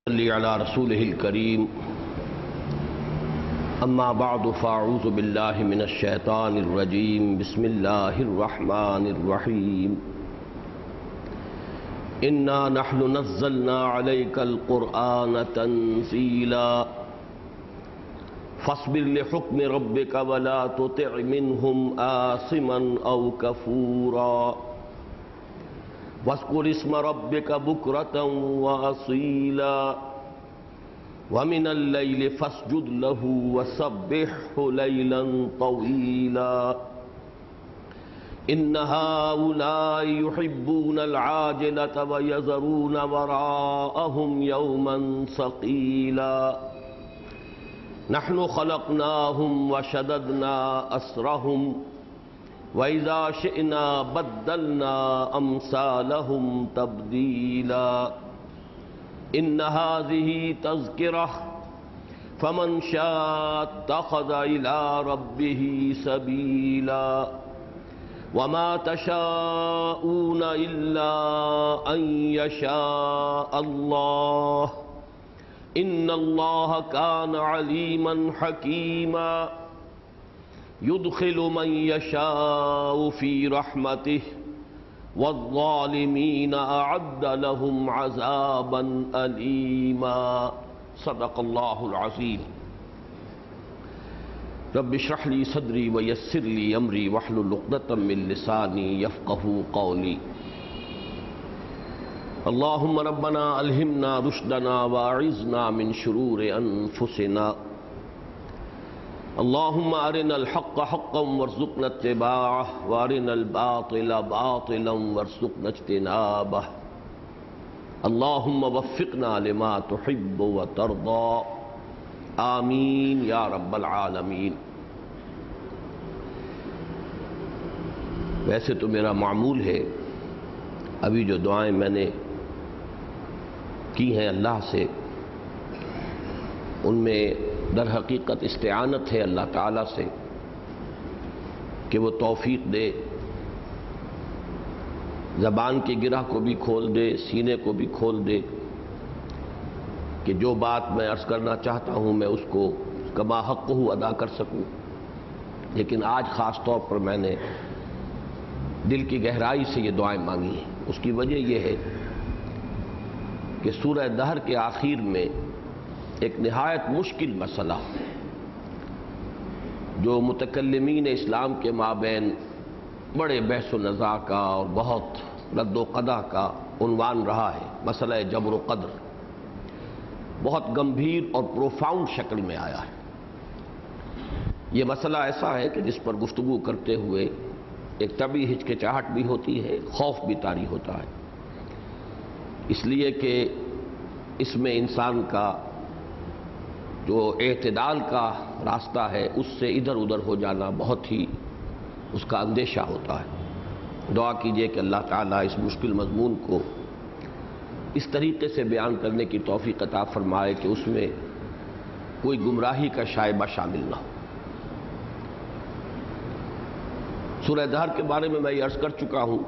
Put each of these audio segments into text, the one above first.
صلی علی رسولہ الکریم اما بعد فاعوذ باللہ من الشیطان الرجیم بسم اللہ الرحمن الرحیم انا نحن نزلنا علیک القرآن تنزیلا فاصبر لحکم ربک ولا تطع منہم آثما او کفورا واذکر اسم ربک بکرۃ واصیلا ومن اللیل فاسجد له وسبحه لیلا طویلا ان هؤلاء يحبون العاجلة ويذرون وراءهم يوما ثقيلا نحن خلقناهم وشددنا أسرهم وَإِذَا شِئْنَا بَدَّلْنَا أَمْثَالَهُمْ تَبْدِيلًا إِنَّ هَذِهِ تَذْكِرَةٌ فَمَنْ شَاءَ اتَّخَذَ إِلَى رَبِّهِ سَبِيلًا وَمَا تَشَاءُونَ إِلَّا أَن يَشَاءَ اللَّهُ إِنَّ اللَّهَ كَانَ عَلِيمًا حَكِيمًا يدخل من يشاء في رحمته والظالمين أعد لهم عذابا أليما صدق الله العظيم رب اشرح لي صدري ويسر لي أمري واحلل عقدة من لساني يفقهوا قولي اللهم ربنا ألهمنا رشدنا وأعذنا من شرور أنفسنا اللهم أرنا الحق حقا وارزقنا اتباعه وأرنا الباطل باطلا وارزقنا اجتنابه اللهم وفقنا لما تحب وترضى آمین یا رب العالمین۔ ویسے تو میرا معمول ہے ابھی جو دعائیں میں نے کی ہیں اللہ سے ان میں در حقیقت استعانت ہے اللہ تعالیٰ سے کہ وہ توفیق دے، زبان کے گرہ کو بھی کھول دے، سینے کو بھی کھول دے کہ جو بات میں عرض کرنا چاہتا ہوں میں اس کو کما حق ادا کر سکوں۔ لیکن آج خاص طور پر میں نے دل کی گہرائی سے یہ دعائیں مانگی ہیں۔ اس کی وجہ یہ ہے کہ سورہ دہر کے آخر میں ایک نہایت مشکل مسئلہ جو متکلمین اسلام کے مابین بڑے بحث و نزاع کا اور بہت رد و قدح کا عنوان رہا ہے، مسئلہ جبر و قدر، بہت گمبھیر اور پروفاؤنڈ شکل میں آیا ہے۔ یہ مسئلہ ایسا ہے کہ جس پر گفتگو کرتے ہوئے ایک طبعی ہچکچاہٹ بھی ہوتی ہے، خوف بھی طاری ہوتا ہے، اس لیے کہ اس میں انسان کا جو اعتدال کا راستہ ہے اس سے ادھر ادھر ہو جانا بہت ہی اس کا اندیشہ ہوتا ہے۔ دعا کیجئے کہ اللہ تعالیٰ اس مشکل مضمون کو اس طریقے سے بیان کرنے کی توفیق عطا فرمائے کہ اس میں کوئی گمراہی کا شائبہ شامل نہ ہو۔ سورہ دہر کے بارے میں یہ عرض کر چکا ہوں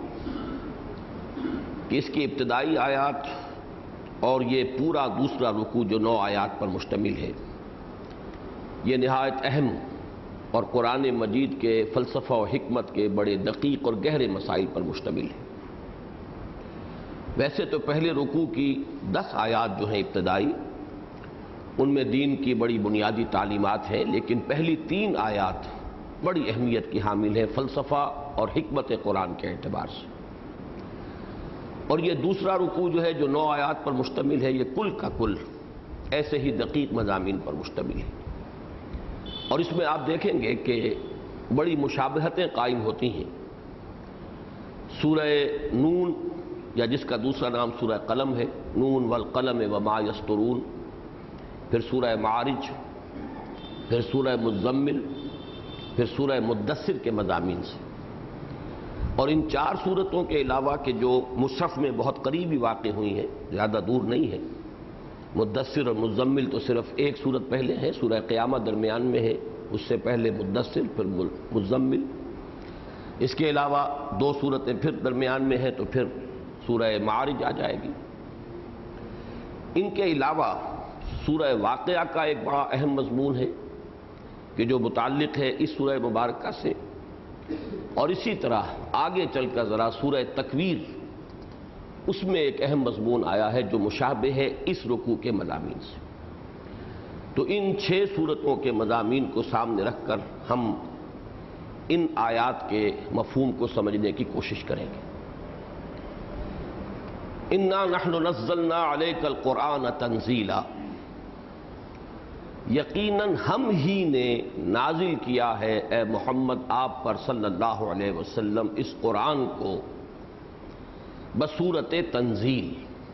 کہ اس کی ابتدائی آیات اور یہ پورا دوسرا رکوع جو 9 آیات پر مشتمل ہے یہ نہایت اہم اور قرآن مجید کے فلسفہ و حکمت کے بڑے دقیق اور گہرے مسائل پر مشتمل ہے۔ ویسے تو پہلے رکوع کی 10 آیات جو ہیں ابتدائی ان میں دین کی بڑی بنیادی تعلیمات ہیں، لیکن پہلی 3 آیات بڑی اہمیت کی حامل ہیں فلسفہ اور حکمت قرآن کے اعتبار سے۔ اور یہ دوسرا رکوع جو ہے جو 9 آیات پر مشتمل ہے یہ کل کا کل ایسے ہی دقیق مضامین پر مشتمل ہے، اور اس میں آپ دیکھیں گے کہ بڑی مشابہتیں قائم ہوتی ہیں۔ سورہ نون یا جس کا دوسرا نام سورہ قلم ہے، نون والقلم وما یسطرون، پھر سورہ معارج، پھر سورہ مزمل، پھر سورہ مدثر کے مضامین سے، اور ان 4 صورتوں کے علاوہ کہ جو مصحف میں بہت قریبی واقع ہوئی ہیں، زیادہ دور نہیں ہے، مدثر اور مزمل تو صرف ایک صورت پہلے ہے، سورہ قیامہ درمیان میں ہے، اس سے پہلے مدثر پھر مزمل، اس کے علاوہ 2 صورتیں پھر درمیان میں ہیں تو پھر سورہ معارج آ جائے گی۔ ان کے علاوہ سورہ واقعہ کا ایک بڑا اہم مضمون ہے کہ جو متعلق ہے اس سورہ مبارکہ سے، اور اسی طرح آگے چل کر ذرا سورہ تکویر، اس میں ایک اہم مضمون آیا ہے جو مشابہ ہے اس رکوع کے مضامین سے۔ تو ان 6 سورتوں کے مضامین کو سامنے رکھ کر ہم ان آیات کے مفہوم کو سمجھنے کی کوشش کریں گے۔ انا نحن نزلنا علیک القرآن تنزیلا، یقیناً ہم ہی نے نازل کیا ہے اے محمد آپ پر صلی اللہ علیہ وسلم اس قرآن کو بصورت تنزیل۔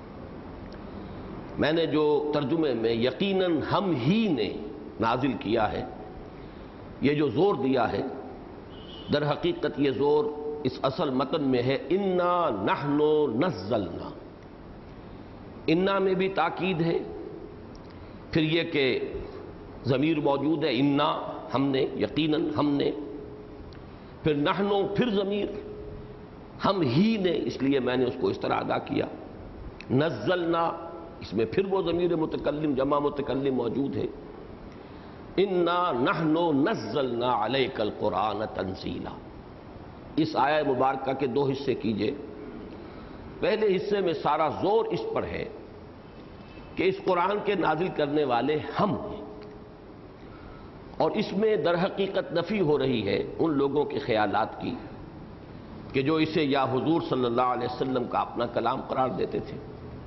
میں نے جو ترجمے میں یقیناً ہم ہی نے نازل کیا ہے، یہ جو زور دیا ہے، در حقیقت یہ زور اس اصل متن میں ہے انا نحن نزلنا۔ انا میں بھی تاکید ہے، پھر یہ کہ ضمیر موجود ہے انا ہم نے، یقیناً ہم نے، پھر نحنو پھر ضمیر ہم ہی نے، اس لیے میں نے اس کو اس طرح ادا کیا۔ نزلنا اس میں پھر وہ ضمیر متکلم جمع متکلم موجود ہے۔ انا نحنو نزلنا علیک القرآن تنزیلا۔ اس آیہ مبارکہ کے 2 حصے کیجئے۔ پہلے حصے میں سارا زور اس پر ہے کہ اس قرآن کے نازل کرنے والے ہم ہیں، اور اس میں در حقیقت نفی ہو رہی ہے ان لوگوں کے خیالات کی کہ جو اسے یا حضور صلی اللہ علیہ وسلم کا اپنا کلام قرار دیتے تھے،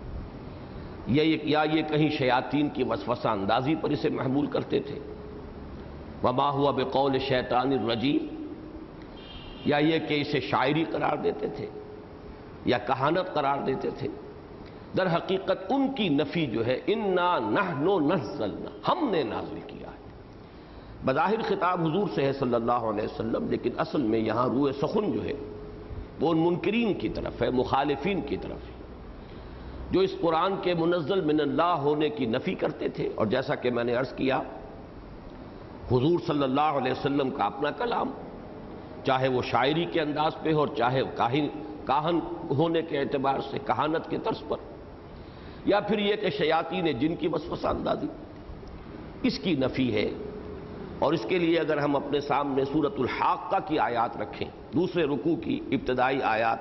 یا یہ کہیں شیاطین کی وسوسہ اندازی پر اسے محمول کرتے تھے، وما ہوا بقول شیطان الرجیم، یا یہ کہ اسے شاعری قرار دیتے تھے یا کہانت قرار دیتے تھے۔ در حقیقت ان کی نفی جو ہے انا نحن نزلنا، ہم نے نازل کیا ہے۔ بظاہر خطاب حضور سے ہے صلی اللہ علیہ وسلم، لیکن اصل میں یہاں روح سخن جو ہے وہ ان منکرین کی طرف ہے، مخالفین کی طرف ہے، جو اس قرآن کے منزل من اللہ ہونے کی نفی کرتے تھے۔ اور جیسا کہ میں نے عرض کیا، حضور صلی اللہ علیہ وسلم کا اپنا کلام، چاہے وہ شاعری کے انداز پہ ہو، چاہے کاہن ہونے کے اعتبار سے کہانت کے طرز پر، یا پھر یہ کہ شیاطین جن کی وسوسہ اندازی، اس کی نفی ہے۔ اور اس کے لیے اگر ہم اپنے سامنے سورۃ الحاقہ کی آیات رکھیں، دوسرے رکوع کی ابتدائی آیات،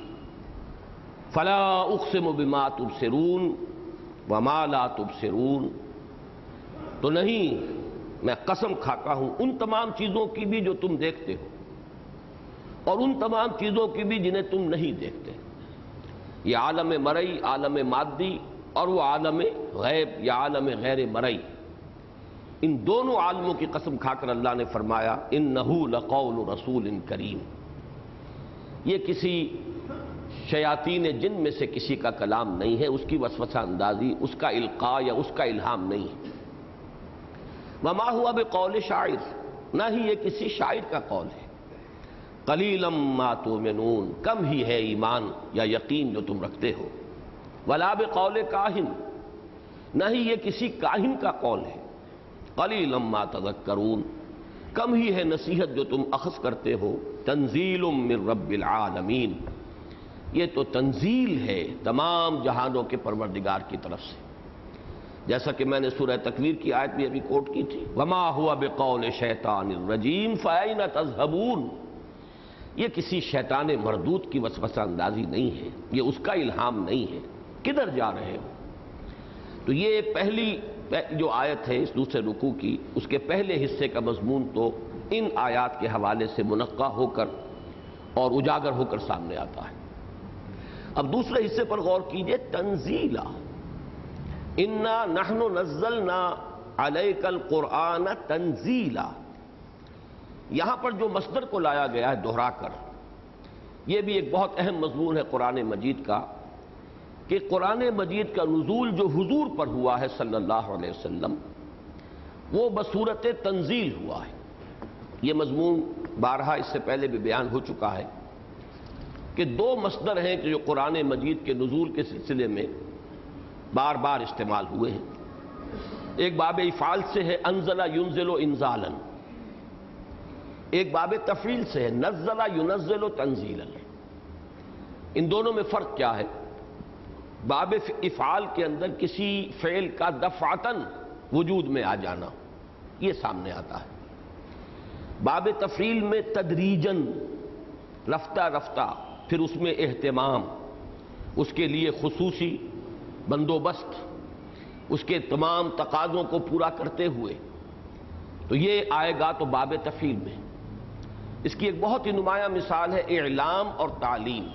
فلا اقسم بما تبصرون وما لا تبصرون، تو نہیں، میں قسم کھاتا ہوں ان تمام چیزوں کی بھی جو تم دیکھتے ہو، اور ان تمام چیزوں کی بھی جنہیں تم نہیں دیکھتے۔ یہ عالم مرئی، عالم مادی، اور وہ عالم غیب یا عالم غیر مرئی، ان دونوں عالموں کی قسم کھا کر اللہ نے فرمایا انہ لقول رسول کریم، یہ کسی شیاطین جن میں سے کسی کا کلام نہیں ہے، اس کی وسوسہ اندازی، اس کا القاء یا اس کا الہام نہیں ہے۔ وما ہوا بقول شاعر، نہ ہی یہ کسی شاعر کا قول ہے۔ قلیلا ما تؤمنون، کم ہی ہے ایمان یا یقین جو تم رکھتے ہو۔ ولا بقول کاہن، نہ ہی یہ کسی کاہن کا قول ہے۔ قلیلا ما تذکرون، کم ہی ہے نصیحت جو تم اخذ کرتے ہو۔ تنزیل من رب العالمین، یہ تو تنزیل ہے تمام جہانوں کے پروردگار کی طرف سے، جیسا کہ میں نے سورہ تکویر کی آیت بھی ابھی کوٹ کی تھی، وما ہوا بقول شیطان الرجیم فأین تذہبون، یہ کسی شیطان مردود کی وسوسہ اندازی نہیں ہے، یہ اس کا الہام نہیں ہے، کدھر جا رہے ہو؟ تو یہ پہلی جو آیت ہے اس دوسرے رکوع کی، اس کے پہلے حصے کا مضمون تو ان آیات کے حوالے سے منقع ہو کر اور اجاگر ہو کر سامنے آتا ہے۔ اب دوسرے حصے پر غور کیجئے، تنزیلا، انا نحن نزلنا علیک القرآن تنزیلا، یہاں پر جو مصدر کو لایا گیا ہے دہرا کر، یہ بھی ایک بہت اہم مضمون ہے قرآن مجید کا، کہ قرآن مجید کا نزول جو حضور پر ہوا ہے صلی اللہ علیہ وسلم، وہ بصورت تنزیل ہوا ہے۔ یہ مضمون بارہا اس سے پہلے بھی بیان ہو چکا ہے کہ 2 مصدر ہیں کہ جو قرآن مجید کے نزول کے سلسلے میں بار بار استعمال ہوئے ہیں۔ ایک باب افعال سے ہے انزل ینزل انزالا، ایک باب تفعیل سے ہے نزل ینزل تنزیلا۔ ان دونوں میں فرق کیا ہے؟ باب افعال کے اندر کسی فعل کا دفعتاً وجود میں آ جانا، یہ سامنے آتا ہے۔ باب تفعیل میں تدریجاً، رفتہ رفتہ، پھر اس میں اہتمام، اس کے لیے خصوصی بندوبست، اس کے تمام تقاضوں کو پورا کرتے ہوئے، تو یہ آئے گا تو باب تفعیل میں۔ اس کی ایک بہت ہی نمایاں مثال ہے اعلام اور تعلیم۔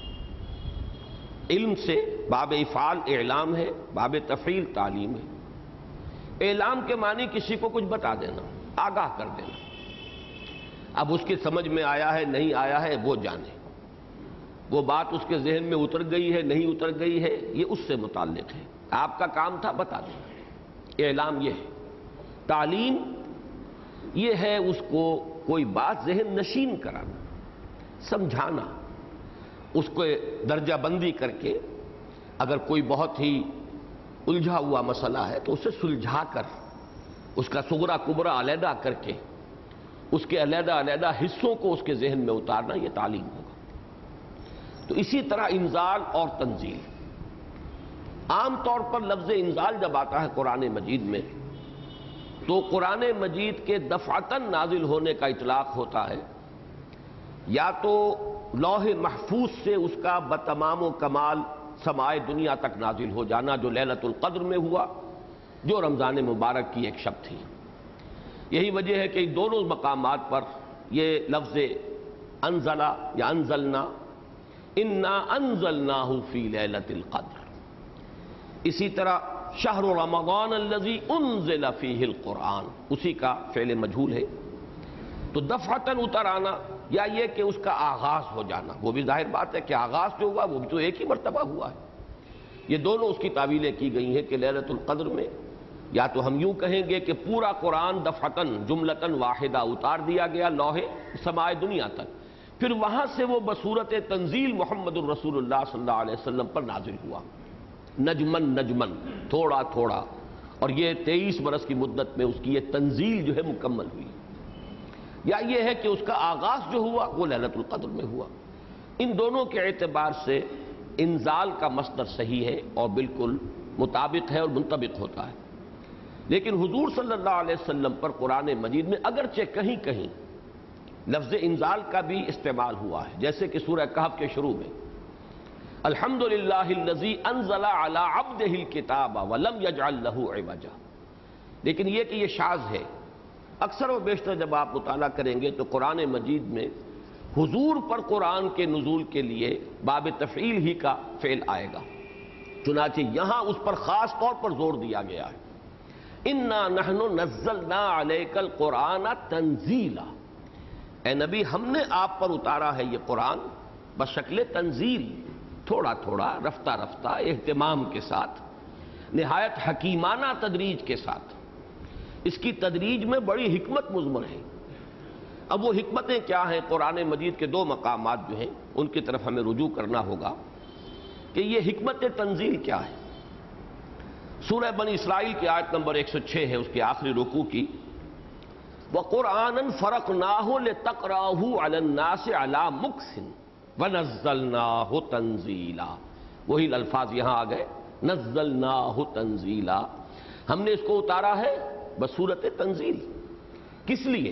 علم سے باب افعال اعلام ہے، باب تفعیل تعلیم ہے۔ اعلام کے معنی کسی کو کچھ بتا دینا، آگاہ کر دینا۔ اب اس کے سمجھ میں آیا ہے نہیں آیا ہے وہ جانے، وہ بات اس کے ذہن میں اتر گئی ہے نہیں اتر گئی ہے یہ اس سے متعلق ہے، آپ کا کام تھا بتا دینا۔ اعلام یہ ہے۔ تعلیم یہ ہے اس کو کوئی بات ذہن نشین کرانا، سمجھانا، اس کو درجہ بندی کر کے، اگر کوئی بہت ہی الجھا ہوا مسئلہ ہے تو اسے سلجھا کر، اس کا صغرا کبرا علیحدہ کر کے، اس کے علیحدہ علیحدہ حصوں کو اس کے ذہن میں اتارنا، یہ تعلیم ہوگا۔ تو اسی طرح انزال اور تنزیل۔ عام طور پر لفظ انزال جب آتا ہے قرآن مجید میں تو قرآن مجید کے دفعتاً نازل ہونے کا اطلاق ہوتا ہے، یا تو لوح محفوظ سے اس کا بتمام و کمال سمائے دنیا تک نازل ہو جانا، جو لیلۃ القدر میں ہوا، جو رمضان مبارک کی ایک شب تھی۔ یہی وجہ ہے کہ ان دونوں مقامات پر یہ لفظ انزلہ یا انزلنا، انا انزلناہ فی لیلۃ القدر۔ اسی طرح شہر رمضان الذی انزل فیہ القرآن، اسی کا فعل مجہول ہے۔ تو دفعتاً اتر آنا یا یہ کہ اس کا آغاز ہو جانا، وہ بھی ظاہر بات ہے کہ آغاز جو ہوا وہ بھی تو ایک ہی مرتبہ ہوا ہے۔ یہ دونوں اس کی تعویلیں کی گئی ہیں کہ لیلۃ القدر میں یا تو ہم یوں کہیں گے کہ پورا قرآن دفعتاً جملتاً واحدہ اتار دیا گیا لوح سمائے دنیا تک، پھر وہاں سے وہ بصورت تنزیل محمد الرسول اللہ صلی اللہ علیہ وسلم پر نازل ہوا، نجمن نجمن، تھوڑا تھوڑا، اور یہ 23 برس کی مدت میں اس کی یہ تنزیل جو ہے مکمل ہوئی۔ یا یہ ہے کہ اس کا آغاز جو ہوا وہ لیلۃ القدر میں ہوا۔ ان دونوں کے اعتبار سے انزال کا مصدر صحیح ہے اور بالکل مطابق ہے اور منطبق ہوتا ہے۔ لیکن حضور صلی اللہ علیہ وسلم پر قرآن مجید میں اگرچہ کہیں کہیں لفظ انزال کا بھی استعمال ہوا ہے، جیسے کہ سورہ کہف کے شروع میں الحمدللہ الذی انزل علی عبدہ الکتاب ولم یجعل لہ عوجا، لیکن یہ کہ یہ شاذ ہے۔ اکثر و بیشتر جب آپ مطالعہ کریں گے تو قرآن مجید میں حضور پر قرآن کے نزول کے لیے باب تفعیل ہی کا فعل آئے گا، چنانچہ یہاں اس پر خاص طور پر زور دیا گیا ہے، انا نحن نزلنا علیک القرآن تنزیلا، اے نبی ہم نے آپ پر اتارا ہے یہ قرآن بشکل تنزیل، تھوڑا تھوڑا، رفتہ رفتہ، اہتمام کے ساتھ، نہایت حکیمانہ تدریج کے ساتھ۔ اس کی تدریج میں بڑی حکمت مضمر ہے۔ اب وہ حکمتیں کیا ہیں؟ قرآن مجید کے 2 مقامات جو ہیں ان کی طرف ہمیں رجوع کرنا ہوگا کہ یہ حکمت تنزیل کیا ہے۔ سورہ بنی اسرائیل کی آیت نمبر 106 ہے، اس کے آخری رکوع کی، وَقُرْآنًا فَرَقْنَاهُ لِتَقْرَأَهُ عَلَى النَّاسِ عَلَى مُكْثٍ وَنَزَّلْنَاهُ تَنزِيلًا۔ وہی الفاظ یہاں آ گئے، نَزَّلْنَاهُ تَنزِيلًا، ہم نے اس کو اتارا ہے بصورت تنزیل۔ کس لیے؟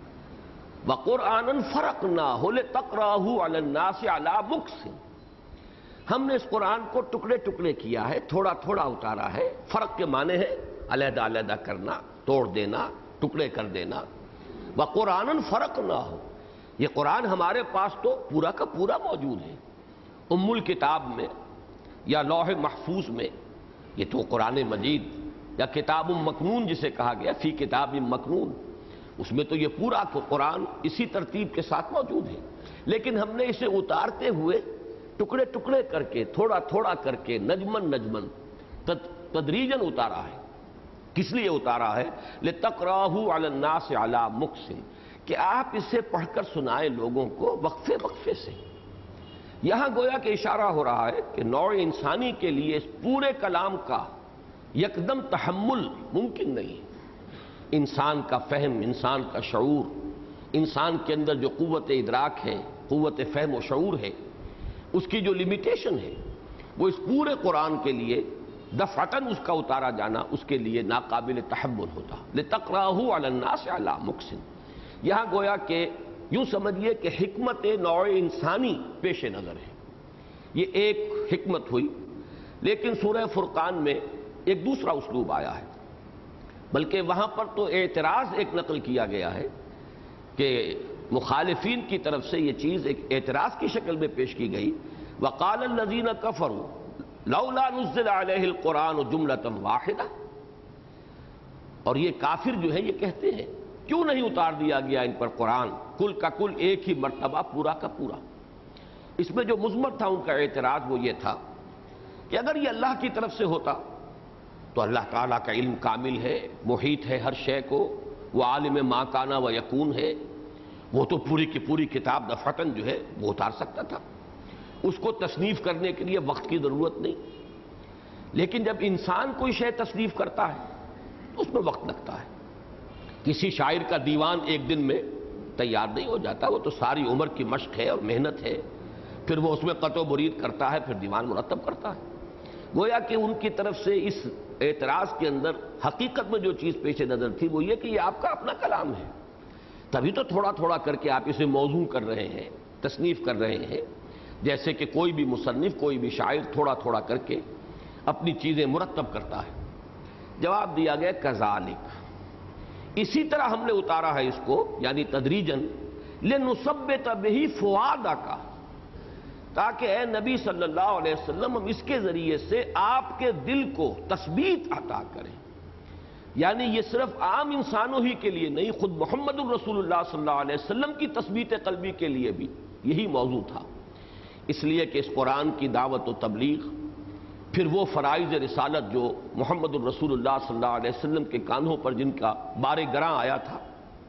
وَقُرْآنًا فَرَقْنَاهُ لِتَقْرَأَهُ عَلَى النَّاسِ عَلَى مُكْثٍ، ہم نے اس قرآن کو ٹکڑے ٹکڑے کیا ہے، تھوڑا تھوڑا اتارا ہے۔ فرق کے معنی ہے علیحدہ علیحدہ کرنا، توڑ دینا، ٹکڑے کر دینا۔ وَقُرْآنًا فَرَقْنَاهُ، یہ قرآن ہمارے پاس تو پورا کا پورا موجود ہے، ام الکتاب میں یا لوح محفوظ میں۔ یہ تو قرآن مجید یا کتاب مکنون جسے کہا گیا، فی کتاب مکنون، اس میں تو یہ پورا قرآن اسی ترتیب کے ساتھ موجود ہے، لیکن ہم نے اسے اتارتے ہوئے ٹکڑے ٹکڑے کر کے، تھوڑا تھوڑا کر کے، نجمن نجمن، تدریجاً اتارا ہے۔ کس لیے اتارا ہے؟ لِتَقْرَأَهُ عَلَى النَّاسِ عَلَى مُكْثٍ، کہ آپ اسے پڑھ کر سنائیں لوگوں کو وقفے وقفے سے۔ یہاں گویا کہ اشارہ ہو رہا ہے کہ نوع انسانی کے لیے اس پورے کلام کا یکدم تحمل ممکن نہیں۔ انسان کا فہم، انسان کا شعور، انسان کے اندر جو قوت ادراک ہے، قوت فہم و شعور ہے، اس کی جو لمیٹیشن ہے، وہ اس پورے قرآن کے لیے دفعتاً اس کا اتارا جانا اس کے لیے ناقابل تحمل ہوتا. لِتَقْرَأَهُ عَلَى النَّاسِ عَلَى مُكْثٍ. یہاں گویا کہ یوں سمجھیے کہ حکمت نوع انسانی پیش نظر ہے. یہ ایک حکمت ہوئی. لیکن سورہ فرقان میں ایک دوسرا اسلوب آیا ہے، بلکہ وہاں پر تو اعتراض ایک نقل کیا گیا ہے کہ مخالفین کی طرف سے یہ چیز ایک اعتراض کی شکل میں پیش کی گئی. وَقَالَ الَّذِينَ كَفَرُوا لَوْلَا نُزِّلَ عَلَيْهِ الْقُرْآنُ جُمْلَةً وَاحِدَةً. اور یہ کافر جو ہے یہ کہتے ہیں کیوں نہیں اتار دیا گیا ان پر قرآن کل کا کل ایک ہی مرتبہ پورا کا پورا. اس میں جو مضمر تھا ان کا اعتراض وہ یہ تھا کہ اگر یہ اللہ کی طرف سے ہوتا تو اللہ تعالیٰ کا علم کامل ہے، محیط ہے ہر شے کو، وہ عالم ما کان و یکون ہے، وہ تو پوری کی پوری کتاب دفعتاً جو ہے وہ اتار سکتا تھا. اس کو تصنیف کرنے کے لیے وقت کی ضرورت نہیں. لیکن جب انسان کوئی شے تصنیف کرتا ہے تو اس میں وقت لگتا ہے. کسی شاعر کا دیوان ایک دن میں تیار نہیں ہو جاتا، وہ تو ساری عمر کی مشق ہے اور محنت ہے. پھر وہ اس میں قط و برید کرتا ہے، پھر دیوان مرتب کرتا ہے. گویا کہ ان کی طرف سے اس اعتراض کے اندر حقیقت میں جو چیز پیش نظر تھی وہ یہ کہ یہ آپ کا اپنا کلام ہے، تبھی تو تھوڑا تھوڑا کر کے آپ اسے موضوع کر رہے ہیں، تصنیف کر رہے ہیں. جیسے کہ کوئی بھی مصنف، کوئی بھی شاعر تھوڑا تھوڑا کر کے اپنی چیزیں مرتب کرتا ہے. جواب دیا گیا کذالک، اسی طرح ہم نے اتارا ہے اس کو، یعنی تدریجاً، لنثبت بہ فؤادک، تاکہ اے نبی صلی اللہ علیہ وسلم ہم اس کے ذریعے سے آپ کے دل کو تثبیت عطا کریں. یعنی یہ صرف عام انسانوں ہی کے لیے نہیں، خود محمد الرسول اللہ صلی اللہ علیہ وسلم کی تثبیت قلبی کے لیے بھی یہی موضوع تھا. اس لیے کہ اس قرآن کی دعوت و تبلیغ، پھر وہ فرائض رسالت جو محمد الرسول اللہ صلی اللہ علیہ وسلم کے کانھوں پر جن کا بار گراں آیا تھا،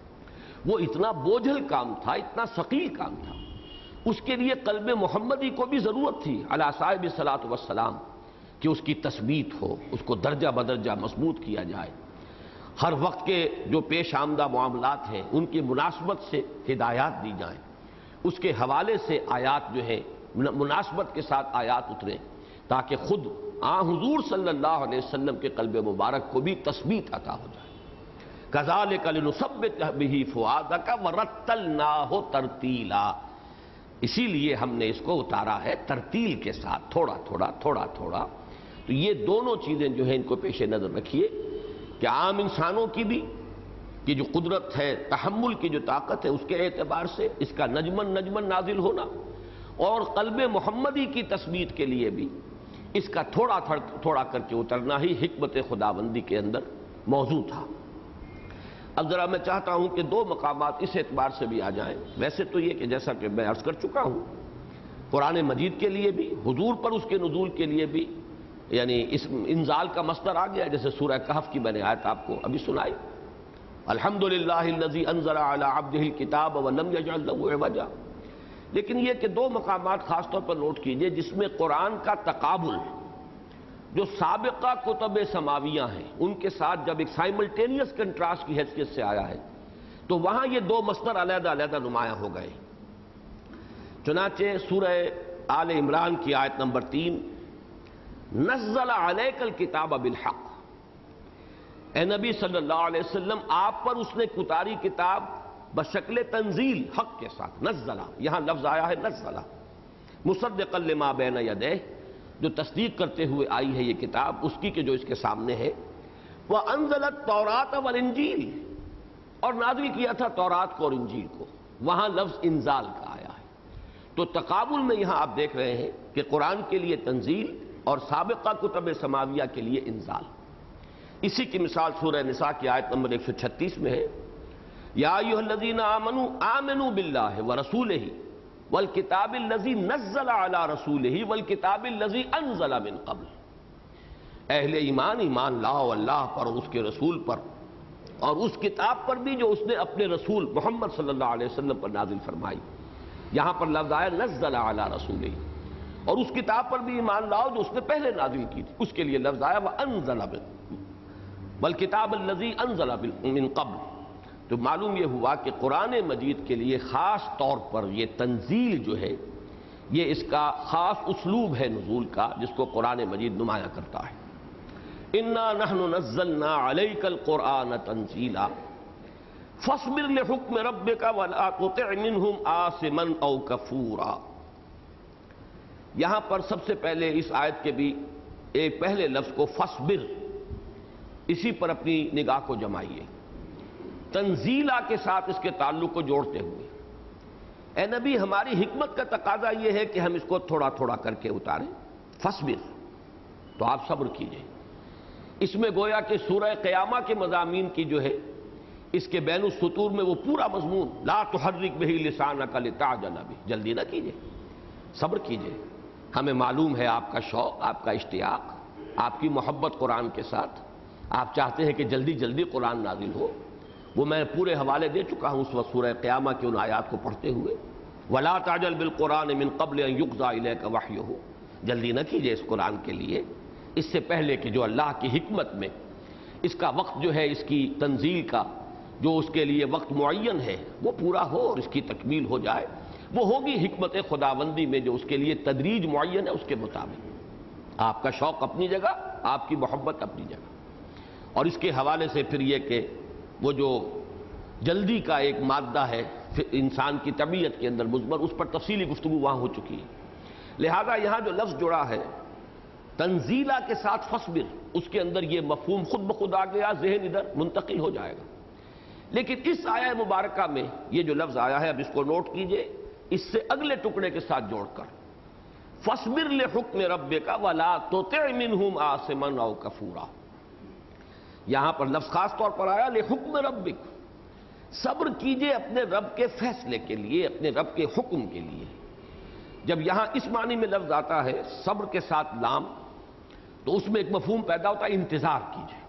وہ اتنا بوجھل کام تھا، اتنا ثقیل کام تھا. اس کے لیے قلب محمدی کو بھی ضرورت تھی علی صاحب الصلاۃ والسلام کہ اس کی تثبیت ہو، اس کو درجہ بدرجہ مضبوط کیا جائے. ہر وقت کے جو پیش آمدہ معاملات ہیں ان کی مناسبت سے ہدایات دی جائیں، اس کے حوالے سے آیات جو ہے مناسبت کے ساتھ آیات اتریں، تاکہ خود حضور صلی اللہ علیہ وسلم کے قلب مبارک کو بھی تثبیت عطا ہو جائے. کذالک لنثبت بہ فؤادک ورتلناہ ترتیلا. اسی لیے ہم نے اس کو اتارا ہے ترتیل کے ساتھ، تھوڑا تھوڑا تھوڑا تھوڑا. تو یہ دونوں چیزیں جو ہیں ان کو پیش نظر رکھیے کہ عام انسانوں کی بھی کہ جو قدرت ہے، تحمل کی جو طاقت ہے، اس کے اعتبار سے اس کا نجمن نجمن نازل ہونا، اور قلب محمدی کی تثبیت کے لیے بھی اس کا تھوڑا تھوڑا کر کے اترنا ہی حکمت خداوندی کے اندر موضوع تھا. اب ذرا میں چاہتا ہوں کہ دو مقامات اس اعتبار سے بھی آ جائیں. ویسے تو یہ کہ جیسا کہ میں عرض کر چکا ہوں، قرآن مجید کے لیے بھی، حضور پر اس کے نزول کے لیے بھی، یعنی اس انزال کا مصدر آ گیا. جیسے سورہ کہف کی میں نے آیت آپ کو ابھی سنائی، الحمدللہ الذی انزل علی عبدہ الکتاب ولم یجعل لہ عوجا. لیکن یہ کہ دو مقامات خاص طور پر نوٹ کیجئے جس میں قرآن کا تقابل جو سابقہ کتب سماویہ ہیں ان کے ساتھ جب ایک سائملٹینیس کنٹراسٹ کی حیثیت سے آیا ہے تو وہاں یہ دو مصدر علیحدہ علیحدہ نمایاں ہو گئے. چنانچہ سورہ آل عمران کی آیت نمبر 3، نزل علیک الکتاب بالحق، اے نبی صلی اللہ علیہ وسلم آپ پر اس نے اتاری کتاب بشکل تنزیل، حق کے ساتھ. نزلہ، یہاں لفظ آیا ہے نزلہ، مصدقا لما بین یدیہ، جو تصدیق کرتے ہوئے آئی ہے یہ کتاب اس کی کہ جو اس کے سامنے ہے. وَأَنزَلَ التَّوْرَاةَ وَالْإِنْجِيلَ، اور نازل کیا تھا تورات کو اور انجیل کو. وہاں لفظ انزال کا آیا ہے. تو تقابل میں یہاں آپ دیکھ رہے ہیں کہ قرآن کے لیے تنزیل اور سابقہ کتب سماویہ کے لیے انزال. اسی کی مثال سورہ نساء کی آیت نمبر 136 میں ہے، یا ایھا الذین آمنوا آمنوا باللہ ورسولہ والکتاب الذی نزل علی رسولہ والکتاب الذی انزل من قبل. اہل ایمان ایمان لاؤ اللہ پر اور اس کے رسول پر اور اس کتاب پر بھی جو اس نے اپنے رسول محمد صلی اللہ علیہ وسلم پر نازل فرمائی. یہاں پر لفظ آیا نزل علی رسولہ، اور اس کتاب پر بھی ایمان لاؤ جو اس نے پہلے نازل کی تھی، اس کے لیے لفظ آیا وانزل والکتاب الذی انزل من قبل. تو معلوم یہ ہوا کہ قرآن مجید کے لیے خاص طور پر یہ تنزیل جو ہے یہ اس کا خاص اسلوب ہے نزول کا جس کو قرآن مجید نمایاں کرتا ہے۔ انا نحن نزلنا علیک القرآن تنزیلا فاصبر لحکم ربک ولا تطع منہم آثما او کفورا۔ یہاں پر سب سے پہلے اس آیت کے بھی ایک پہلے لفظ کو فاصبر، اسی پر اپنی نگاہ کو جمائیے، تنزیلا کے ساتھ اس کے تعلق کو جوڑتے ہوئے۔ اے نبی، ہماری حکمت کا تقاضا یہ ہے کہ ہم اس کو تھوڑا تھوڑا کر کے اتاریں، فاصبر، تو آپ صبر کیجئے۔ اس میں گویا کہ سورہ قیامہ کے مضامین کی جو ہے اس کے بین السطور میں وہ پورا مضمون، لا تحرک بہ لسانک لتعجل بہ، جلدی نہ کیجئے، صبر کیجئے۔ ہمیں معلوم ہے آپ کا شوق، آپ کا اشتیاق، آپ کی محبت قرآن کے ساتھ، آپ چاہتے ہیں کہ جلدی جلدی قرآن نازل ہو۔ وہ میں پورے حوالے دے چکا ہوں اس وقت سورہ قیامہ کی ان آیات کو پڑھتے ہوئے، وَلَا تَعْجَلْ بِالْقُرْآنِ مِنْ قَبْلِ أَنْ يُقْضَىٰ إِلَيْكَ وَحْيُهُ، جلدی نہ کیجئے اس قرآن کے لیے اس سے پہلے کہ جو اللہ کی حکمت میں اس کا وقت جو ہے، اس کی تنزیل کا جو اس کے لیے وقت معین ہے وہ پورا ہو اور اس کی تکمیل ہو جائے۔ وہ ہوگی حکمت خداوندی میں جو اس کے لیے تدریج معین ہے، اس کے مطابق۔ آپ کا شوق اپنی جگہ، آپ کی محبت اپنی جگہ، اور اس کے حوالے سے پھر یہ کہ وہ جو جلدی کا ایک مادہ ہے انسان کی طبیعت کے اندر مضمر، اس پر تفصیلی گفتگو وہاں ہو چکی ہے۔ لہذا یہاں جو لفظ جڑا ہے تنزیلا کے ساتھ فصبر، اس کے اندر یہ مفہوم خود بخود آ گیا، ذہن ادھر منتقل ہو جائے گا۔ لیکن اس آیہ مبارکہ میں یہ جو لفظ آیا ہے، اب اس کو نوٹ کیجئے، اس سے اگلے ٹکڑے کے ساتھ جوڑ کر فَاصْبِرْ لِحُکْمِ رَبِّكَ وَلَا تُطِعْ مِنْهُمْ آثِمًا أَوْ كَفُورًا۔ یہاں پر لفظ خاص طور پر آیا لِحُکْمِ رَبِّكَ، صبر کیجئے اپنے رب کے فیصلے کے لیے، اپنے رب کے حکم کے لیے۔ جب یہاں اس معنی میں لفظ آتا ہے صبر کے ساتھ لام، تو اس میں ایک مفہوم پیدا ہوتا ہے انتظار کیجئے،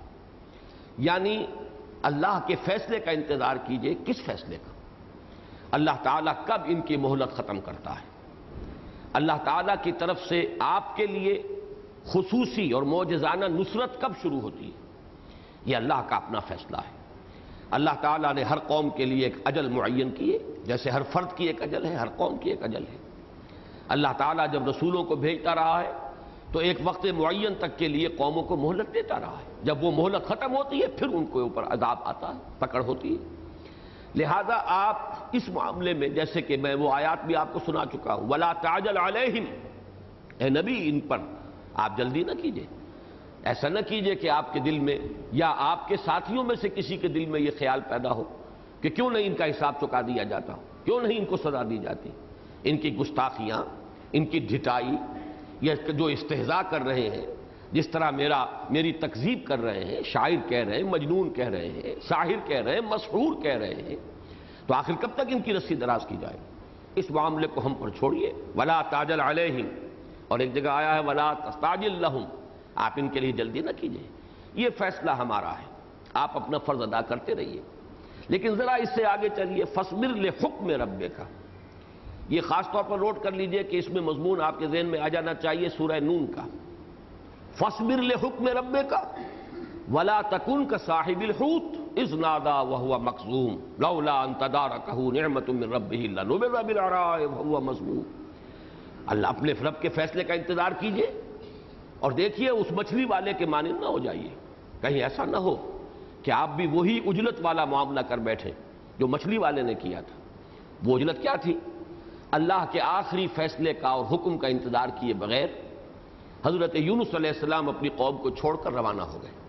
یعنی اللہ کے فیصلے کا انتظار کیجئے۔ کس فیصلے کا؟ اللہ تعالیٰ کب ان کی مہلت ختم کرتا ہے، اللہ تعالیٰ کی طرف سے آپ کے لیے خصوصی اور معجزانہ نصرت کب شروع ہوتی ہے، یہ اللہ کا اپنا فیصلہ ہے۔ اللہ تعالیٰ نے ہر قوم کے لیے ایک اجل معین کی ہے، جیسے ہر فرد کی ایک اجل ہے، ہر قوم کی ایک اجل ہے۔ اللہ تعالیٰ جب رسولوں کو بھیجتا رہا ہے تو ایک وقت معین تک کے لیے قوموں کو مہلت دیتا رہا ہے۔ جب وہ مہلت ختم ہوتی ہے پھر ان کے اوپر عذاب آتا ہے، پکڑ ہوتی ہے۔ لہذا آپ اس معاملے میں، جیسے کہ میں وہ آیات بھی آپ کو سنا چکا ہوں، وَلَا تَعْجَلْ عَلَيْهِمْ، اے نبی ان پر آپ جلدی نہ کیجئے۔ ایسا نہ کیجئے کہ آپ کے دل میں یا آپ کے ساتھیوں میں سے کسی کے دل میں یہ خیال پیدا ہو کہ کیوں نہیں ان کا حساب چکا دیا جاتا، کیوں نہیں ان کو سزا دی جاتی۔ ان کی گستاخیاں، ان کی ڈھٹائی، یہ جو استہزاء کر رہے ہیں، جس طرح میری تکذیب کر رہے ہیں، شاعر کہہ رہے ہیں، مجنون کہہ رہے ہیں، ساحر کہہ رہے ہیں، مسحور کہہ رہے ہیں، تو آخر کب تک ان کی رسی دراز کی جائے؟ اس معاملے کو ہم پر چھوڑیے۔ وَلَا تَعْجَلْ عَلَيْهِمْ، اور ایک جگہ آیا ہے وَلَا تَسْتَعْجِلْ لَهُمْ، آپ ان کے لیے جلدی نہ کیجئے۔ یہ فیصلہ ہمارا ہے، آپ اپنا فرض ادا کرتے رہیے، لیکن ذرا اس سے آگے چلیے۔ فَاصْبِرْ لِحُکْمِ رَبِّكَ، یہ خاص طور پر نوٹ کر لیجئے کہ اس میں مضمون آپ کے ذہن میں آ جانا چاہیے سورہ نون کا۔ فَاصْبِرْ لِحُکْمِ رَبِّكَ وَلَا تَكُنْ كَصَاحِبِ الْحُوتِ إِذْ نَادَىٰ وَهُوَ مَكْظُومٌ لَوْلَا أَن تَدَارَكَهُ نِعْمَةٌ مِّن رَّبِّهِ لَنُبِذَ بِالْعَرَاءِ وَهُوَ مَذْمُومٌ۔ اللہ اپنے رب کے فیصلے کا انتظار کیجئے اور دیکھیے اس مچھلی والے کے مانند نہ ہو جائیے، کہیں ایسا نہ ہو کہ آپ بھی وہی اجلت والا معاملہ کر بیٹھے جو مچھلی والے نے کیا تھا۔ وہ اجلت کیا تھی؟ اللہ کے آخری فیصلے کا اور حکم کا انتظار کیے بغیر حضرت یونس علیہ السلام اپنی قوم کو چھوڑ کر روانہ ہو گئے۔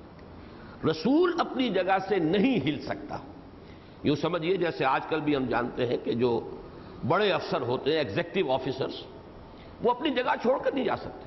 رسول اپنی جگہ سے نہیں ہل سکتا۔ یوں سمجھیے جیسے آج کل بھی ہم جانتے ہیں کہ جو بڑے افسر ہوتے ہیں، ایگزیکٹو آفیسرز، وہ اپنی جگہ چھوڑ کر نہیں جا سکتے،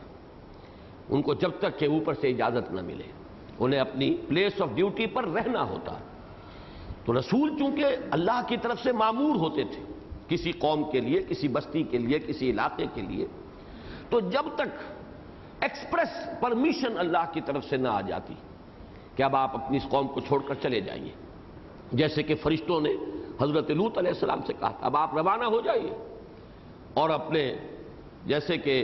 ان کو جب تک کہ اوپر سے اجازت نہ ملے انہیں اپنی پلیس آف ڈیوٹی پر رہنا ہوتا ہے۔ تو رسول چونکہ اللہ کی طرف سے مامور ہوتے تھے کسی قوم کے لیے، کسی بستی کے لیے، کسی علاقے کے لیے، تو جب تک ایکسپریس پرمیشن اللہ کی طرف سے نہ آ جاتی کہ اب آپ اپنی اس قوم کو چھوڑ کر چلے جائیے، جیسے کہ فرشتوں نے حضرت لوط علیہ السلام سے کہا اب آپ روانہ ہو جائیے، اور اپنے جیسے کہ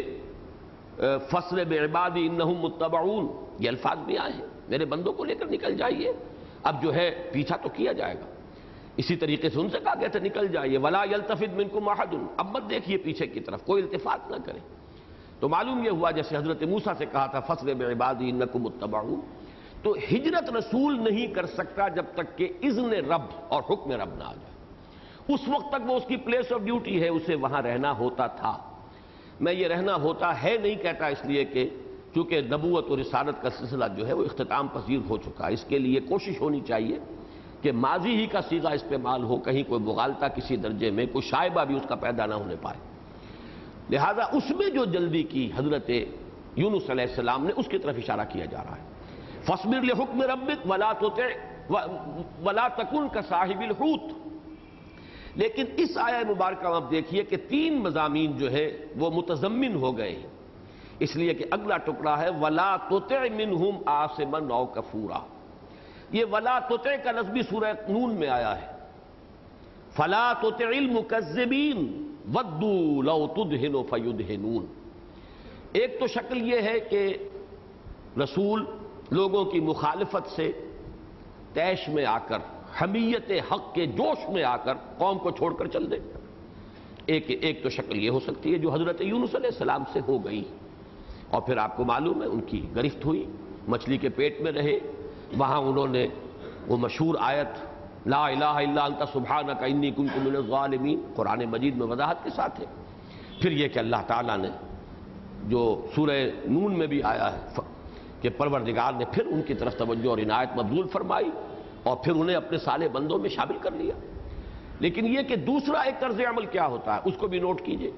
فَأَسْرِ بِعِبَادِي إِنَّهُمْ مُتَّبَعُونَ، یہ الفاظ بھی آئے ہیں، میرے بندوں کو لے کر نکل جائیے، اب جو ہے پیچھا تو کیا جائے گا۔ اسی طریقے سے ان سے کہا گیا تھا نکل جائیے، ولا یلتفت منکم احد، اب مت دیکھیے پیچھے کی طرف، کوئی التفات نہ کرے۔ تو معلوم یہ ہوا جیسے حضرت موسیٰ سے کہا تھا فَاسْرِ بِعِبَادِي إِنَّكُمْ مُتَّبَعُونَ، تو ہجرت رسول نہیں کر سکتا جب تک کہ اذن رب اور حکم رب نہ آ جائے۔ اس وقت تک وہ اس کی پلیس آف ڈیوٹی ہے، اسے وہاں رہنا ہوتا تھا۔ میں یہ رہنا ہوتا ہے نہیں کہتا اس لیے کہ چونکہ نبوت اور رسالت کا سلسلہ جو ہے وہ اختتام پذیر ہو چکا، اس کے لیے کوشش ہونی چاہیے کہ ماضی ہی کا صیغہ استعمال ہو، کہیں کوئی مغالطہ کسی درجے میں، کوئی شائبہ بھی اس کا پیدا نہ ہونے پائے۔ لہذا اس میں جو جلدی کی حضرت یونس علیہ السلام نے، اس کی طرف اشارہ کیا جا رہا ہے۔ فاصبر لحکم ربک ولا تکن کصاحب الحوت۔ لیکن اس آیہ مبارکہ میں آپ دیکھیے کہ 3 مضامین جو ہے وہ متضمن ہو گئے ہیں، اس لیے کہ اگلا ٹکڑا ہے ولا تطع منہم آثما او کفورا۔ یہ ولا تطع کا لفظ بھی سورہ نون میں آیا ہے، فلا تطع المکذبین ودوا لو تدہن فیدہنون۔ ایک تو شکل یہ ہے کہ رسول لوگوں کی مخالفت سے طیش میں آ کر، حمیت حق کے جوش میں آ کر قوم کو چھوڑ کر چل دے۔ ایک تو شکل یہ ہو سکتی ہے جو حضرت یونس علیہ السلام سے ہو گئی، اور پھر آپ کو معلوم ہے ان کی گرفت ہوئی، مچھلی کے پیٹ میں رہے، وہاں انہوں نے وہ مشہور آیت لا الہ الا انت سبحانک انی کنت من الظالمین قرآن مجید میں وضاحت کے ساتھ ہے۔ پھر یہ کہ اللہ تعالیٰ نے جو سورہ نون میں بھی آیا ہے کہ پروردگار نے پھر ان کی طرف توجہ اور عنایت مبذول فرمائی اور پھر انہیں اپنے صالح بندوں میں شامل کر لیا۔ لیکن یہ کہ دوسرا ایک طرز عمل کیا ہوتا ہے اس کو بھی نوٹ کیجئے۔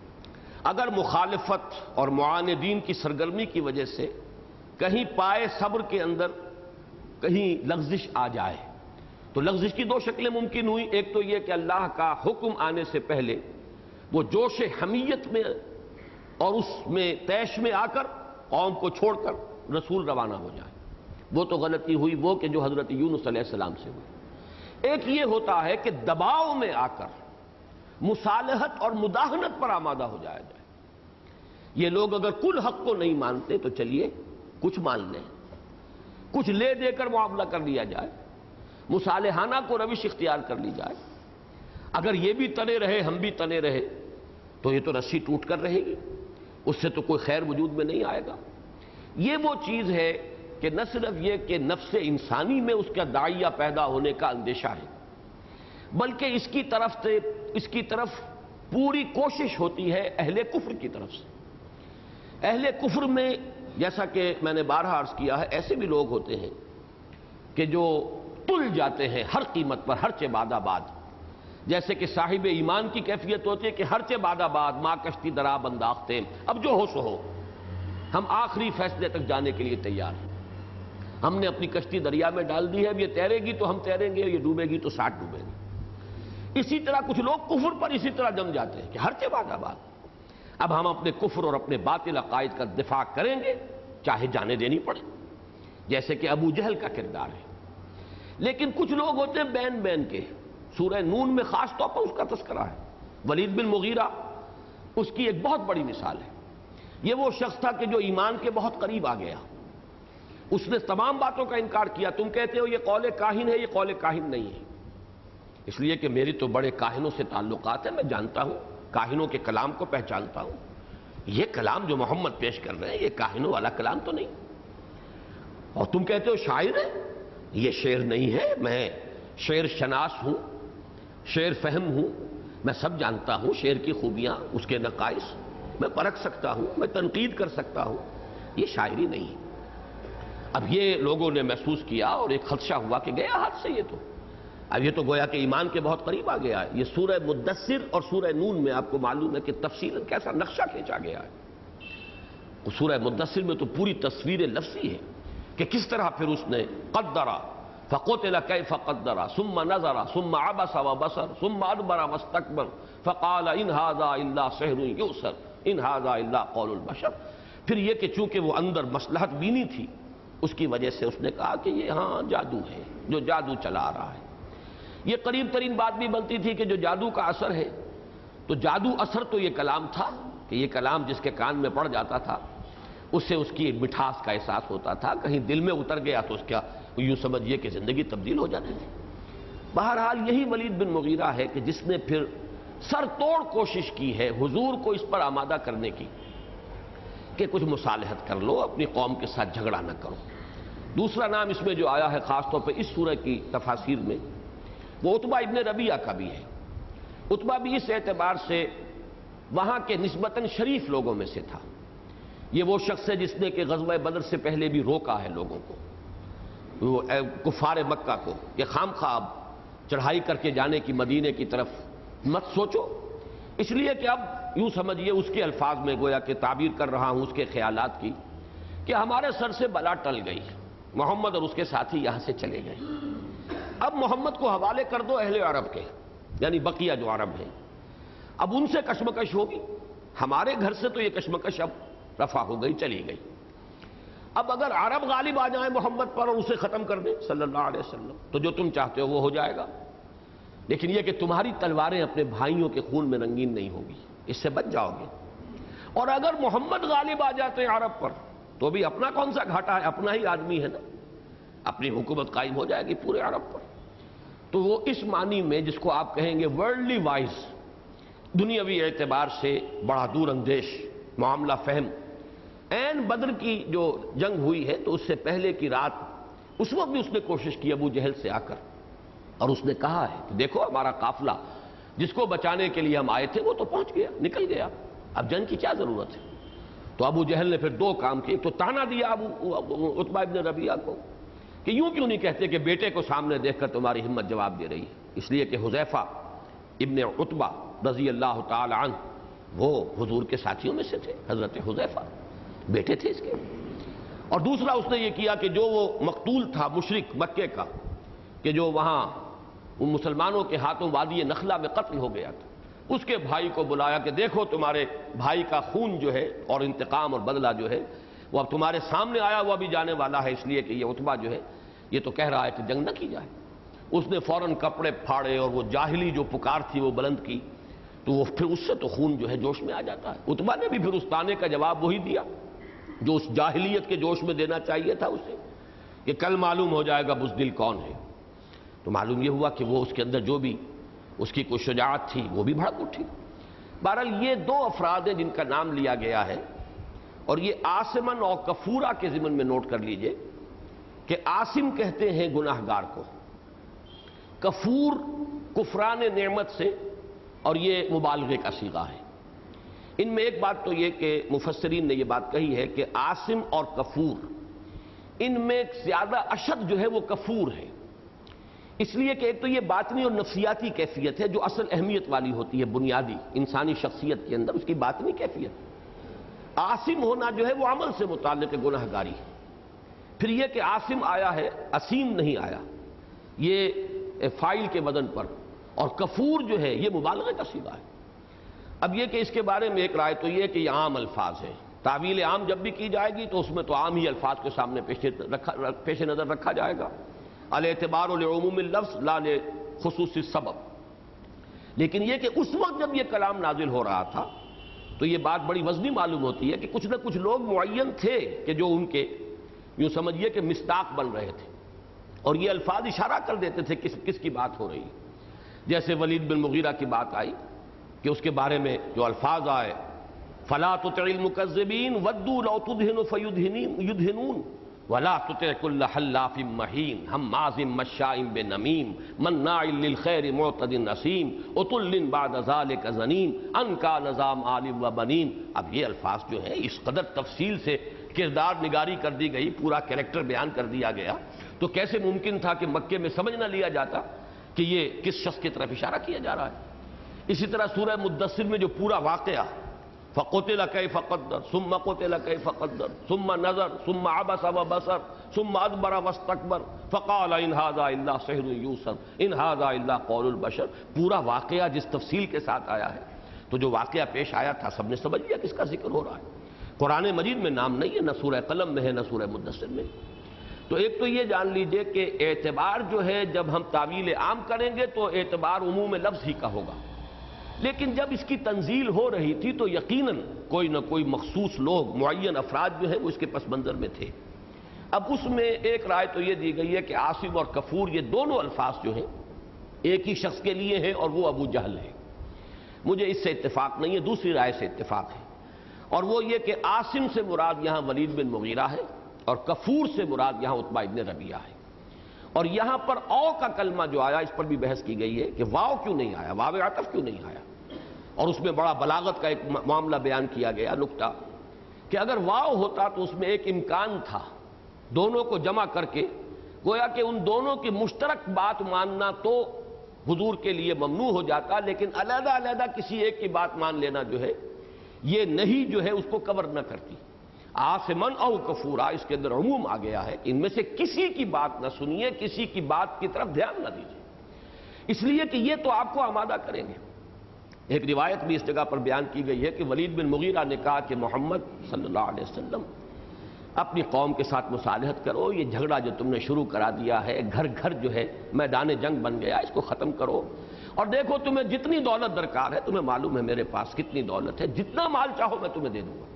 اگر مخالفت اور معاندین کی سرگرمی کی وجہ سے کہیں پائے صبر کے اندر کہیں لغزش آ جائے تو لغزش کی 2 شکلیں ممکن ہوئی۔ ایک تو یہ کہ اللہ کا حکم آنے سے پہلے وہ جوش حمیت میں اور اس میں طیش میں آ کر قوم کو چھوڑ کر رسول روانہ ہو جائے، وہ تو غلطی ہوئی وہ کہ جو حضرت یونس علیہ السلام سے ہوئی۔ ایک یہ ہوتا ہے کہ دباؤ میں آ کر مصالحت اور مداہنت پر آمادہ ہو جایا جائے۔ یہ لوگ اگر کل حق کو نہیں مانتے تو چلیے کچھ مان لیں، کچھ لے دے کر معاملہ کر لیا جائے، مصالحانہ کو روش اختیار کر لی جائے۔ اگر یہ بھی تنے رہے ہم بھی تنے رہے تو یہ تو رسی ٹوٹ کر رہے گی، اس سے تو کوئی خیر وجود میں نہیں آئے گا۔ یہ وہ چیز ہے کہ نہ صرف یہ کہ نفس انسانی میں اس کا داعیہ پیدا ہونے کا اندیشہ ہے، بلکہ اس کی طرف پوری کوشش ہوتی ہے اہل کفر کی طرف سے۔ اہل کفر میں جیسا کہ میں نے بارہا عرض کیا ہے، ایسے بھی لوگ ہوتے ہیں کہ جو تل جاتے ہیں ہر قیمت پر، ہر چہ بعد آباد، جیسے کہ صاحب ایمان کی کیفیت ہوتی ہے کہ ہر چہ بعد آباد ماں کشتی درا بنداختے، اب جو ہو سو ہو، ہم آخری فیصلے تک جانے کے لیے تیار ہیں۔ ہم نے اپنی کشتی دریا میں ڈال دی ہے، اب یہ تیرے گی تو ہم تیریں گے، یہ ڈوبے گی تو 60 ڈوبیں گے۔ اسی طرح کچھ لوگ کفر پر اسی طرح جم جاتے ہیں کہ ہر چہ بعد آباد اب ہم اپنے کفر اور اپنے باطل عقائد کا دفاع کریں گے چاہے جانیں دینی پڑے، جیسے کہ ابو جہل کا کردار ہے۔ لیکن کچھ لوگ ہوتے ہیں بین بین کے، سورہ نون میں خاص طور پر اس کا تذکرہ ہے۔ ولید بن مغیرہ اس کی ایک بہت بڑی مثال ہے۔ یہ وہ شخص تھا کہ جو ایمان کے بہت قریب آ گیا، اس نے تمام باتوں کا انکار کیا۔ تم کہتے ہو یہ قول کاہن ہے، یہ قول کاہن نہیں ہے، اس لیے کہ میری تو بڑے کاہنوں سے تعلقات ہیں، میں جانتا ہوں، کاہنوں کے کلام کو پہچانتا ہوں، یہ کلام جو محمد پیش کر رہے ہیں یہ کاہنوں والا کلام تو نہیں۔ اور تم کہتے ہو شاعر ہے، یہ شعر نہیں ہے، میں شعر شناس ہوں، شعر فہم ہوں، میں سب جانتا ہوں، شعر کی خوبیاں، اس کے نقائص میں پرکھ سکتا ہوں، میں تنقید کر سکتا ہوں، یہ شاعری نہیں ہے۔ اب یہ لوگوں نے محسوس کیا اور ایک خدشہ ہوا کہ گیا ہاتھ سے یہ تو، اب یہ تو گویا کہ ایمان کے بہت قریب آ گیا ہے۔ یہ سورہ مدثر اور سورہ نون میں آپ کو معلوم ہے کہ تفصیلاً کیسا نقشہ کھینچا گیا ہے۔ سورہ مدثر میں تو پوری تصویر لفظی ہے کہ کس طرح پھر اس نے قدر فقتل کیف قدر ثم نظر ثم عبس وبصر ثم ادبر واستكبر فقال ان هذا الا سحر يؤثر ان هذا الا قول البشر۔ پھر یہ کہ چونکہ وہ اندر مصلحت بینی تھی اس کی وجہ سے اس نے کہا کہ یہ ہاں جادو ہے، جو جادو چلا آ رہا ہے۔ یہ قریب ترین بات بھی بنتی تھی کہ جو جادو کا اثر ہے تو جادو اثر تو یہ کلام تھا کہ یہ کلام جس کے کان میں پڑ جاتا تھا اس سے اس کی ایک مٹھاس کا احساس ہوتا تھا، کہیں دل میں اتر گیا تو اس کا یوں سمجھیے کہ زندگی تبدیل ہو جاتی تھی۔ بہرحال یہی ولید بن مغیرہ ہے کہ جس نے پھر سر توڑ کوشش کی ہے حضور کو اس پر آمادہ کرنے کی کہ کچھ مصالحت کر لو، اپنی قوم کے ساتھ جھگڑا نہ کرو۔ دوسرا نام اس میں جو آیا ہے خاص طور پہ اس سورہ کی تفاسیر میں، وہ عتبہ ابن ربیعہ کا بھی ہے۔ عتبہ بھی اس اعتبار سے وہاں کے نسبتاً شریف لوگوں میں سے تھا۔ یہ وہ شخص ہے جس نے کہ غزوہ بدر سے پہلے بھی روکا ہے لوگوں کو، وہ کفار مکہ کو، کہ خام خواب چڑھائی کر کے جانے کی مدینے کی طرف مت سوچو، اس لیے کہ اب یوں سمجھیے اس کے الفاظ میں گویا کہ تعبیر کر رہا ہوں اس کے خیالات کی، کہ ہمارے سر سے بلا ٹل گئی، محمد اور اس کے ساتھی یہاں سے چلے گئے، اب محمد کو حوالے کر دو اہل عرب کے، یعنی بقیہ جو عرب ہیں، اب ان سے کشمکش ہوگی، ہمارے گھر سے تو یہ کشمکش اب رفع ہو گئی، چلی گئی۔ اب اگر عرب غالب آ جائیں محمد پر اور اسے ختم کر دیں صلی اللہ علیہ وسلم، تو جو تم چاہتے ہو وہ ہو جائے گا، لیکن یہ کہ تمہاری تلواریں اپنے بھائیوں کے خون میں رنگین نہیں ہوگی، اس سے بچ جاؤ گے۔ اور اگر محمد غالب آ جاتے ہیں عرب پر تو بھی اپنا کون سا گھاٹا ہے، اپنا ہی آدمی ہے نا، اپنی حکومت قائم ہو جائے گی پورے عرب پر۔ تو وہ اس معنی میں جس کو آپ کہیں گے ورلڈلی وائز، دنیاوی اعتبار سے بڑا دور اندیش معاملہ فہم، عین بدر کی جو جنگ ہوئی ہے تو اس سے پہلے کی رات اس وقت بھی اس نے کوشش کی ابو جہل سے آ کر، اور اس نے کہا ہے کہ دیکھو ہمارا قافلہ جس کو بچانے کے لیے ہم آئے تھے وہ تو پہنچ گیا، نکل گیا، اب جنگ کی کیا ضرورت ہے۔ تو ابو جہل نے پھر دو کام کیے، تو تانا دیا عتبہ ابن ربیعہ کو کہ یوں کیوں نہیں کہتے کہ بیٹے کو سامنے دیکھ کر تمہاری ہمت جواب دے رہی ہے، اس لیے کہ حذیفہ ابن عتبہ رضی اللہ تعالی عنہ وہ حضور کے ساتھیوں میں سے تھے، حضرت حذیفہ بیٹے تھے اس کے۔ اور دوسرا اس نے یہ کیا کہ جو وہ مقتول تھا مشرک مکے کا، کہ جو وہاں ان مسلمانوں کے ہاتھوں وادی نخلہ میں قتل ہو گیا تھا، اس کے بھائی کو بلایا کہ دیکھو تمہارے بھائی کا خون جو ہے اور انتقام اور بدلہ جو ہے وہ اب تمہارے سامنے آیا ہوا بھی جانے والا ہے، اس لیے کہ یہ عتبہ جو ہے یہ تو کہہ رہا ہے کہ جنگ نہ کی جائے۔ اس نے فوراً کپڑے پھاڑے اور وہ جاہلی جو پکار تھی وہ بلند کی، تو وہ پھر اس سے تو خون جو ہے جوش میں آ جاتا ہے۔ عتبہ نے بھی پھر اس تانے کا جواب وہی دیا جو اس جاہلیت کے جوش میں دینا چاہیے تھا اسے، کہ کل معلوم ہو جائے گا بزدل کون ہے۔ تو معلوم یہ ہوا کہ وہ اس کے اندر جو بھی اس کی کوئی شجاعت تھی وہ بھی بھڑک اٹھی۔ بہرحال یہ دو افراد ہیں جن کا نام لیا گیا ہے، اور یہ عاصمن اور کفورہ کے ضمن میں نوٹ کر لیجئے کہ عاصم کہتے ہیں گناہگار کو، کفور کفران نعمت سے، اور یہ مبالغے کا صیغہ ہے۔ ان میں ایک بات تو یہ کہ مفسرین نے یہ بات کہی ہے کہ عاصم اور کفور، ان میں زیادہ اشد جو ہے وہ کفور ہے، اس لیے کہ ایک تو یہ باطنی اور نفسیاتی کیفیت ہے جو اصل اہمیت والی ہوتی ہے بنیادی انسانی شخصیت کے اندر، اس کی باطنی کیفیت۔ عاصم ہونا جو ہے وہ عمل سے متعلق گناہگاری ہے۔ پھر یہ کہ عاصم آیا ہے، اسیم نہیں آیا، یہ فاعل کے وزن پر، اور کفور جو ہے یہ مبالغے کا صیغہ ہے۔ اب یہ کہ اس کے بارے میں ایک رائے تو یہ کہ یہ عام الفاظ ہیں، تعویل عام جب بھی کی جائے گی تو اس میں تو عام ہی الفاظ کے سامنے پیش نظر رکھا جائے گا، الاعتبار لعموم اللفظ لا لخصوص السبب۔ لیکن یہ کہ اس وقت جب یہ کلام نازل ہو رہا تھا تو یہ بات بڑی وزنی معلوم ہوتی ہے کہ کچھ نہ کچھ لوگ معین تھے کہ جو ان کے یوں سمجھیے کہ مصداق بن رہے تھے، اور یہ الفاظ اشارہ کر دیتے تھے کس کی بات ہو رہی ہے۔ جیسے ولید بن مغیرہ کی بات آئی کہ اس کے بارے میں جو الفاظ آئے، فَلَا تُطِعِ الْمُكَذِّبِينَ وَدُّوا لَوْ تُدْهِنُ فَيُدْهِنُونَ وَلَا تُطِعْ كُلَّ حَلَّافٍ مَّهِينٍ هَمَّازٍ مَّشَّاءٍ بِنَمِيمٍ مَّنَّاعٍ لِّلْخَيْرِ مُعْتَدٍ أَثِيمٍ عُتُلٍّ بَعْدَ ذَلِكَ زَنِيمٍ أَن كَانَ ذَا مَالٍ وَبَنِينَ۔ اب یہ الفاظ جو ہیں اس قدر تفصیل سے کردار نگاری کر دی گئی، پورا کریکٹر بیان کر دیا گیا، تو کیسے ممکن تھا کہ مکے میں سمجھ نہ لیا جاتا کہ یہ کس شخص کی طرف اشارہ کیا جا رہا ہے۔ اسی طرح سورہ مدثر میں جو پورا واقعہ فَقُتِلَ كَيْفَ قَدَّرَ ثُمَّ قُتِلَ كَيْفَ قَدَّرَ ثُمَّ نَظَرَ ثُمَّ عَبَسَ وَبَصَرَ ثُمَّ أَدْبَرَ وَاسْتَكْبَرَ فَقَالَ إِنْ هَذَا إِلَّا سِحْرٌ يُؤْثَرُ إِنْ هَذَا إِلَّا قَوْلُ الْبَشَرِ۔ پورا واقعہ جس تفصیل کے ساتھ آیا ہے، تو جو واقعہ پیش آیا تھا سب نے سمجھ لیا کس کا ذکر ہو رہا ہے۔ قرآن مجید میں نام نہیں ہے، نہ سورہ قلم میں ہے نہ سورہ مدثر میں۔ تو ایک تو یہ جان لیجئے کہ اعتبار جو ہے جب ہم تعویل عام کریں گے تو اعتبار عموم لفظ ہی کا ہوگا، لیکن جب اس کی تنزیل ہو رہی تھی تو یقیناً کوئی نہ کوئی مخصوص لوگ، معین افراد جو ہیں وہ اس کے پس منظر میں تھے۔ اب اس میں ایک رائے تو یہ دی گئی ہے کہ عاصم اور کفور یہ دونوں الفاظ جو ہیں ایک ہی شخص کے لیے ہے اور وہ ابو جہل ہے۔ مجھے اس سے اتفاق نہیں ہے، دوسری رائے سے اتفاق ہے، اور وہ یہ کہ عاصم سے مراد یہاں ولید بن مغیرہ ہے اور کفور سے مراد یہاں عتبہ ابن ربیعہ ہے۔ اور یہاں پر او کا کلمہ جو آیا اس پر بھی بحث کی گئی ہے کہ واو کیوں نہیں آیا، واو عطف کیوں نہیں آیا، اور اس میں بڑا بلاغت کا ایک معاملہ بیان کیا گیا، نکتہ کہ اگر واو ہوتا تو اس میں ایک امکان تھا دونوں کو جمع کر کے، گویا کہ ان دونوں کی مشترک بات ماننا تو حضور کے لیے ممنوع ہو جاتا، لیکن علیحدہ علیحدہ کسی ایک کی بات مان لینا جو ہے یہ نہیں جو ہے اس کو کور نہ کرتی۔ عاصمن او کفورا، اس کے اندر عموم آ گیا ہے، ان میں سے کسی کی بات نہ سنیے، کسی کی بات کی طرف دھیان نہ دیجیے، اس لیے کہ یہ تو آپ کو آمادہ کریں گے۔ ایک روایت بھی اس جگہ پر بیان کی گئی ہے کہ ولید بن مغیرہ نے کہا کہ محمد صلی اللہ علیہ وسلم اپنی قوم کے ساتھ مصالحت کرو، یہ جھگڑا جو تم نے شروع کرا دیا ہے، گھر گھر جو ہے میدان جنگ بن گیا، اس کو ختم کرو، اور دیکھو تمہیں جتنی دولت درکار ہے، تمہیں معلوم ہے میرے پاس کتنی دولت ہے، جتنا مال چاہو میں تمہیں دے دوں گا۔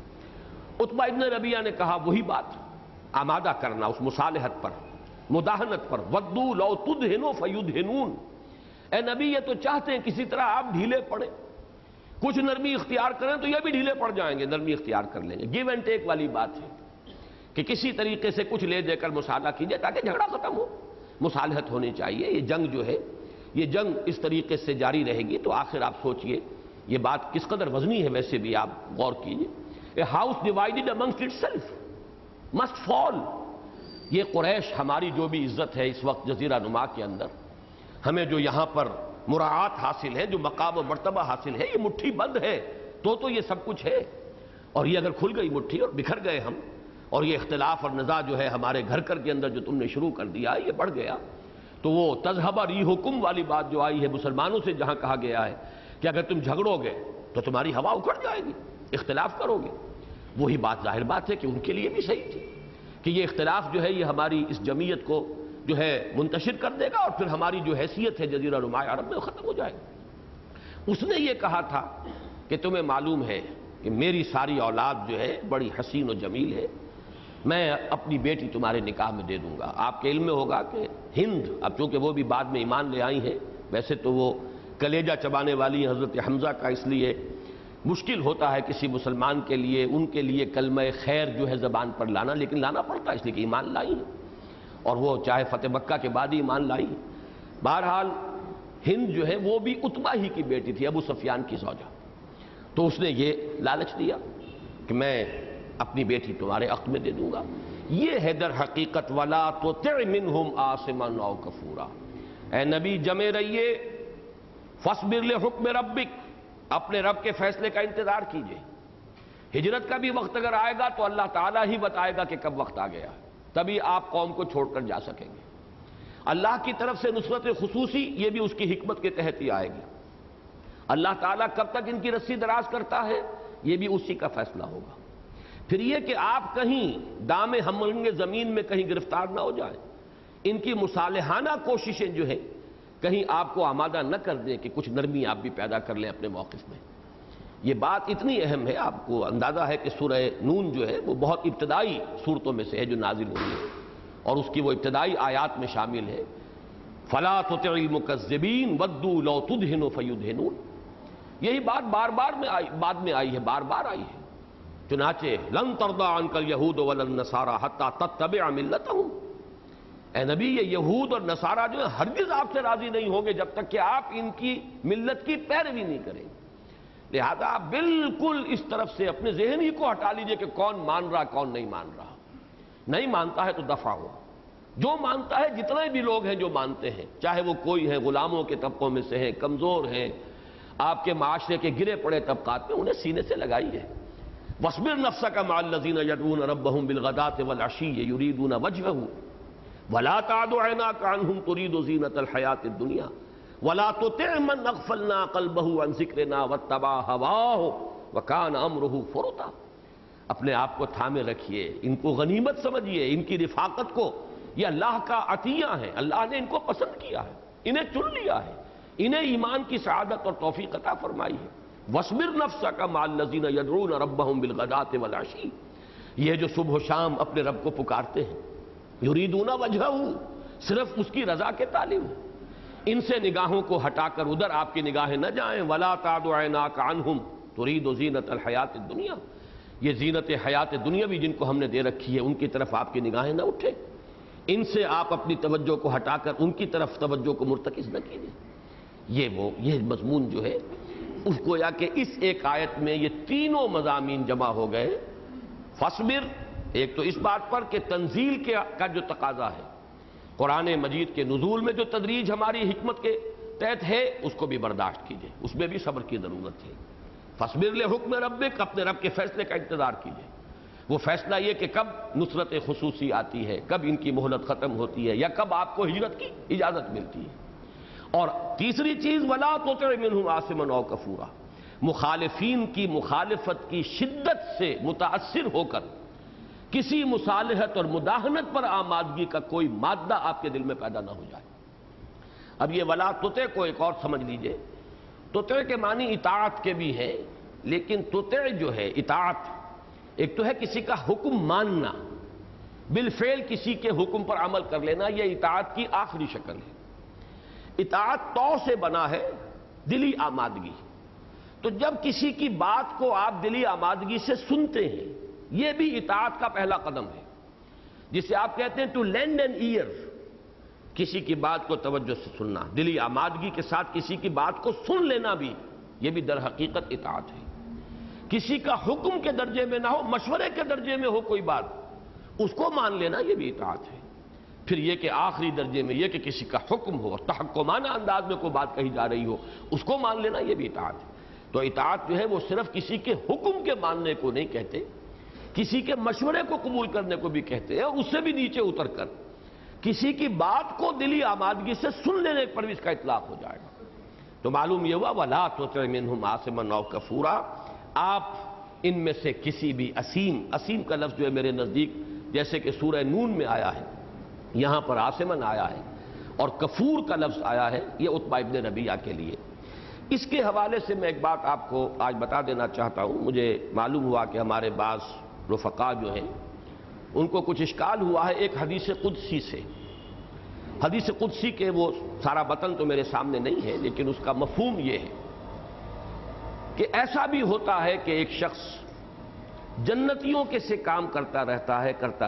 عتبہ ابن ربیعہ نے کہا وہی بات، آمادہ کرنا اس مصالحت پر، مداہنت پر، ودو لو تدہنوا فیدہنون، اے نبی یہ تو چاہتے ہیں کسی طرح آپ ڈھیلے پڑیں، کچھ نرمی اختیار کریں تو یہ بھی ڈھیلے پڑ جائیں گے، نرمی اختیار کر لیں گے۔ گیو اینڈ ٹیک والی بات ہے کہ کسی طریقے سے کچھ لے دے کر مصالحہ کیجئے تاکہ جھگڑا ختم ہو، مصالحت ہونی چاہیے۔ یہ جنگ جو ہے، یہ جنگ اس طریقے سے جاری رہے گی تو آخر آپ سوچئے یہ بات کس قدر وزنی ہے، ویسے بھی آپ غور کیجئے۔ A house divided amongst itself must fall۔ یہ قریش ہماری جو بھی عزت ہے اس وقت جزیرہ نما کے اندر، ہمیں جو یہاں پر مراعات حاصل ہے، جو مقام و مرتبہ حاصل ہے، یہ مٹھی بند ہے تو یہ سب کچھ ہے، اور یہ اگر کھل گئی مٹھی اور بکھر گئے ہم، اور یہ اختلاف اور نزاع جو ہے ہمارے گھر کے اندر جو تم نے شروع کر دیا یہ بڑھ گیا، تو وہ تذہب ریحکم والی بات جو آئی ہے مسلمانوں سے، جہاں کہا گیا ہے کہ اگر تم جھگڑو گے تو تمہاری ہوا اکھڑ جائے گی، اختلاف کرو گے، وہی بات ظاہر بات ہے کہ ان کے لیے بھی صحیح تھی کہ یہ اختلاف جو ہے یہ ہماری اس جمعیت کو جو ہے منتشر کر دے گا، اور پھر ہماری جو حیثیت ہے جزیرہ نما عرب میں ختم ہو جائے گی۔ اس نے یہ کہا تھا کہ تمہیں معلوم ہے کہ میری ساری اولاد جو ہے بڑی حسین و جمیل ہے، میں اپنی بیٹی تمہارے نکاح میں دے دوں گا۔ آپ کے علم میں ہوگا کہ ہند، اب چونکہ وہ بھی بعد میں ایمان لے آئی ہیں، ویسے تو وہ کلیجہ چبانے والی حضرت حمزہ کا اس لیے مشکل ہوتا ہے کسی مسلمان کے لیے، ان کے لیے کلمہ خیر جو ہے زبان پر لانا، لیکن لانا پڑتا ہے اس لیے کہ ایمان لائی ہے، اور وہ چاہے فتح مکہ کے بعد ہی ایمان لائی ہے۔ بہرحال ہند جو ہے وہ بھی عتبہ ہی کی بیٹی تھی، ابو سفیان کی زوجہ، تو اس نے یہ لالچ دیا کہ میں اپنی بیٹی تمہارے حق میں دے دوں گا۔ یہ ہے در حقیقت وَلَا تُطِعْ مِنْهُمْ آثِمًا أَوْ كَفُورًا، اے نبی جمے رہیے، فَاصْبِرْ لِحُکْمِ رَبِّكَ، اپنے رب کے فیصلے کا انتظار کیجئے۔ ہجرت کا بھی وقت اگر آئے گا تو اللہ تعالیٰ ہی بتائے گا کہ کب وقت آ گیا، تبھی آپ قوم کو چھوڑ کر جا سکیں گے۔ اللہ کی طرف سے نصرت خصوصی یہ بھی اس کی حکمت کے تحت ہی آئے گی۔ اللہ تعالیٰ کب تک ان کی رسی دراز کرتا ہے یہ بھی اسی کا فیصلہ ہوگا۔ پھر یہ کہ آپ کہیں دام ہمرنگ زمین میں کہیں گرفتار نہ ہو جائیں، ان کی مصالحانہ کوششیں جو ہیں کہیں آپ کو آمادہ نہ کر دیں کہ کچھ نرمی آپ بھی پیدا کر لیں اپنے موقف میں۔ یہ بات اتنی اہم ہے، آپ کو اندازہ ہے کہ سورہ نون جو ہے وہ بہت ابتدائی صورتوں میں سے ہے جو نازل ہوئی ہے، اور اس کی وہ ابتدائی آیات میں شامل ہے فَلَا تُطِعِ الْمُكَذِّبِينَ وَدُّوا لَوْ تُدْهِنُ فَيُدْهِنُونَ۔ یہی بات بار بار میں بعد میں آئی ہے، بار بار آئی ہے۔ چنانچہ لَن تَرْضَىٰ عَنْكَ الْيَهُودُ وَلَا النَّصَارَىٰ حَتَّىٰ تَتَّبِعَ مِلَّتَهُمْ۔ اے نبی یہ یہود اور نصارہ جو ہیں ہرگز آپ سے راضی نہیں ہوں گے جب تک کہ آپ ان کی ملت کی پیروی نہیں کریں گے۔ لہذا آپ بالکل اس طرف سے اپنے ذہن ہی کو ہٹا لیجئے کہ کون مان رہا کون نہیں مان رہا، نہیں مانتا ہے تو دفع ہو، جو مانتا ہے جتنے بھی لوگ ہیں جو مانتے ہیں، چاہے وہ کوئی ہے غلاموں کے طبقوں میں سے ہیں، کمزور ہیں، آپ کے معاشرے کے گرے پڑے طبقات میں، انہیں سینے سے لگائی ہے۔ وَاصْبِرْ نَفْسَكَ مَعَ الَّذِينَ يَدْعُونَ رَبَّهُمْ بِالْغَدَاةِ وَالْعَشِيِّ يُرِيدُونَ وَجْهَهُ وَلَا تَعْدُ عَيْنَاكَ عَنْهُمْ تُرِيدُ زِينَةَ الْحَيَاةِ الدُّنْيَا وَلَا تُطِعْ مَنْ أَغْفَلْنَا قَلْبَهُ عَنْ ذِكْرِنَا وَاتَّبَعَ هَوَاهُ وَكَانَ أَمْرُهُ فُرُطًا۔ اپنے آپ کو تھامے رکھیے، ان کو غنیمت سمجھیے، ان کی رفاقت کو، یہ اللہ کا عطیہ ہے، اللہ نے ان کو پسند کیا ہے، انہیں چن لیا ہے، انہیں ایمان کی سعادت اور توفیق عطا فرمائی ہے۔ وَاصْبِرْ نَفْسَكَ مَعَ الَّذِينَ يَدْعُونَ رَبَّهُمْ بِالْغَدَاةِ وَالْعَشِيِّ، یہ جو صبح و شام اپنے رب کو پکارتے ہیں، یریدون وجہہ، صرف اس کی رضا کے طالب ہیں، ان سے نگاہوں کو ہٹا کر ادھر آپ کی نگاہیں نہ جائیں. وَلَا تَعْدُ عَيْنَاكَ عَنْهُمْ تُرِيدُ زِينَةَ الْحَيَاةِ الدُّنْيَا. یہ زینت حیات دنیاوی جن کو ہم نے دے رکھی ہے ان کی طرف آپ کی نگاہیں نہ اٹھیں. ان سے آپ اپنی توجہ کو ہٹا کر ان کی طرف توجہ کو مرتکز نہ کیجیے. یہ مضمون جو ہے اس کو یا کہ اس ایک آیت میں یہ تینوں مضامین جمع ہو گئے. فاصبر، ایک تو اس بات پر کہ تنزیل کا جو تقاضا ہے، قرآن مجید کے نزول میں جو تدریج ہماری حکمت کے تحت ہے اس کو بھی برداشت کیجیے، اس میں بھی صبر کی ضرورت ہے. فاصبر لحکم ربک، اپنے رب کے فیصلے کا انتظار کیجیے. وہ فیصلہ یہ کہ کب نصرت خصوصی آتی ہے، کب ان کی مہلت ختم ہوتی ہے، یا کب آپ کو ہجرت کی اجازت ملتی ہے. اور تیسری چیز وَلَا تُطِعْ مِنْهُمْ آثِمًا أَوْ كَفُورًا، مخالفین کی مخالفت کی شدت سے متاثر ہو کر کسی مصالحت اور مداہنت پر آمادگی کا کوئی مادہ آپ کے دل میں پیدا نہ ہو جائے. اب یہ وَلَا تُطِعْ کو ایک اور سمجھ لیجئے. تُطِعْ کے معنی اطاعت کے بھی ہے، لیکن تُطِعْ جو ہے اطاعت، ایک تو ہے کسی کا حکم ماننا، بالفعل کسی کے حکم پر عمل کر لینا، یہ اطاعت کی آخری شکل ہے. اطاعت تو سے بنا ہے، دلی آمادگی. تو جب کسی کی بات کو آپ دلی آمادگی سے سنتے ہیں، یہ بھی اطاعت کا پہلا قدم ہے، جسے آپ کہتے ہیں ٹو لینڈ این ایئر. کسی کی بات کو توجہ سے سننا، دلی آمادگی کے ساتھ کسی کی بات کو سن لینا بھی، یہ بھی در حقیقت اطاعت ہے. کسی کا حکم کے درجے میں نہ ہو، مشورے کے درجے میں ہو کوئی بات، اس کو مان لینا یہ بھی اطاعت ہے. پھر یہ کہ آخری درجے میں یہ کہ کسی کا حکم ہو اور تحکمانہ انداز میں کوئی بات کہی جا رہی ہو، اس کو مان لینا یہ بھی اطاعت ہے. تو اطاعت جو ہے وہ صرف کسی کے حکم کے ماننے کو نہیں کہتے، کسی کے مشورے کو قبول کرنے کو بھی کہتے ہیں، اور اس سے بھی نیچے اتر کر کسی کی بات کو دلی آمادگی سے سن لینے پر بھی اس کا اطلاق ہو جائے گا. تو معلوم یہ ہوا وَلَا تُطِعْ مِنْهُمْ آثِمًا أَوْ كَفُورًا. آپ ان میں سے کسی بھی اسیم کا لفظ جو ہے میرے نزدیک جیسے کہ سورہ نون میں آیا ہے، یہاں پر آثمًا آیا ہے، اور کفور کا لفظ آیا ہے، یہ عتبہ ابن ربیعہ کے لیے. اس کے حوالے سے میں ایک بات آپ کو آج بتا دینا چاہتا ہوں. مجھے معلوم ہوا کہ ہمارے بعض رفقا جو ہیں ان کو کچھ اشکال ہوا ہے ایک حدیث قدسی سے. حدیث قدسی کے وہ سارا متن تو میرے سامنے نہیں ہے، لیکن اس کا مفہوم یہ ہے کہ ایسا بھی ہوتا ہے کہ ایک شخص جنتیوں کے سے کام کرتا رہتا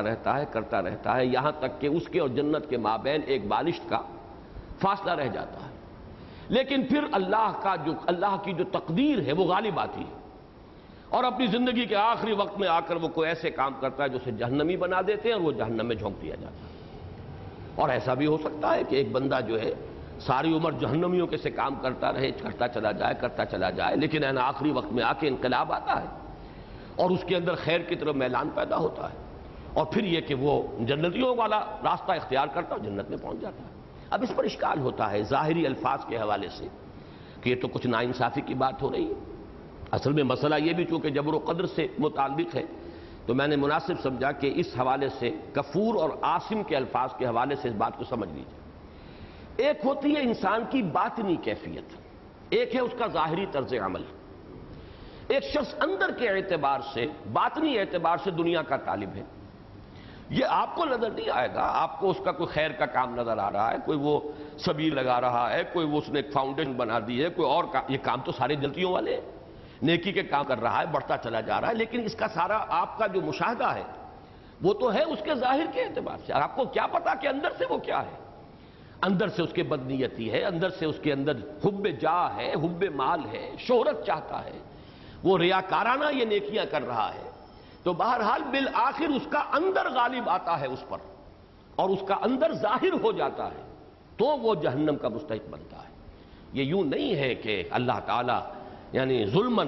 ہے یہاں تک کہ اس کے اور جنت کے مابین ایک بالشت کا فاصلہ رہ جاتا ہے. لیکن پھر اللہ کی جو تقدیر ہے وہ غالب آتی ہے، اور اپنی زندگی کے آخری وقت میں آ کر وہ کوئی ایسے کام کرتا ہے جو اسے جہنمی بنا دیتے ہیں، اور وہ جہنم میں جھونک دیا جاتا ہے. اور ایسا بھی ہو سکتا ہے کہ ایک بندہ جو ہے ساری عمر جہنمیوں کے سے کام کرتا چلا جائے، لیکن آخری وقت میں آ کے انقلاب آتا ہے اور اس کے اندر خیر کی طرف میلان پیدا ہوتا ہے، اور پھر یہ کہ وہ جنتیوں والا راستہ اختیار کرتا ہے، جنت میں پہنچ جاتا ہے. اب اس پر اشکال ہوتا ہے ظاہری الفاظ کے حوالے سے کہ یہ تو کچھ ناانصافی کی بات ہو رہی ہے. اصل میں مسئلہ یہ بھی چونکہ جبر و قدر سے متعلق ہے، تو میں نے مناسب سمجھا کہ اس حوالے سے کفور اور آثم کے الفاظ کے حوالے سے اس بات کو سمجھ لیجیے. ایک ہوتی ہے انسان کی باطنی کیفیت، ایک ہے اس کا ظاہری طرز عمل. ایک شخص اندر کے اعتبار سے، باطنی اعتبار سے دنیا کا طالب ہے، یہ آپ کو نظر نہیں آئے گا. آپ کو اس کا کوئی خیر کا کام نظر آ رہا ہے، کوئی وہ سبیل لگا رہا ہے، کوئی وہ اس نے ایک فاؤنڈیشن بنا دی ہے، کوئی اور یہ کام تو سارے جنتیوں والے ہیں، نیکی کے کام کر رہا ہے، بڑھتا چلا جا رہا ہے. لیکن اس کا سارا آپ کا جو مشاہدہ ہے وہ تو ہے اس کے ظاہر کے اعتبار سے. آپ کو کیا پتا کہ اندر سے وہ کیا ہے؟ اندر سے اس کے بدنیتی ہے، اندر سے اس کے اندر حب جاہ ہے، حب مال ہے، شہرت چاہتا ہے، وہ ریاکارانہ یہ نیکیاں کر رہا ہے. تو بہرحال بالآخر اس کا اندر غالب آتا ہے اس پر، اور اس کا اندر ظاہر ہو جاتا ہے، تو وہ جہنم کا مستحق بنتا ہے. یہ یوں نہیں ہے کہ اللہ تعالیٰ یعنی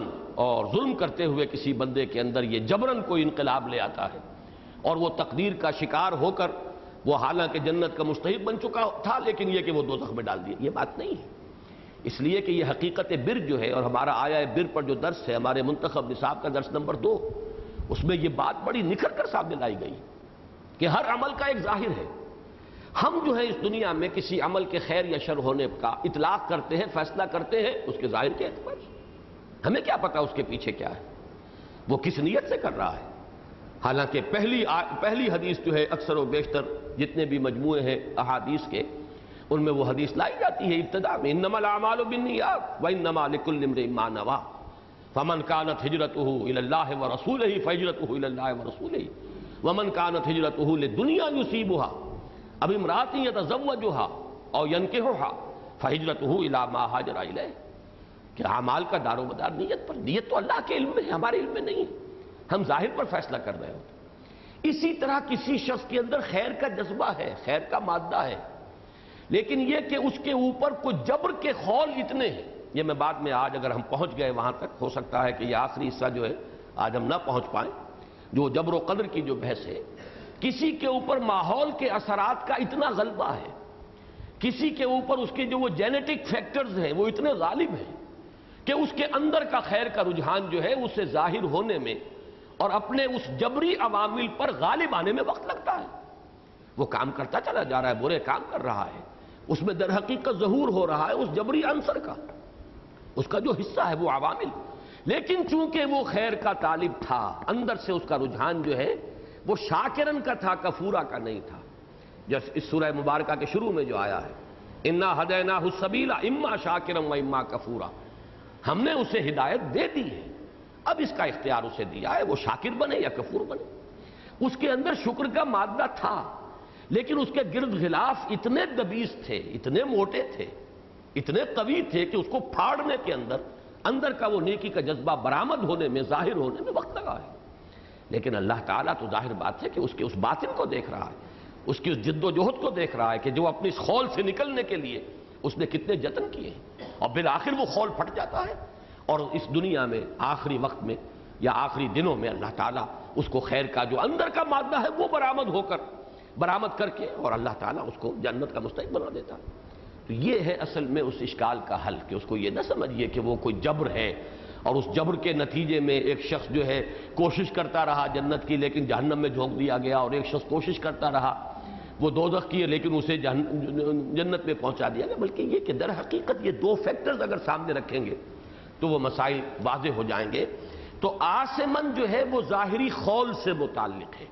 ظلم کرتے ہوئے کسی بندے کے اندر یہ جبراً کوئی انقلاب لے آتا ہے اور وہ تقدیر کا شکار ہو کر وہ حالانکہ جنت کا مستحق بن چکا تھا، لیکن یہ کہ وہ دوزخ میں ڈال دیا. یہ بات نہیں ہے. اس لیے کہ یہ حقیقت بر جو ہے، اور ہمارا آیا بر پر جو درس ہے ہمارے منتخب نصاب کا درس نمبر 2، اس میں یہ بات بڑی نکھر کر سامنے لائی گئی کہ ہر عمل کا ایک ظاہر ہے. ہم جو ہے اس دنیا میں کسی عمل کے خیر یا شر ہونے کا اطلاق کرتے ہیں، فیصلہ کرتے ہیں اس کے ظاہر کے اعتبار سے. ہمیں کیا پتا اس کے پیچھے کیا ہے، وہ کس نیت سے کر رہا ہے. حالانکہ پہلی حدیث جو ہے اکثر و بیشتر جتنے بھی مجموعے ہیں احادیث کے، ان میں وہ حدیث لائی جاتی ہے ابتدا میں، انما الاعمال بالنیات وانما لکل امرئ ما نوى فمن كانت هجرته الى الله ورسوله فهجرته الى الله ورسوله ومن كانت هجرته للدنيا يصيبها اب امرأة يتزوجها او ينكحها فهجرته الى ما هاجر اليه، کہ اعمال کا دار و مدار نیت پر، نیت تو اللہ کے علم میں ہے، ہمارے علم میں نہیں ہے، ہم ظاہر پر فیصلہ کر رہے ہوتے۔ اسی طرح کسی شخص کے اندر خیر کا جذبہ ہے، خیر کا مادہ ہے، لیکن یہ کہ اس کے اوپر کوئی جبر کے خول اتنے ہیں، یہ میں بعد میں آج اگر ہم پہنچ گئے وہاں تک، ہو سکتا ہے کہ یہ آخری حصہ جو ہے آج ہم نہ پہنچ پائیں، جو جبر و قدر کی جو بحث ہے، کسی کے اوپر ماحول کے اثرات کا اتنا غلبہ ہے، کسی کے اوپر اس کے جو وہ جینیٹک فیکٹرز ہیں وہ اتنے غالب ہیں کہ اس کے اندر کا خیر کا رجحان جو ہے اسے ظاہر ہونے میں اور اپنے اس جبری عوامل پر غالب آنے میں وقت لگتا ہے۔ وہ کام کرتا چلا جا رہا ہے، برے کام کر رہا ہے، اس میں در حقیقت ظہور ہو رہا ہے اس جبری عنصر کا، اس کا جو حصہ ہے وہ عوامل، لیکن چونکہ وہ خیر کا طالب تھا، اندر سے اس کا رجحان جو ہے وہ شاکرن کا تھا، کفورا کا نہیں تھا۔ جیسے اس سورہ مبارکہ کے شروع میں جو آیا ہے انا ہدیناہ السبیل اما شاکرا و اما کفورا، ہم نے اسے ہدایت دے دی ہے، اب اس کا اختیار اسے دیا ہے، وہ شاکر بنے یا کفور بنے۔ اس کے اندر شکر کا مادہ تھا، لیکن اس کے گرد غلاف اتنے دبیس تھے، اتنے موٹے تھے، اتنے قوی تھے کہ اس کو پھاڑنے کے اندر کا وہ نیکی کا جذبہ برآمد ہونے میں، ظاہر ہونے میں وقت لگا ہے۔ لیکن اللہ تعالیٰ تو ظاہر بات ہے کہ اس کے اس باطن کو دیکھ رہا ہے، اس کی اس جد و جہد کو دیکھ رہا ہے کہ جو اپنی اس خول سے نکلنے کے لیے اس نے کتنے جتن کیے ہیں، اور بالآخر وہ خول پھٹ جاتا ہے، اور اس دنیا میں آخری وقت میں یا آخری دنوں میں اللہ تعالیٰ اس کو خیر کا جو اندر کا مادہ ہے وہ برآمد کر کے اور اللہ تعالیٰ اس کو جنت کا مستحق بنا دیتا ہے۔ تو یہ ہے اصل میں اس اشکال کا حل، کہ اس کو یہ نہ سمجھیے کہ وہ کوئی جبر ہے، اور اس جبر کے نتیجے میں ایک شخص جو ہے کوشش کرتا رہا جنت کی لیکن جہنم میں جھونک دیا گیا، اور ایک شخص کوشش کرتا رہا وہ دوزخ کی لیکن اسے جنت میں پہنچا دیا گیا، بلکہ یہ کہ در حقیقت یہ دو فیکٹرز اگر سامنے رکھیں گے تو وہ مسائل واضح ہو جائیں گے۔ تو آسمن جو ہے وہ ظاہری خول سے متعلق ہے،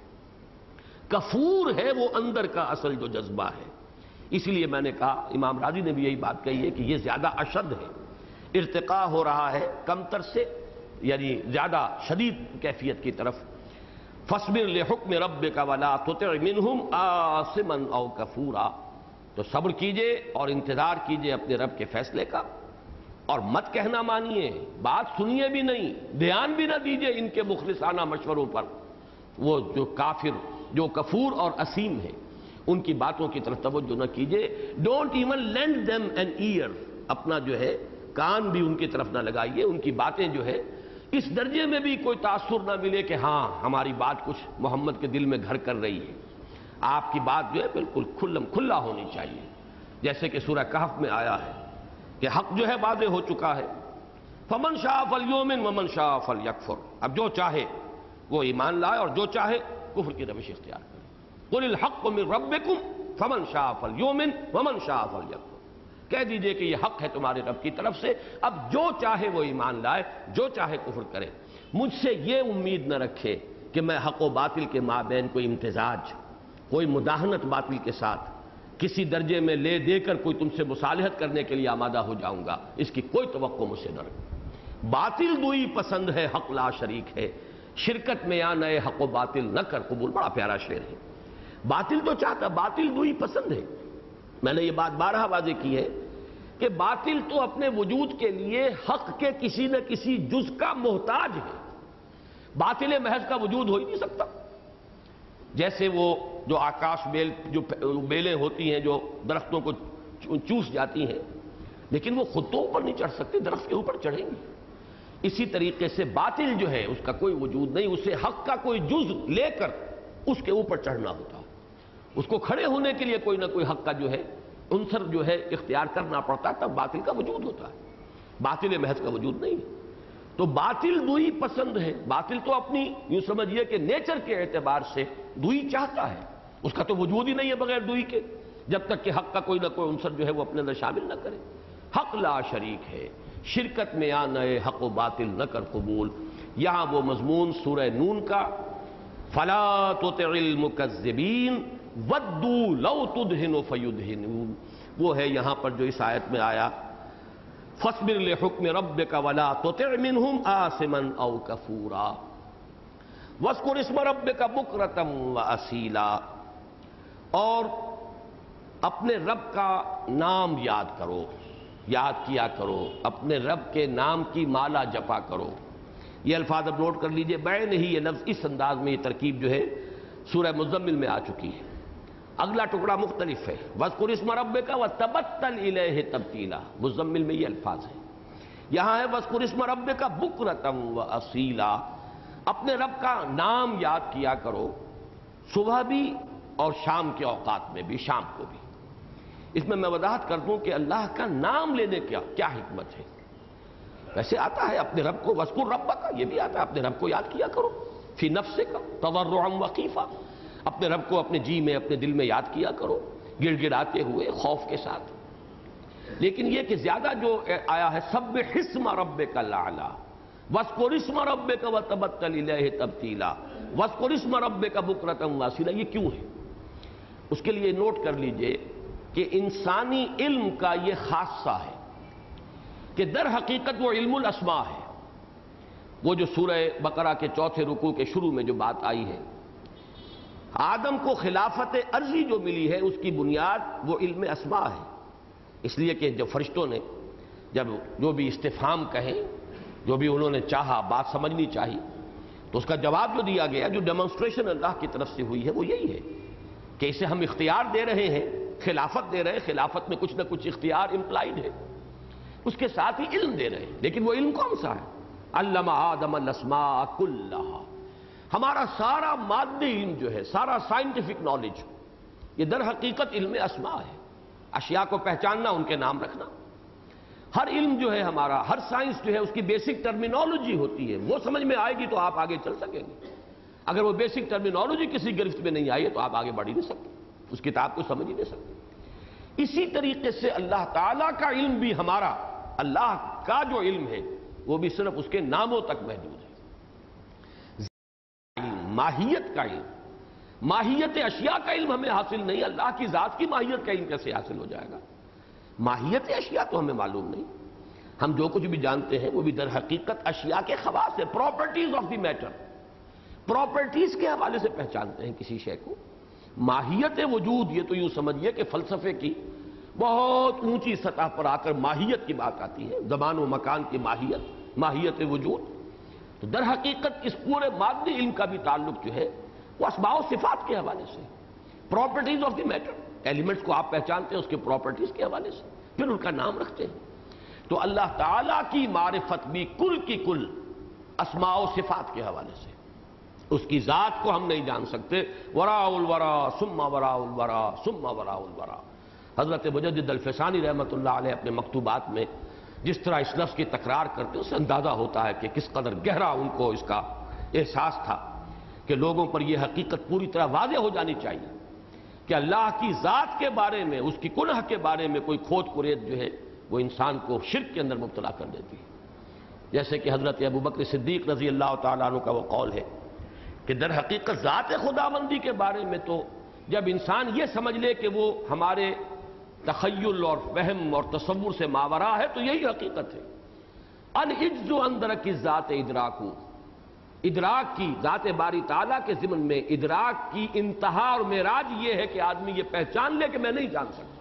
کفور ہے وہ اندر کا اصل جو جذبہ ہے۔ اس لیے میں نے کہا، امام راضی نے بھی یہی بات کہی ہے کہ یہ زیادہ اشد ہے، ارتقاء ہو رہا ہے کمتر سے، یعنی زیادہ شدید کیفیت کی طرف۔ فاصبر لحکم ربک ولا تطع منہم آثما او کفورا، تو صبر کیجئے اور انتظار کیجئے اپنے رب کے فیصلے کا، اور مت کہنا مانیے، بات سنیے بھی نہیں، دھیان بھی نہ دیجئے ان کے مخلصانہ مشوروں پر، وہ جو کافر، جو کفور اور اسیم ہیں ان کی باتوں کی طرف توجہ نہ کیجئے۔ Don't even lend them an ear، اپنا جو ہے کان بھی ان کی طرف نہ لگائیے، ان کی باتیں جو ہے اس درجے میں بھی کوئی تاثر نہ ملے کہ ہاں ہماری بات کچھ محمد کے دل میں گھر کر رہی ہے۔ آپ کی بات جو ہے بالکل کھلا ہونی چاہیے، جیسے کہ سورہ کہف میں آیا ہے کہ حق جو ہے واضح ہو چکا ہے، فمن شاء فلیؤمن ومن شاء فلیکفر، اب جو چاہے وہ ایمان لائے اور جو چاہے کفر کی روش اختیار کرے۔ قل الحق من ربکم فمن شاء فلیؤمن ومن شاء فلیکفر، کہہ دیجئے کہ یہ حق ہے تمہارے رب کی طرف سے، اب جو چاہے وہ ایمان لائے، جو چاہے کفر کرے۔ مجھ سے یہ امید نہ رکھے کہ میں حق و باطل کے مابین کوئی امتزاج، کوئی مداہنت باطل کے ساتھ کسی درجے میں لے دے کر کوئی تم سے مصالحت کرنے کے لیے آمادہ ہو جاؤں گا، اس کی کوئی توقع مجھ سے نہ رکھو۔ باطل دوئی پسند ہے حق لا شریک ہے، شرکت میں یا نئے حق و باطل نہ کر قبول، بڑا پیارا شعر ہے۔ باطل تو چاہتا، باطل دوئی پسند ہے، میں نے یہ بات بارہا واضح کی ہے کہ باطل تو اپنے وجود کے لیے حق کے کسی نہ کسی جز کا محتاج ہے، باطل محض کا وجود ہو ہی نہیں سکتا۔ جیسے وہ جو آکاش بیل، جو بیلیں ہوتی ہیں جو درختوں کو چوس جاتی ہیں، لیکن وہ خود تو اوپر نہیں چڑھ سکتے، درخت کے اوپر چڑھیں گے۔ اسی طریقے سے باطل جو ہے اس کا کوئی وجود نہیں، اسے حق کا کوئی جز لے کر اس کے اوپر چڑھنا ہوتا ہے، اس کو کھڑے ہونے کے لیے کوئی نہ کوئی حق کا جو ہے عنصر جو ہے اختیار کرنا پڑتا ہے، تب باطل کا وجود ہوتا ہے، باطل محض کا وجود نہیں۔ تو باطل دوئی پسند ہے، باطل تو اپنی یوں سمجھیے کہ نیچر کے اعتبار سے دوئی چاہتا ہے، اس کا تو وجود ہی نہیں ہے بغیر دوئی کے، جب تک کہ حق کا کوئی نہ کوئی عنصر جو ہے وہ اپنے اندر شامل نہ کرے۔ حق لا شریک ہے، شرکت میں آ نئے حق و باطل نہ کر قبول۔ یہاں وہ مضمون سورہ نون کا فَلَا تُطِعِ الْمُكَذِّبِينَ وَدُّوا لَوْ تُدْهِنُ فَيُدْهِنُونَ، وہ ہے یہاں پر جو اس آیت میں آیا فاصبر لحکم ربک ولا تطع منہم آثما او کفورا واذکر اسم ربک بکرۃ واصیلا، اور اپنے رب کا نام یاد کرو، یاد کیا کرو، اپنے رب کے نام کی مالا جپا کرو۔ یہ الفاظ اب نوٹ کر لیجئے، بین ہی یہ لفظ اس انداز میں یہ ترکیب جو ہے سورہ مزمل میں آ چکی ہے۔ اگلا ٹکڑا مختلف ہے، وَاذْكُرِ اسْمَ رَبِّكَ وَتَبَتَّلْ إِلَيْهِ تَبْتِيلًا، مزمل میں یہ الفاظ ہیں۔ یہاں ہے وَاذْكُرِ اسْمَ رَبِّكَ بُكْرَةً وَأَصِيلًا، اپنے رب کا نام یاد کیا کرو، صبح بھی اور شام کے اوقات میں بھی، شام کو بھی۔ اس میں وضاحت کر دوں کہ اللہ کا نام لینے کیا حکمت ہے۔ ویسے آتا ہے اپنے رب کو وَاذْكُرْ رَبَّكَ، یہ بھی آتا ہے اپنے رب کو یاد کیا کرو، فِي نَفْسِكَ تَضَرُّعًا وَخِيفًا، اپنے رب کو اپنے جی میں اپنے دل میں یاد کیا کرو، گڑ گڑاتے ہوئے خوف کے ساتھ۔ لیکن یہ کہ زیادہ جو آیا ہے سبح اسم ربک الاعلی واذکر اسم ربک وتبتل الیہ تبتیلا واذکر اسم ربک بکرۃ واصیلا، یہ کیوں ہے؟ اس کے لیے نوٹ کر لیجئے کہ انسانی علم کا یہ خاصہ ہے کہ در حقیقت وہ علم الاسماء ہے۔ وہ جو سورہ بقرہ کے چوتھے رکوع کے شروع میں جو بات آئی ہے، آدم کو خلافت ارضی جو ملی ہے اس کی بنیاد وہ علم اسماء ہے۔ اس لیے کہ جب فرشتوں نے جب جو بھی استفہام کہیں، جو بھی انہوں نے چاہا، بات سمجھنی چاہی، تو اس کا جواب جو دیا گیا، جو ڈیمونسٹریشن اللہ کی طرف سے ہوئی ہے وہ یہی ہے کہ اسے ہم اختیار دے رہے ہیں، خلافت دے رہے ہیں، خلافت میں کچھ نہ کچھ اختیار امپلائڈ ہے، اس کے ساتھ ہی علم دے رہے ہیں۔ لیکن وہ علم کون سا ہے؟ علم آدم الاسماء کلھا، ہمارا سارا مادی علم جو ہے، سارا سائنٹیفک نالج، یہ در حقیقت علم اسماء ہے۔ اشیاء کو پہچاننا، ان کے نام رکھنا۔ ہر علم جو ہے ہمارا، ہر سائنس جو ہے اس کی بیسک ٹرمینالوجی ہوتی ہے، وہ سمجھ میں آئے گی تو آپ آگے چل سکیں گے۔ اگر وہ بیسک ٹرمینالوجی کسی گرفت میں نہیں آئی ہے تو آپ آگے بڑھ ہی نہیں سکتے، اس کتاب کو سمجھ ہی نہیں سکتے۔ اسی طریقے سے اللہ تعالیٰ کا علم بھی ہمارا، اللہ کا جو علم ہے وہ بھی صرف اس کے ناموں تک محدود ہے۔ ماہیت کا علم، ماہیت اشیاء کا علم ہمیں حاصل نہیں، اللہ کی ذات کی ماہیت کا علم کیسے حاصل ہو جائے گا؟ ماہیت اشیاء تو ہمیں معلوم نہیں۔ ہم جو کچھ بھی جانتے ہیں وہ بھی در حقیقت اشیاء کے خواص ہے، properties of the matter, properties کے حوالے سے پہچانتے ہیں کسی شے کو۔ ماہیت وجود، یہ تو یوں سمجھیے کہ فلسفے کی بہت اونچی سطح پر آ کر ماہیت کی بات آتی ہے، زمان و مکان کی ماہیت، ماہیت وجود۔ تو در حقیقت اس پورے مادی علم کا بھی تعلق جو ہے وہ اسماء و صفات کے حوالے سے، properties of the matter, elements کو آپ پہچانتے ہیں اس کے پراپرٹیز کے حوالے سے، پھر ان کا نام رکھتے ہیں۔ تو اللہ تعالیٰ کی معرفت بھی کل کی کل اسماء و صفات کے حوالے سے، اس کی ذات کو ہم نہیں جان سکتے۔ وراء الورا ثم وراء الورا ثم وراء الورا، حضرت مجدد الفسانی رحمۃ اللہ علیہ اپنے مکتوبات میں جس طرح اس لفظ کی تکرار کرتے ہیں، اس سے اندازہ ہوتا ہے کہ کس قدر گہرا ان کو اس کا احساس تھا کہ لوگوں پر یہ حقیقت پوری طرح واضح ہو جانی چاہیے کہ اللہ کی ذات کے بارے میں، اس کی کنہ کے بارے میں کوئی کھوج کرید جو ہے وہ انسان کو شرک کے اندر مبتلا کر دیتی ہے۔ جیسے کہ حضرت ابوبکر صدیق رضی اللہ تعالیٰ عنہ کا وہ قول ہے کہ در حقیقت ذات خداوندی کے بارے میں تو جب انسان یہ سمجھ لے کہ وہ ہمارے تخیل اور فہم اور تصور سے ماورا ہے تو یہی حقیقت ہے۔ العجز اندرک ذات ادراکو، ادراک کی، ذات باری تعالیٰ کے ضمن میں ادراک کی انتہا اور معراج یہ ہے کہ آدمی یہ پہچان لے کہ میں نہیں جان سکتا،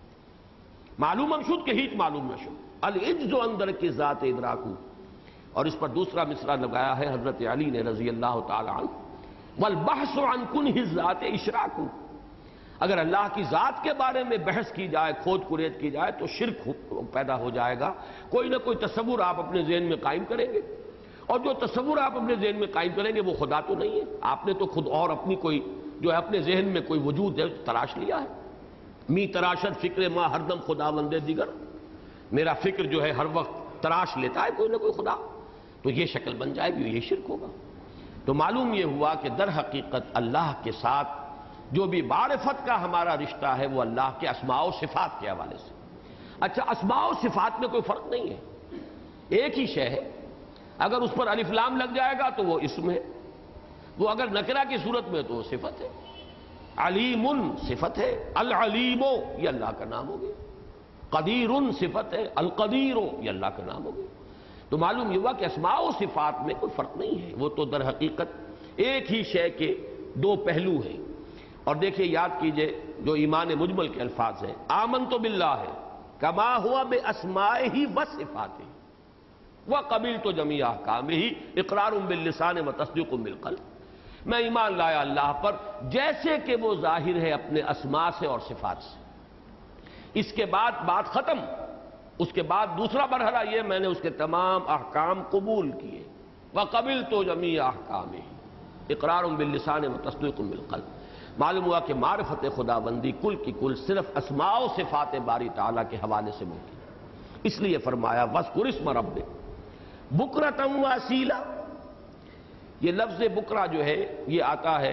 معلوم شد کہ ہیچ معلوم نہ شد، العجز اندرک ذات ادراکو۔ اور اس پر دوسرا مصرع لگایا ہے حضرت علی نے رضی اللہ تعالی عنہ، والبحث عن کنہ الذات اشراک، اگر اللہ کی ذات کے بارے میں بحث کی جائے، کھود کرید کی جائے تو شرک پیدا ہو جائے گا۔ کوئی نہ کوئی تصور آپ اپنے ذہن میں قائم کریں گے، اور جو تصور آپ اپنے ذہن میں قائم کریں گے وہ خدا تو نہیں ہے، آپ نے تو خود اور اپنی کوئی جو ہے اپنے ذہن میں کوئی وجود ہے تلاش لیا ہے۔ می تراشد فکر ما ہر دم خدا وندے دیگر، میرا فکر جو ہے ہر وقت تراش لیتا ہے کوئی نہ کوئی خدا، تو یہ شکل بن جائے گی، یہ شرک ہوگا۔ تو معلوم یہ ہوا کہ در حقیقت اللہ کے ساتھ جو بھی معرفت کا ہمارا رشتہ ہے وہ اللہ کے اسماء و صفات کے حوالے سے۔ اچھا، اسماء و صفات میں کوئی فرق نہیں ہے، ایک ہی شے ہے، اگر اس پر الف لام لگ جائے گا تو وہ اسم ہے، وہ اگر نکرہ کی صورت میں تو وہ صفت ہے۔ علیم صفت ہے، العلیم یہ اللہ کا نام ہو گیا، قدیر صفت ہے، القدیر یہ اللہ کا نام ہو گیا۔ تو معلوم یہ ہوا کہ اسماء و صفات میں کوئی فرق نہیں ہے، وہ تو در حقیقت ایک ہی شے کے دو پہلو ہیں۔ اور دیکھیے یاد کیجئے جو ایمان مجمل کے الفاظ ہیں، آمنت باللہ ہے کما ہوا باسمائہ و صفاتہ وقبلت جمیع احکامہ اقرار باللسان و تصدیق بالقلب، میں ایمان لایا اللہ پر جیسے کہ وہ ظاہر ہے اپنے اسماء سے اور صفات سے۔ اس کے بعد بات ختم، اس کے بعد دوسرا مرحلہ یہ میں نے اس کے تمام احکام قبول کیے، وقبلت جمیع احکامہ اقرار باللسان و تصدیق بالقلب۔ معلوم ہوا کہ معرفت خداوندی کل کی کل صرف اسماء و صفات باری تعالیٰ کے حوالے سے ممکن ہے۔ اس لیے فرمایا وَاذْكُرِ اسْمَ رَبِّكَ بُكْرَةً وَأَصِيلًا۔ یہ لفظ بکرا جو ہے یہ آتا ہے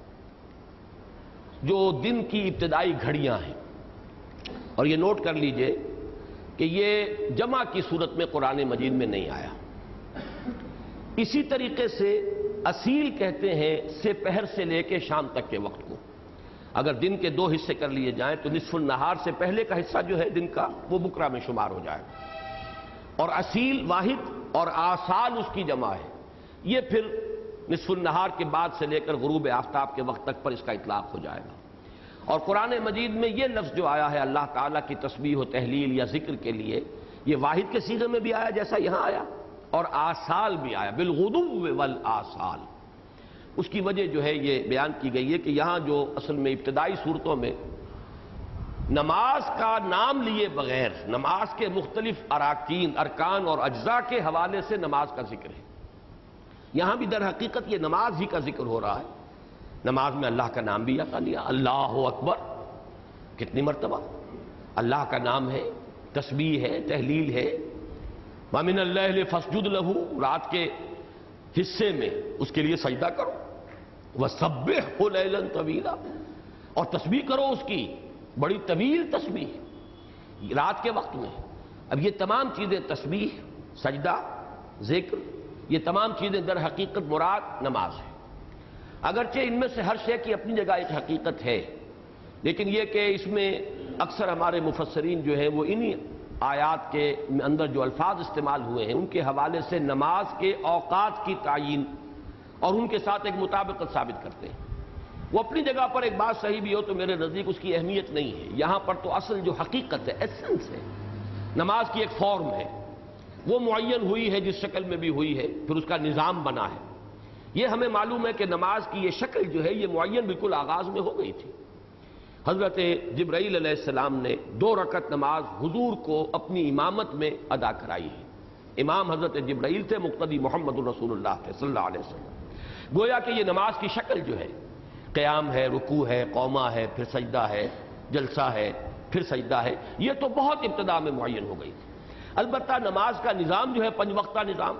جو دن کی ابتدائی گھڑیاں ہیں، اور یہ نوٹ کر لیجئے کہ یہ جمع کی صورت میں قرآن مجید میں نہیں آیا۔ اسی طریقے سے اصیل کہتے ہیں سے پہر سے لے کے شام تک کے وقت کو۔ اگر دن کے دو حصے کر لیے جائیں تو نصف النہار سے پہلے کا حصہ جو ہے دن کا وہ بکرا میں شمار ہو جائے گا، اور اصیل واحد اور آصال اس کی جمع ہے، یہ پھر نصف النہار کے بعد سے لے کر غروب آفتاب کے وقت تک پر اس کا اطلاق ہو جائے گا۔ اور قرآن مجید میں یہ لفظ جو آیا ہے اللہ تعالیٰ کی تسبیح و تحلیل یا ذکر کے لیے، یہ واحد کے صیغے میں بھی آیا جیسا یہاں آیا، اور آصال بھی آیا بالغدو والآصال۔ اس کی وجہ جو ہے یہ بیان کی گئی ہے کہ یہاں جو اصل میں ابتدائی صورتوں میں نماز کا نام لیے بغیر نماز کے مختلف اراکین، ارکان اور اجزاء کے حوالے سے نماز کا ذکر ہے، یہاں بھی در حقیقت یہ نماز ہی کا ذکر ہو رہا ہے۔ نماز میں اللہ کا نام بھی آتا لیا، اللہ اکبر کتنی مرتبہ اللہ کا نام ہے، تسبیح ہے، تحلیل ہے۔ وَمِنَ اللَّيْلِ فَاسْجُدْ لَهُ، رات کے حصے میں اس کے لیے سجدہ کرو، وَسَبِّحْهُ لَيْلًا طَوِيلًا، اور تسبیح کرو اس کی بڑی طویل تسبیح رات کے وقت میں۔ اب یہ تمام چیزیں تسبیح، سجدہ، ذکر، یہ تمام چیزیں در حقیقت مراد نماز ہے۔ اگرچہ ان میں سے ہر شے کی اپنی جگہ ایک حقیقت ہے، لیکن یہ کہ اس میں اکثر ہمارے مفسرین جو ہیں وہ انہی آیات کے اندر جو الفاظ استعمال ہوئے ہیں ان کے حوالے سے نماز کے اوقات کی تعیین اور ان کے ساتھ ایک مطابقت ثابت کرتے ہیں۔ وہ اپنی جگہ پر ایک بات صحیح بھی ہو تو میرے نزدیک اس کی اہمیت نہیں ہے، یہاں پر تو اصل جو حقیقت ہے، ایسنس ہے، نماز کی ایک فارم ہے، وہ معین ہوئی ہے جس شکل میں بھی ہوئی ہے، پھر اس کا نظام بنا ہے۔ یہ ہمیں معلوم ہے کہ نماز کی یہ شکل جو ہے یہ معین بالکل آغاز میں ہو گئی تھی۔ حضرت جبرائیل علیہ السلام نے 2 رکعت نماز حضور کو اپنی امامت میں ادا کرائی ہے۔ امام حضرت جبرائیل تھے، مقتدی محمد رسول اللہ تھے صلی اللہ علیہ وسلم۔ گویا کہ یہ نماز کی شکل جو ہے، قیام ہے، رکوع ہے، قومہ ہے، پھر سجدہ ہے، جلسہ ہے، پھر سجدہ ہے، یہ تو بہت ابتدا میں معین ہو گئی تھی۔ البتہ نماز کا نظام جو ہے 5 وقتہ نظام،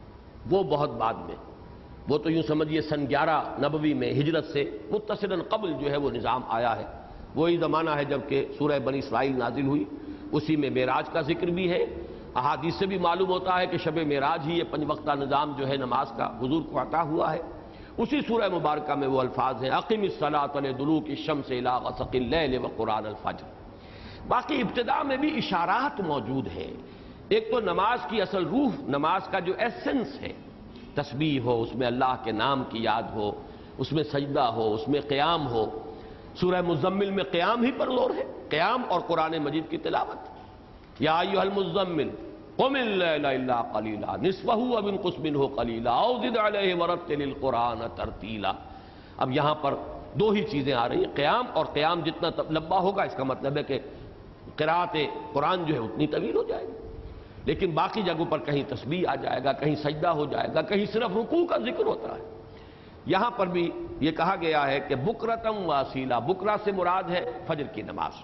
وہ بہت بعد میں، وہ تو یوں سمجھیے سن 11 نبوی میں ہجرت سے متصلاً قبل جو ہے وہ نظام آیا ہے۔ وہی زمانہ ہے جب کہ سورہ بنی اسرائیل نازل ہوئی، اسی میں معراج کا ذکر بھی ہے۔ احادیث سے بھی معلوم ہوتا ہے کہ شب معراج ہی یہ 5 وقتہ نظام جو ہے نماز کا حضور کو عطا ہوا ہے۔ اسی سورہ مبارکہ میں وہ الفاظ ہیں اقم الصلاۃ لدلوک الشمس الی غسق اللیل وقرآن الفجر۔ باقی ابتدا میں بھی اشارات موجود ہیں۔ ایک تو نماز کی اصل روح، نماز کا جو ایسنس ہے، تسبیح ہو، اس میں اللہ کے نام کی یاد ہو، اس میں سجدہ ہو، اس میں قیام ہو۔ سورہ مزمل میں قیام ہی پر زور ہے، قیام اور قرآن مجید کی تلاوت۔ یا ایھا المزمل قم اللیل الا قلیلا نصفہ او انقص منہ قلیلا او زد علیہ ورتل القرآن ترتیلا۔ اب یہاں پر 2 ہی چیزیں آ رہی ہیں، قیام، اور قیام جتنا لمبا ہوگا اس کا مطلب ہے کہ قراءت قرآن جو ہے اتنی طویل ہو جائے گی۔ لیکن باقی جگہوں پر کہیں تسبیح آ جائے گا، کہیں سجدہ ہو جائے گا، کہیں صرف رکوع کا ذکر ہوتا ہے۔ یہاں پر بھی یہ کہا گیا ہے کہ بکرتم و اصیلا، بکرا سے مراد ہے فجر کی نماز،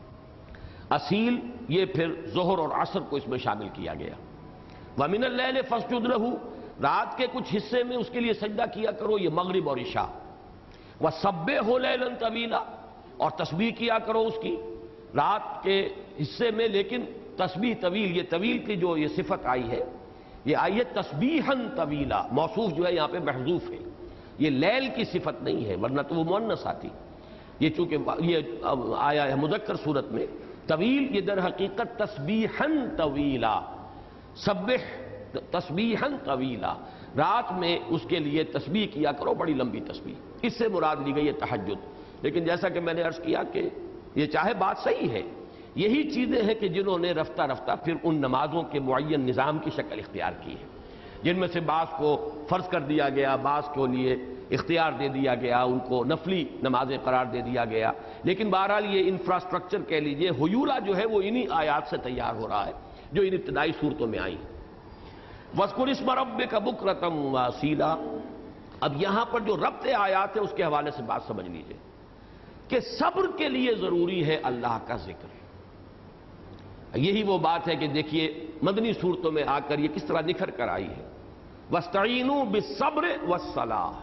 اصیل یہ پھر ظہر اور عصر کو اس میں شامل کیا گیا۔ وَمِنَ اللَّيْلِ فَاسْجُدْ لَهُ، رات کے کچھ حصے میں اس کے لیے سجدہ کیا کرو، یہ مغرب اور عشاء۔ وَسَبِّحْهُ لَيْلًا طَوِيلًا، اور تسبیح کیا کرو اس کی رات کے حصے میں، لیکن تسبیح طویل، یہ طویل کی جو یہ صفت آئی ہے یہ آئی ہے تسبیحاً طویلا، موصوف جو ہے یہاں پہ محذوف ہے، یہ لیل کی صفت نہیں ہے ورنہ تو وہ مؤنث آتی۔ یہ چونکہ یہ آیا ہے مذکر صورت میں، طویل یہ در حقیقت تسبیحاً طویلا، سبح تسبیحاً طویلا، رات میں اس کے لیے تسبیح کیا کرو بڑی لمبی تسبیح، اس سے مراد لی گئی ہے تہجد۔ لیکن جیسا کہ میں نے عرض کیا کہ یہ چاہے بات صحیح ہے، یہی چیزیں ہیں کہ جنہوں نے رفتہ رفتہ پھر ان نمازوں کے معین نظام کی شکل اختیار کی ہے، جن میں سے بعض کو فرض کر دیا گیا، بعض کو لیے اختیار دے دیا گیا، ان کو نفلی نمازیں قرار دے دیا گیا، لیکن بہرحال یہ انفراسٹرکچر کہہ لیجئے، حیولہ جو ہے وہ انہی آیات سے تیار ہو رہا ہے جو ان ابتدائی صورتوں میں آئی ہیں۔ وَاذْكُرِ اسْمَ رَبِّكَ بُكْرَةً وَأَصِيلًا، اب یہاں پر جو ربط آیات ہے اس کے حوالے سے بات سمجھ لیجئے کہ صبر کے لیے ضروری ہے اللہ کا ذکر۔ یہی وہ بات ہے کہ دیکھیے مدنی صورتوں میں آ کر یہ کس طرح نکھر کر آئی ہے، وَاسْتَعِينُوا بِالصَّبْرِ وَالصَّلَاةِ،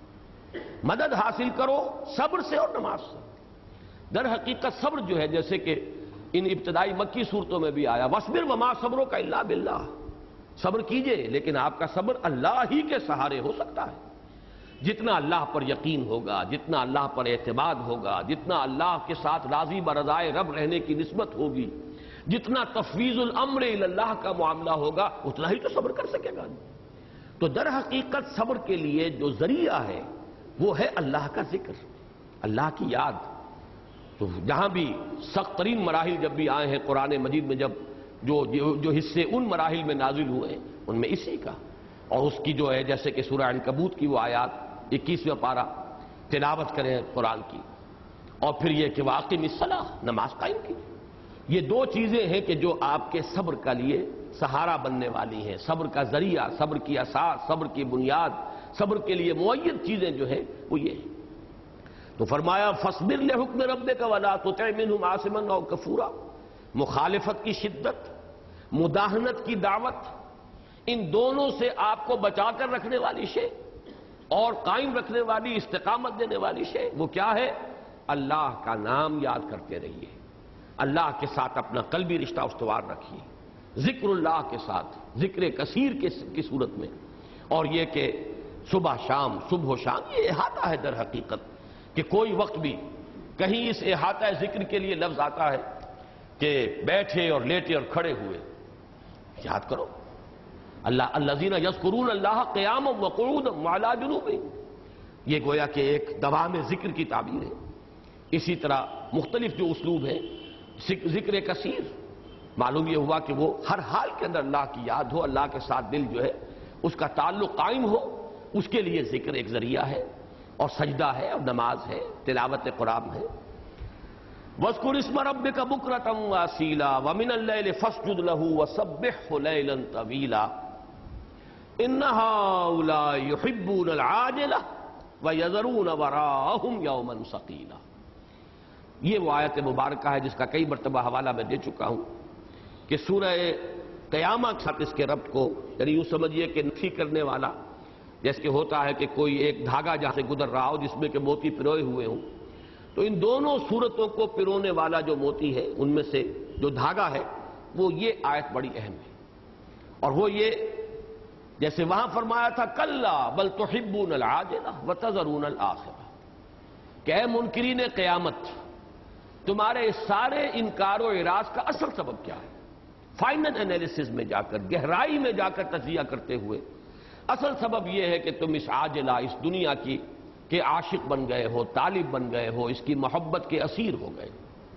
مدد حاصل کرو صبر سے اور نماز سے۔ در حقیقت صبر جو ہے جیسے کہ ان ابتدائی مکی صورتوں میں بھی آیا، وَاصْبِرْ وَمَا صَبْرُكَ إِلَّا بِاللَّهِ، صبر کیجئے لیکن آپ کا صبر اللہ ہی کے سہارے ہو سکتا ہے۔ جتنا اللہ پر یقین ہوگا، جتنا اللہ پر اعتماد ہوگا، جتنا اللہ کے ساتھ راضی برضائے رب رہنے کی نسبت ہوگی، جتنا تفویض الامر الی اللہ کا معاملہ ہوگا، اتنا ہی تو صبر کر سکے گا۔ تو در حقیقت صبر کے لیے جو ذریعہ ہے وہ ہے اللہ کا ذکر، اللہ کی یاد۔ تو جہاں بھی سخت ترین مراحل جب بھی آئے ہیں قرآن مجید میں، جب جو حصے ان مراحل میں نازل ہوئے ہیں ان میں اسی کا، اور اس کی جو ہے جیسے کہ سورہ عنکبوت کی وہ آیات 21واں پارہ تلاوت کریں قرآن کی، اور پھر یہ کہ واقم الصلاۃ، نماز قائم کی۔ یہ دو چیزیں ہیں کہ جو آپ کے صبر کا لیے سہارا بننے والی ہیں، صبر کا ذریعہ، صبر کی اساس، صبر کی بنیاد، صبر کے لیے معین چیزیں جو ہیں وہ یہ ہیں۔ تو فرمایا فاصبر لحکم ربک ولا تطع منهم عاصما او کفورا، مخالفت کی شدت، مداہنت کی دعوت، ان دونوں سے آپ کو بچا کر رکھنے والی شے اور قائم رکھنے والی، استقامت دینے والی شے وہ کیا ہے؟ اللہ کا نام یاد کرتے رہیے، اللہ کے ساتھ اپنا قلبی رشتہ استوار رکھیے، ذکر اللہ کے ساتھ، ذکر کثیر کی صورت میں، اور یہ کہ صبح و شام یہ احاطہ ہے در حقیقت، کہ کوئی وقت بھی کہیں اس احاطہ ذکر کے لیے لفظ آتا ہے کہ بیٹھے اور لیٹے اور کھڑے ہوئے یاد کرو اللہ، الذین یذکرون اللہ قیاما وقعودا وعلی جنوبہم، یہ گویا کہ ایک دوام ذکر کی تعبیر ہے۔ اسی طرح مختلف جو اسلوب ہیں، ذکر کثیر، معلوم یہ ہوا کہ وہ ہر حال کے اندر اللہ کی یاد ہو، اللہ کے ساتھ دل جو ہے اس کا تعلق قائم ہو، اس کے لیے ذکر ایک ذریعہ ہے، اور سجدہ ہے، اور نماز ہے، تلاوت قرآن ہے۔ وَاذْكُرِ اسْمَ رَبِّكَ بُكْرَةً وَأَصِيلًا وَمِنَ اللَّيْلِ فَاسْجُدْ لَهُ وَسَبِّحْهُ لَيْلًا طَوِيلًا إِنَّ هَٰؤُلَاءِ يُحِبُّونَ الْعَاجِلَةَ وَيَذَرُونَ وَرَاءَهُمْ يَوْمًا ثَقِيلًا۔ یہ وہ آیت مبارکہ ہے جس کا کئی مرتبہ حوالہ میں دے چکا ہوں کہ سورہ قیامہ کے ساتھ اس کے ربط کو، یعنی یوں سمجھیے کہ نفی کرنے والا، جیسے کہ ہوتا ہے کہ کوئی ایک دھاگا جہاں سے گزر رہا ہو جس میں کہ موتی پروئے ہوئے ہوں، تو ان دونوں صورتوں کو پرونے والا جو موتی ہے ان میں سے جو دھاگا ہے وہ یہ آیت بڑی اہم ہے، اور وہ یہ جیسے وہاں فرمایا تھا کلا بل تحبون العاجلہ وتذرون الآخرہ، کہ اے منکرین قیامت، تمہارے سارے انکار و اعراض کا اصل سبب کیا ہے؟ فائنل انالیسس میں جا کر، گہرائی میں جا کر تجزیہ کرتے ہوئے اصل سبب یہ ہے کہ تم اس عاجلہ، اس دنیا کی کہ عاشق بن گئے ہو، طالب بن گئے ہو، اس کی محبت کے اسیر ہو گئے۔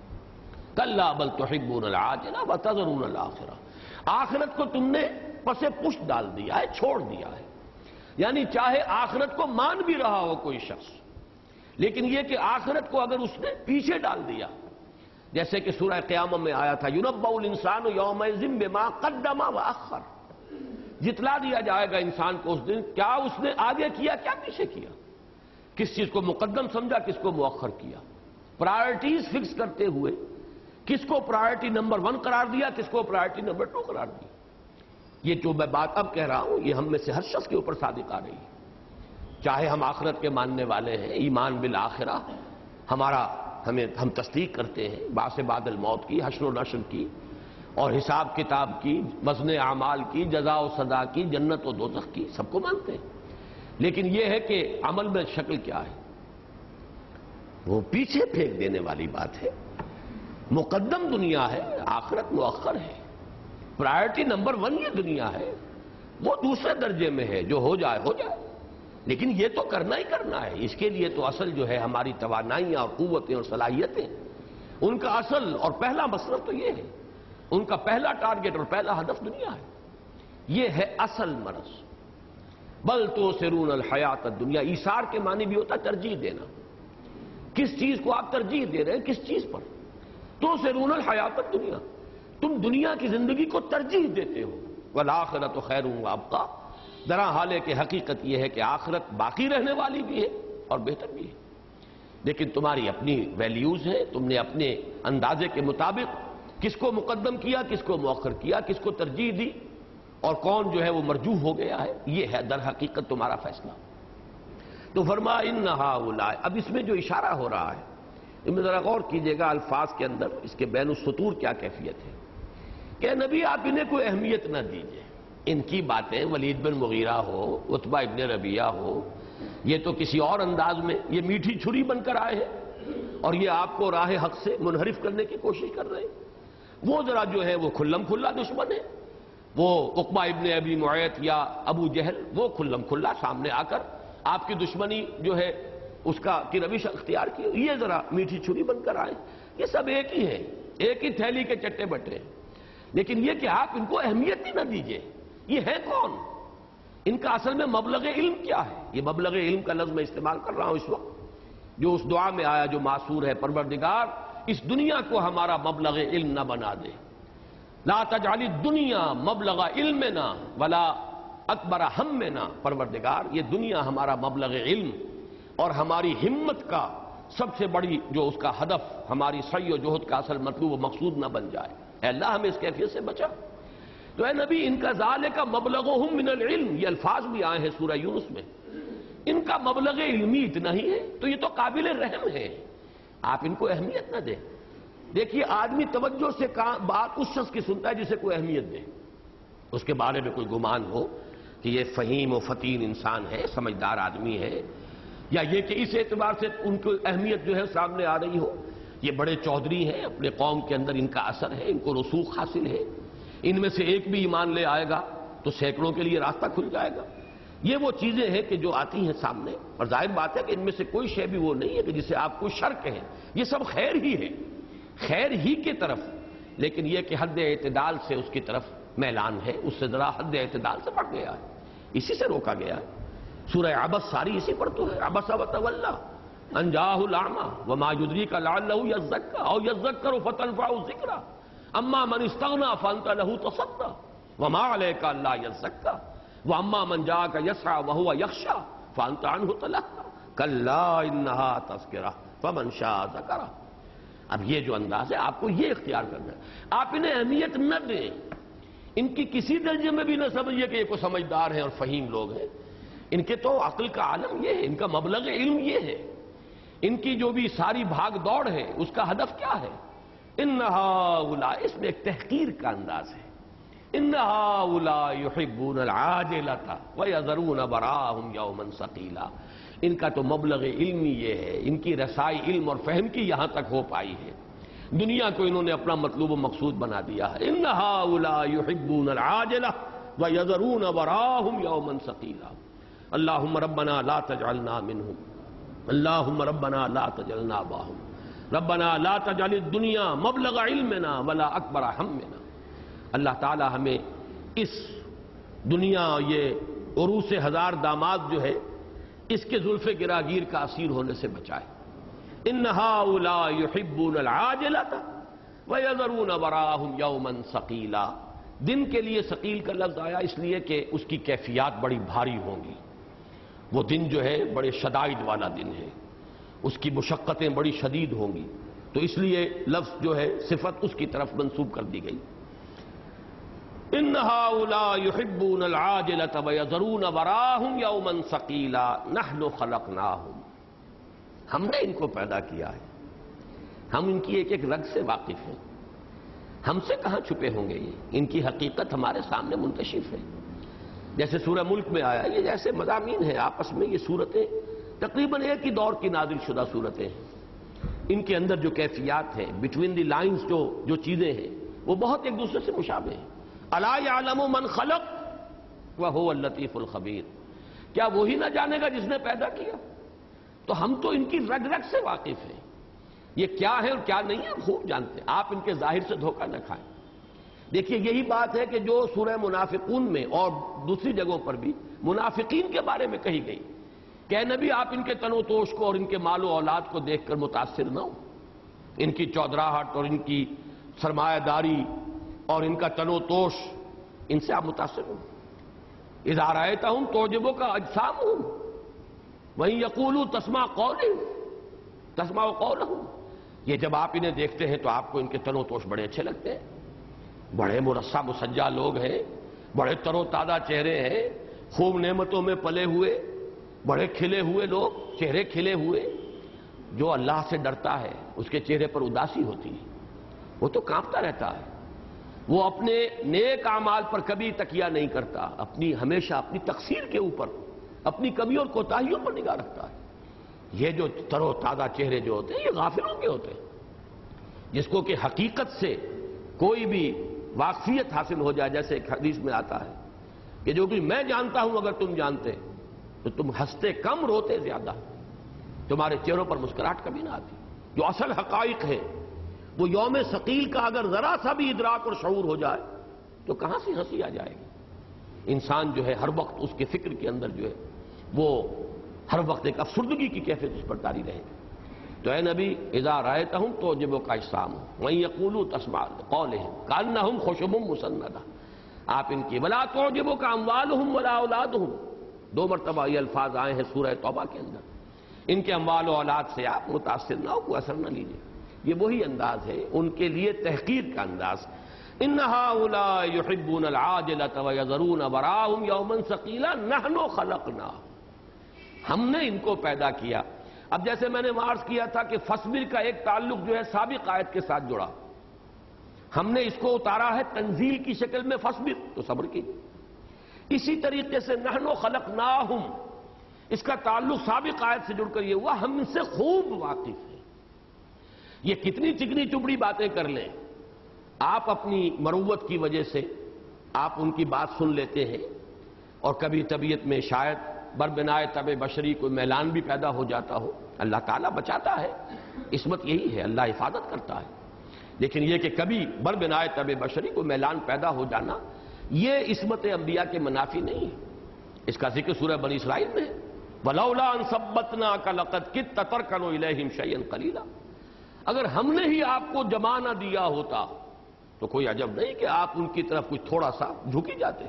کلا بل تحبون العاجلہ وتذرون الآخرہ، آخرت کو تم نے پس پشت ڈال دیا ہے، چھوڑ دیا ہے، یعنی چاہے آخرت کو مان بھی رہا ہو کوئی شخص، لیکن یہ کہ آخرت کو اگر اس نے پیچھے ڈال دیا، جیسے کہ سورہ قیامہ میں آیا تھا يُنَبَّأُ الْإِنسَانُ يَوْمَئِذٍ بِمَا قَدَّمَ وَأَخَّرَ، جتلا دیا جائے گا انسان کو اس دن کیا اس نے آگے کیا، کیا پیچھے کیا، کس چیز کو مقدم سمجھا، کس کو مؤخر کیا، پرائرٹیز فکس کرتے ہوئے کس کو پرائرٹی نمبر 1 قرار دیا، کس کو پرائرٹی نمبر 2 قرار دیا۔ یہ جو میں بات اب کہہ رہا ہوں یہ ہم میں سے ہر شخص کے اوپر صادق آ رہی ہے، چاہے ہم آخرت کے ماننے والے ہیں، ایمان بالآخرہ ہم تصدیق کرتے ہیں، بعث بعد الموت کی، حشر و نشر کی، اور حساب کتاب کی، وزن اعمال کی، جزا و سزا کی، جنت و دوزخ کی، سب کو مانتے ہیں، لیکن یہ ہے کہ عمل میں شکل کیا ہے۔ وہ پیچھے پھینک دینے والی بات ہے۔ مقدم دنیا ہے، آخرت مؤخر ہے۔ پرائرٹی نمبر 1 یہ دنیا ہے، وہ دوسرے درجے میں ہے، جو ہو جائے ہو جائے، لیکن یہ تو کرنا ہی کرنا ہے۔ اس کے لیے تو اصل جو ہے ہماری توانائیاں اور قوتیں اور صلاحیتیں، ان کا اصل اور پہلا مصرف تو یہ ہے، ان کا پہلا ٹارگٹ اور پہلا ہدف دنیا ہے۔ یہ ہے اصل مرض۔ بل تؤثرون الحیات الدنیا، ایثار کے معنی بھی ہوتا ہے ترجیح دینا۔ کس چیز کو آپ ترجیح دے رہے ہیں، کس چیز پر؟ تؤثرون الحیات الدنیا، تم دنیا کی زندگی کو ترجیح دیتے ہو۔ والآخرۃ خیر وابقیٰ، درا حال ہے کہ حقیقت یہ ہے کہ آخرت باقی رہنے والی بھی ہے اور بہتر بھی ہے، لیکن تمہاری اپنی ویلیوز ہیں، تم نے اپنے اندازے کے مطابق کس کو مقدم کیا، کس کو مؤخر کیا، کس کو ترجیح دی، اور کون جو ہے وہ مرجوح ہو گیا ہے، یہ ہے در حقیقت تمہارا فیصلہ۔ تو فرمایا ان ہؤلاء، اب اس میں جو اشارہ ہو رہا ہے اس میں ذرا غور کیجئے گا الفاظ کے اندر، اس کے بین السطور کیا کیفیت ہے کہ نبی آپ انہیں کوئی اہمیت نہ دیجئے۔ ان کی باتیں ولید بن مغیرہ ہو، عتبہ ابن ربیعہ ہو، یہ تو کسی اور انداز میں یہ میٹھی چھری بن کر آئے ہیں اور یہ آپ کو راہ حق سے منحرف کرنے کی کوشش کر رہے ہیں۔ وہ ذرا جو ہے وہ کھلم کھلا دشمن ہے، وہ عقبہ ابن ابی معیط یا ابو جہل، وہ کھلم کھلا سامنے آ کر آپ کی دشمنی جو ہے اس کا کی روش اختیار کی، یہ ذرا میٹھی چھری بن کر آئے۔ یہ سب ایک ہی ہیں، ایک ہی تھیلی کے چٹے بٹے ہیں، لیکن یہ کہ آپ ان کو اہمیت ہی نہ دیجئے۔ یہ ہے کون؟ ان کا اصل میں مبلغ علم کیا ہے؟ یہ مبلغ علم کا لفظ میں استعمال کر رہا ہوں اس وقت، جو اس دعا میں آیا جو معصور ہے، پروردگار اس دنیا کو ہمارا مبلغ علم نہ بنا دے، لا تجعل الدنیا مبلغ علمنا ولا اکبر ہمنا، پروردگار یہ دنیا ہمارا مبلغ علم اور ہماری ہمت کا سب سے بڑی جو اس کا ہدف، ہماری سعی و جہد کا اصل مطلوب و مقصود نہ بن جائے۔ اے اللہ ہمیں اس کیفیت سے بچا۔ تو اے نبی ان کا ذالک مبلغہم من العلم، یہ الفاظ بھی آئے ہیں سورہ یونس میں، ان کا مبلغ علمی اتنا ہی ہے، تو یہ تو قابل رحم ہے، آپ ان کو اہمیت نہ دیں۔ دیکھیے آدمی توجہ سے بات اس شخص کی سنتا ہے جسے کوئی اہمیت دے، اس کے بارے میں کوئی گمان ہو کہ یہ فہیم و فتین انسان ہے، سمجھدار آدمی ہے، یا یہ کہ اس اعتبار سے ان کو اہمیت جو ہے سامنے آ رہی ہو، یہ بڑے چودھری ہیں، اپنے قوم کے اندر ان کا اثر ہے، ان کو رسوخ حاصل ہے، ان میں سے ایک بھی ایمان لے آئے گا تو سینکڑوں کے لیے راستہ کھل جائے گا۔ یہ وہ چیزیں ہیں کہ جو آتی ہیں سامنے، اور ظاہر بات ہے کہ ان میں سے کوئی شے بھی وہ نہیں ہے کہ جسے آپ کو شر کہیں، یہ سب خیر ہی ہے، خیر ہی کی طرف، لیکن یہ کہ حد اعتدال سے اس کی طرف میلان ہے، اس سے ذرا حد اعتدال سے بڑھ گیا ہے، اسی سے روکا گیا ہے۔ سورہ عبس ساری اسی پر تو ہے، عبس وتولی ان جاءہ الاعمی وما یدریک لعلہ یزکی او یذکر فتنفعہ الذکری اما من استغنی فانت لہ تصدی وما علیک الا یزکی واما من جاءک یسعی وہو یخشی فانت عنہ تلہی کلا انہا تذکرہ فمن شاء ذکرہ۔ اب یہ جو انداز ہے آپ کو یہ اختیار کرنا ہے، آپ انہیں اہمیت نہ دیں، ان کی کسی درجے میں بھی نہ سمجھیے کہ یہ کوئی سمجھدار ہیں اور فہیم لوگ ہیں، ان کے تو عقل کا عالم یہ ہے، ان کا مبلغ علم یہ ہے، ان کی جو بھی ساری بھاگ دوڑ ہے اس کا ہدف کیا ہے؟ ان ہؤلاء، اس میں ایک تحقیر کا انداز ہے، ان ہؤلاء یحبون العاجلۃ ویذرون وراءہم یوما ثقیلا، ان کا تو مبلغ علمی یہ ہے، ان کی رسائی علم اور فہم کی یہاں تک ہو پائی ہے، دنیا کو انہوں نے اپنا مطلوب و مقصود بنا دیا ہے۔ ان ہؤلاء یحبون العاجلۃ ویذرون وراءہم یوما ثقیلا اللہم ربنا لا تجعلنا منہم اللہم ربنا لا تجعلنا معہم ربنا لا تجعل الدنیا مبلغ علمنا ولا اکبر ہمنا۔ اللہ تعالی ہمیں اس دنیا، یہ عروس ہزار داماد جو ہے، اس کے زلف گراگیر کا اسیر ہونے سے بچائے۔ ان ہؤلاء یحبون العاجلۃ ویذرون وراءہم یوما ثقیلا، دن کے لیے ثقیل کا لفظ آیا اس لیے کہ اس کی کیفیات بڑی بھاری ہوں گی، وہ دن جو ہے بڑے شدائد والا دن ہے، اس کی مشقتیں بڑی شدید ہوں گی، تو اس لیے لفظ جو ہے صفت اس کی طرف منسوب کر دی گئی۔ ان ہؤلاء یحبون العاجلۃ ویذرون وراءہم یوما ثقیلا نحن خلقناہم، ہم نے ان کو پیدا کیا ہے، ہم ان کی ایک ایک رگ سے واقف ہیں، ہم سے کہاں چھپے ہوں گے، یہ ان کی حقیقت ہمارے سامنے منکشف ہے۔ جیسے سورہ ملک میں آیا، یہ جیسے مضامین ہیں آپس میں، یہ صورتیں تقریباً ایک ہی دور کی نازل شدہ صورتیں ہیں، ان کے اندر جو کیفیات ہیں، بٹوین دی لائنز جو چیزیں ہیں، وہ بہت ایک دوسرے سے مشابہ ہیں۔ الا یعلم من خلق وهو اللطیف الخبیر، کیا وہی نہ جانے گا جس نے پیدا کیا؟ تو ہم تو ان کی رگ رگ سے واقف ہیں، یہ کیا ہے اور کیا نہیں ہے ہم خوب جانتے ہیں، آپ ان کے ظاہر سے دھوکہ نہ کھائیں۔ دیکھیے یہی بات ہے کہ جو سورہ منافقون میں اور دوسری جگہوں پر بھی منافقین کے بارے میں کہی گئی کہ اے نبی آپ ان کے تن و توش کو اور ان کے مال و اولاد کو دیکھ کر متاثر نہ ہو، ان کی چودراہٹ اور ان کی سرمایہ داری اور ان کا تن و توش، ان سے آپ متاثر ہوں۔ اذا رأیتہم تعجبک اجسامہم وَإِن یقولوا تسمع قولہم، یہ جب آپ انہیں دیکھتے ہیں تو آپ کو ان کے تن و توش بڑے اچھے لگتے ہیں، بڑے مرصع مسجع لوگ ہیں، بڑے تر و تازہ چہرے ہیں، خوب نعمتوں میں پلے ہوئے، بڑے کھلے ہوئے لوگ، چہرے کھلے ہوئے۔ جو اللہ سے ڈرتا ہے اس کے چہرے پر اداسی ہوتی ہے، وہ تو کانپتا رہتا ہے، وہ اپنے نیک اعمال پر کبھی تکیہ نہیں کرتا، ہمیشہ اپنی تقصیر کے اوپر، اپنی کمی اور کوتاہیوں پر نگاہ رکھتا ہے۔ یہ جو تر و تازہ چہرے جو ہوتے ہیں یہ غافلوں کے ہوتے ہیں، جس کو کہ حقیقت سے کوئی بھی واقفیت حاصل ہو جائے، جیسے ایک حدیث میں آتا ہے کہ جو کہ میں جانتا ہوں اگر تم جانتے تو تم ہنستے کم روتے زیادہ، تمہارے چہروں پر مسکراہٹ کبھی نہ آتی۔ جو اصل حقائق ہیں وہ یوم ثقیل کا اگر ذرا سا بھی ادراک اور شعور ہو جائے تو کہاں سے ہنسی آ جائے گی؟ انسان جو ہے ہر وقت اس کے فکر کے اندر جو ہے وہ ہر وقت ایک افسردگی کی کیفیت اس پر طاری رہے گی۔ تو اے نبی اذا رأیتہم تعجبک اجسامہم وَإِن یقولوا تسمع قولہم کأنہم خشب مسندہ، آپ ان کی ولا تعجبک اموالہم ولا اولادہم، 2 مرتبہ یہ الفاظ آئے ہیں سورہ توبہ کے اندر، ان کے اموال و اولاد سے آپ متاثر نہ ہو، کوئی اثر نہ لیجیے۔ یہ وہی انداز ہے ان کے لیے تحقیر کا انداز۔ ان ہؤلاء یحبون العاجلۃ ویذرون وراءہم یوما ثقیلا نحن خلقناہم، ہم نے ان کو پیدا کیا۔ اب جیسے میں نے عرض کیا تھا کہ فصبر کا ایک تعلق جو ہے سابق آیت کے ساتھ جڑا، ہم نے اس کو اتارا ہے تنزیل کی شکل میں فصبر، تو صبر کیجیے۔ اسی طریقے سے نحن خلقناہم، اس کا تعلق سابق آیت سے جڑ کر یہ ہوا ہم ان سے خوب واقف ہیں۔ یہ کتنی چکنی چپڑی باتیں کر لیں، آپ اپنی مروت کی وجہ سے آپ ان کی بات سن لیتے ہیں، اور کبھی طبیعت میں شاید بربنائے طبع بشری کوئی میلان بھی پیدا ہو جاتا ہو، اللہ تعالیٰ بچاتا ہے، عصمت یہی ہے، اللہ حفاظت کرتا ہے۔ لیکن یہ کہ کبھی بربنائے طبع بشری کوئی میلان پیدا ہو جانا، یہ عصمت انبیاء کے منافی نہیں ہے۔ اس کا ذکر سورہ بنی اسرائیل میں ہے، وَلَوْلَا أَن ثَبَّتْنَاكَ لَقَدْ كِدتَّ تَرْكَنُ إِلَيْهِمْ شَيْئًا قَلِيلًا، اگر ہم نے ہی آپ کو جمع نہ دیا ہوتا تو کوئی عجب نہیں کہ آپ ان کی طرف کچھ تھوڑا سا جھکی جاتے،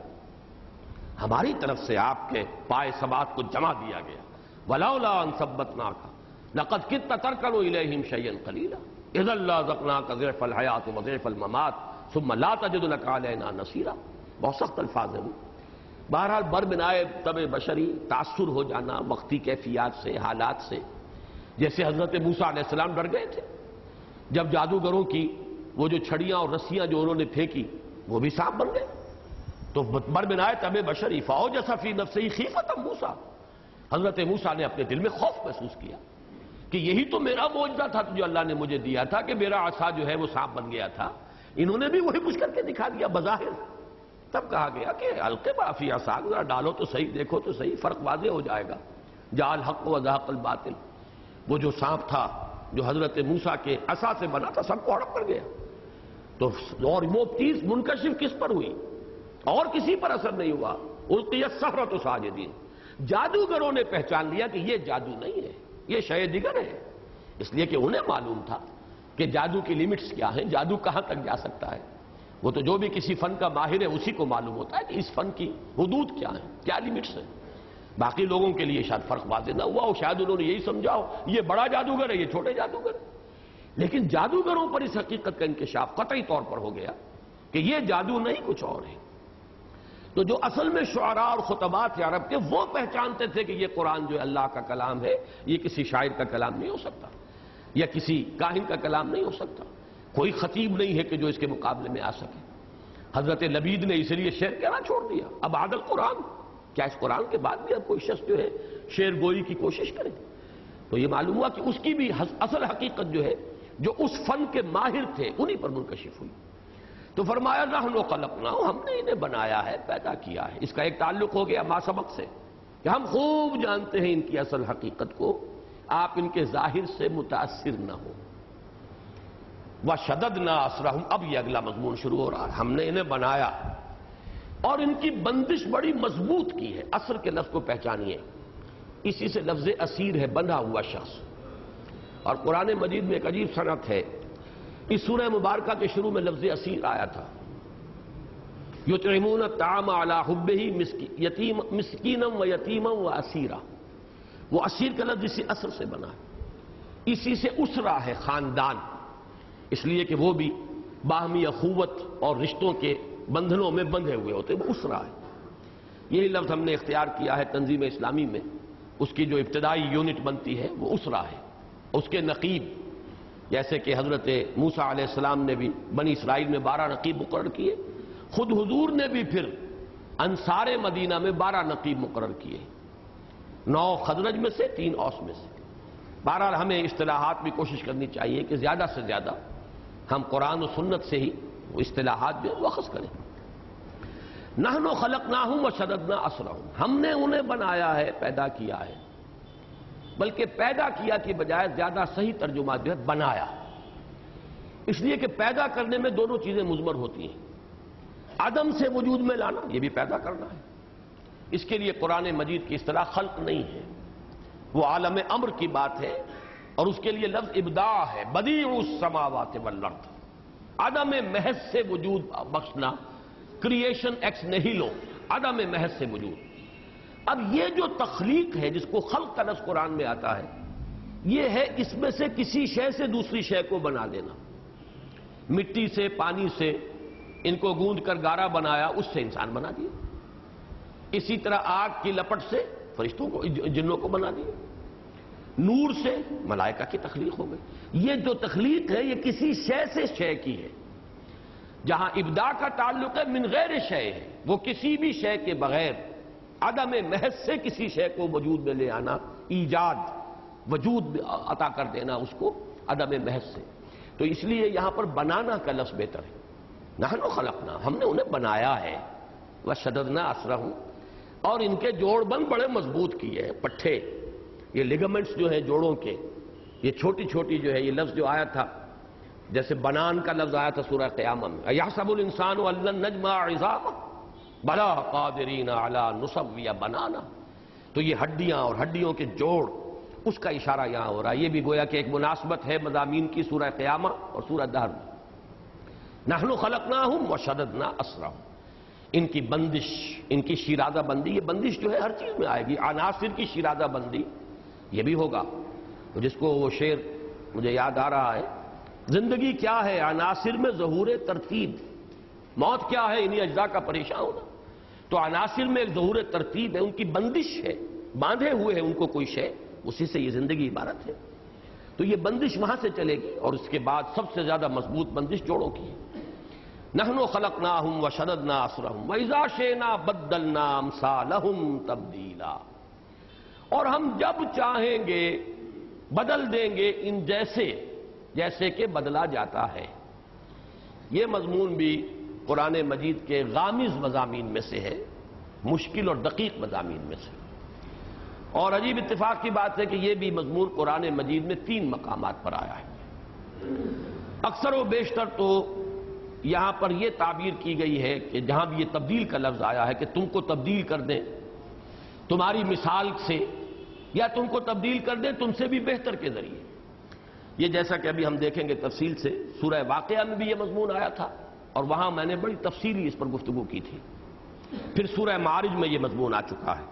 ہماری طرف سے آپ کے پائے ثبات کو جمع دیا گیا۔ وَلَوْلَا أَن ثَبَّتْنَاكَ لَقَدْ كِدتَّ تَرْكَنُ إِلَيْهِمْ شَيْئًا قَلِيلًا إِذًا لَّأَذَقْنَاكَ ضِعْفَ الْحَيَاةِ وَضِعْفَ الْمَمَاتِ ثُمَّ لَا تَجِدُ لَكَ عَلَيْنَا نَصِيرًا، بہت سخت الفاظ ہیں۔ بہرحال بربنائے طبع بشری تاثر ہو جانا وقتی کیفیات سے، حالات سے، جیسے حضرت موسیٰ علیہ السلام ڈر گئے تھے جب جادوگروں کی وہ جو چھڑیاں اور رسیاں جو انہوں نے پھینکی وہ بھی سانپ بن گئے، تو بربنائے طبع بشری فَأَوْجَسَ فِي نَفْسِهِ خِیفَةً موسیٰ، حضرت موسیٰ نے اپنے دل میں خوف محسوس کیا کہ یہی تو میرا معجزہ تھا جو اللہ نے مجھے دیا تھا کہ میرا عصا جو ہے وہ سانپ بن گیا تھا، انہوں نے بھی وہی کچھ کر کے دکھا دیا بظاہر۔ تب کہا گیا کہ القِ مَا فِی عَصَاکَ، ذرا ڈالو تو صحیح، دیکھو تو صحیح، فرق واضح ہو جائے گا۔ جاء الحق وزهق الباطل، وہ جو سانپ تھا جو حضرت موسیٰ کے عصا سے بنا تھا سب کو ہڑپ کر گیا، تو اور وہ تیز منکشف کس پر ہوئی؟ اور کسی پر اثر نہیں ہوا۔ القی السحرۃ ساجدین، جادوگروں نے پہچان لیا کہ یہ جادو نہیں ہے، یہ شے دیگر ہے، اس لیے کہ انہیں معلوم تھا کہ جادو کی لیمٹس کیا ہیں، جادو کہاں تک جا سکتا ہے۔ وہ تو جو بھی کسی فن کا ماہر ہے اسی کو معلوم ہوتا ہے کہ اس فن کی حدود کیا ہیں، کیا لیمٹس ہیں۔ باقی لوگوں کے لیے شاید فرق واضح نہ ہوا ہو، شاید انہوں نے یہی سمجھا ہو یہ بڑا جادوگر ہے یہ چھوٹے جادوگر ہے، لیکن جادوگروں پر اس حقیقت کا انکشاف قطعی طور پر ہو گیا کہ یہ جادو نہیں کچھ اور ہے۔ تو جو اصل میں شعراء اور خطبات تھے عرب کے، وہ پہچانتے تھے کہ یہ قرآن جو اللہ کا کلام ہے یہ کسی شاعر کا کلام نہیں ہو سکتا، یا کسی کاہن کا کلام نہیں ہو سکتا، کوئی خطیب نہیں ہے کہ جو اس کے مقابلے میں آ سکے۔ حضرت لبید نے اس لیے شعر کہنا چھوڑ دیا، اب عادل قرآن، کیا اس قرآن کے بعد بھی اب کوئی شخص جو ہے شعر گوئی کی کوشش کرے؟ تو یہ معلوم ہوا کہ اس کی بھی اصل حقیقت جو ہے جو اس فن کے ماہر تھے انہی پر منکشف ہوئی. تو فرمایا نحن خلقناہم، ہم نے انہیں بنایا ہے، پیدا کیا ہے. اس کا ایک تعلق ہو گیا ما سبق سے کہ ہم خوب جانتے ہیں ان کی اصل حقیقت کو، آپ ان کے ظاہر سے متاثر نہ ہو. وَشَدَدْنَا أَسْرَهُمْ، اب یہ اگلا مضمون شروع ہو رہا ہے. ہم نے انہیں بنایا اور ان کی بندش بڑی مضبوط کی ہے. اثر کے لفظ کو پہچانیے، اسی سے لفظ اسیر ہے، بندھا ہوا شخص. اور قرآن مجید میں ایک عجیب صنعت ہے. اس سورہ مبارکہ کے شروع میں لفظ اسیر آیا تھا. یطعمون الطعام علی حبہ مسکینا و یتیما و اسیرا. وہ اسیر کا لفظ اسی اثر سے بنا ہے، اسی سے اسرا ہے خاندان، اس لیے کہ وہ بھی باہمی اخوت اور رشتوں کے بندھنوں میں بندھے ہوئے ہوتے، وہ اسرا ہے. یہی لفظ ہم نے اختیار کیا ہے تنظیم اسلامی میں. اس کی جو ابتدائی یونٹ بنتی ہے وہ اسرا ہے. اس کے نقیب، جیسے کہ حضرت موسیٰ علیہ السلام نے بھی بنی اسرائیل میں 12 نقیب مقرر کیے، خود حضور نے بھی پھر انصار مدینہ میں 12 نقیب مقرر کیے، 9 خزرج میں سے 3 اوس میں سے. بہرحال ہمیں اصطلاحات بھی کوشش کرنی چاہیے کہ زیادہ سے زیادہ ہم قرآن و سنت سے ہی وہ اصطلاحات جو اخذ کریں. نحن خلقناہم وشددنا اسرہم، ہم نے انہیں بنایا ہے، پیدا کیا ہے. بلکہ پیدا کیا کی بجائے زیادہ صحیح ترجمہ جو ہے بنایا، اس لیے کہ پیدا کرنے میں دونوں چیزیں مضمر ہوتی ہیں. عدم سے وجود میں لانا یہ بھی پیدا کرنا ہے. اس کے لیے قرآن مجید کی اصطلاح خلق نہیں ہے، وہ عالم امر کی بات ہے، اور اس کے لیے لفظ ابداع ہے. بدیع السماوات والارض، عدم محض سے وجود بخشنا، کریشن ایکس نیہیلو، عدم محض سے وجود. اب یہ جو تخلیق ہے جس کو خلق کا لفظ قرآن میں آتا ہے، یہ ہے اس میں سے کسی شے سے دوسری شے کو بنا دینا. مٹی سے، پانی سے ان کو گوندھ کر گارا بنایا، اس سے انسان بنا دیا. اسی طرح آگ کی لپٹ سے فرشتوں کو، جنوں کو بنا دیا. نور سے ملائکہ کی تخلیق ہو گئی. یہ جو تخلیق ہے یہ کسی شے سے شے کی ہے. جہاں ابداع کا تعلق ہے من غیر شے ہے، وہ کسی بھی شے کے بغیر عدم محض سے کسی شے کو وجود میں لے آنا، ایجاد، وجود عطا کر دینا اس کو عدم محض سے. تو اس لیے یہاں پر بنانا کا لفظ بہتر ہے. نحن خلقنا، ہم نے انہیں بنایا ہے. وشددنا اسرہم، اور ان کے جوڑ بند بڑے مضبوط کیے ہیں. پٹھے، یہ لیگمنٹس جو ہیں جوڑوں کے، یہ چھوٹی چھوٹی جو ہے، یہ لفظ جو آیا تھا جیسے بنان کا لفظ آیا تھا سورہ قیامہ میں، ایحسب الانسان ان لن نجمع عظامہ بلا قادرین علی نسوی بنانا. تو یہ ہڈیاں اور ہڈیوں کے جوڑ، اس کا اشارہ یہاں ہو رہا ہے. یہ بھی گویا کہ ایک مناسبت ہے مضامین کی سورہ قیامہ اور سورہ دہر میں. نحن خلقناہم وشددنا اسرہم، ان کی بندش، ان کی شیرازہ بندی، یہ بندش جو ہے ہر چیز میں آئے گی. عناصر کی شیرازہ بندی یہ بھی ہوگا. جس کو وہ شعر مجھے یاد آ رہا ہے، زندگی کیا ہے عناصر میں ظہور ترتیب، موت کیا ہے انہی اجزاء کا پریشان ہونا. تو عناصر میں ایک ظہور ترتیب ہے، ان کی بندش ہے، باندھے ہوئے ہیں ان کو کوئی شے، اسی سے یہ زندگی عبارت ہے. تو یہ بندش وہاں سے چلے گی، اور اس کے بعد سب سے زیادہ مضبوط بندش جوڑوں کی ہے. نحن خلقناہم وشددنا اسرہم وَإِذَا شِئْنَا بَدَّلْنَا أَمْثَالَهُمْ تَبْدِيلًا، اور ہم جب چاہیں گے بدل دیں گے ان جیسے کہ بدلا جاتا ہے. یہ مضمون بھی قرآن مجید کے غامض مضامین میں سے ہے، مشکل اور دقیق مضامین میں سے. اور عجیب اتفاق کی بات ہے کہ یہ بھی مضمون قرآن مجید میں 3 مقامات پر آیا ہے. اکثر و بیشتر تو یہاں پر یہ تعبیر کی گئی ہے کہ جہاں بھی یہ تبدیل کا لفظ آیا ہے کہ تم کو تبدیل کر دیں تمہاری مثال سے، یا تم کو تبدیل کر دیں تم سے بھی بہتر کے ذریعے. یہ جیسا کہ ابھی ہم دیکھیں گے تفصیل سے، سورہ واقعہ میں بھی یہ مضمون آیا تھا اور وہاں میں نے بڑی تفصیلی اس پر گفتگو کی تھی. پھر سورہ معارج میں یہ مضمون آ چکا ہے.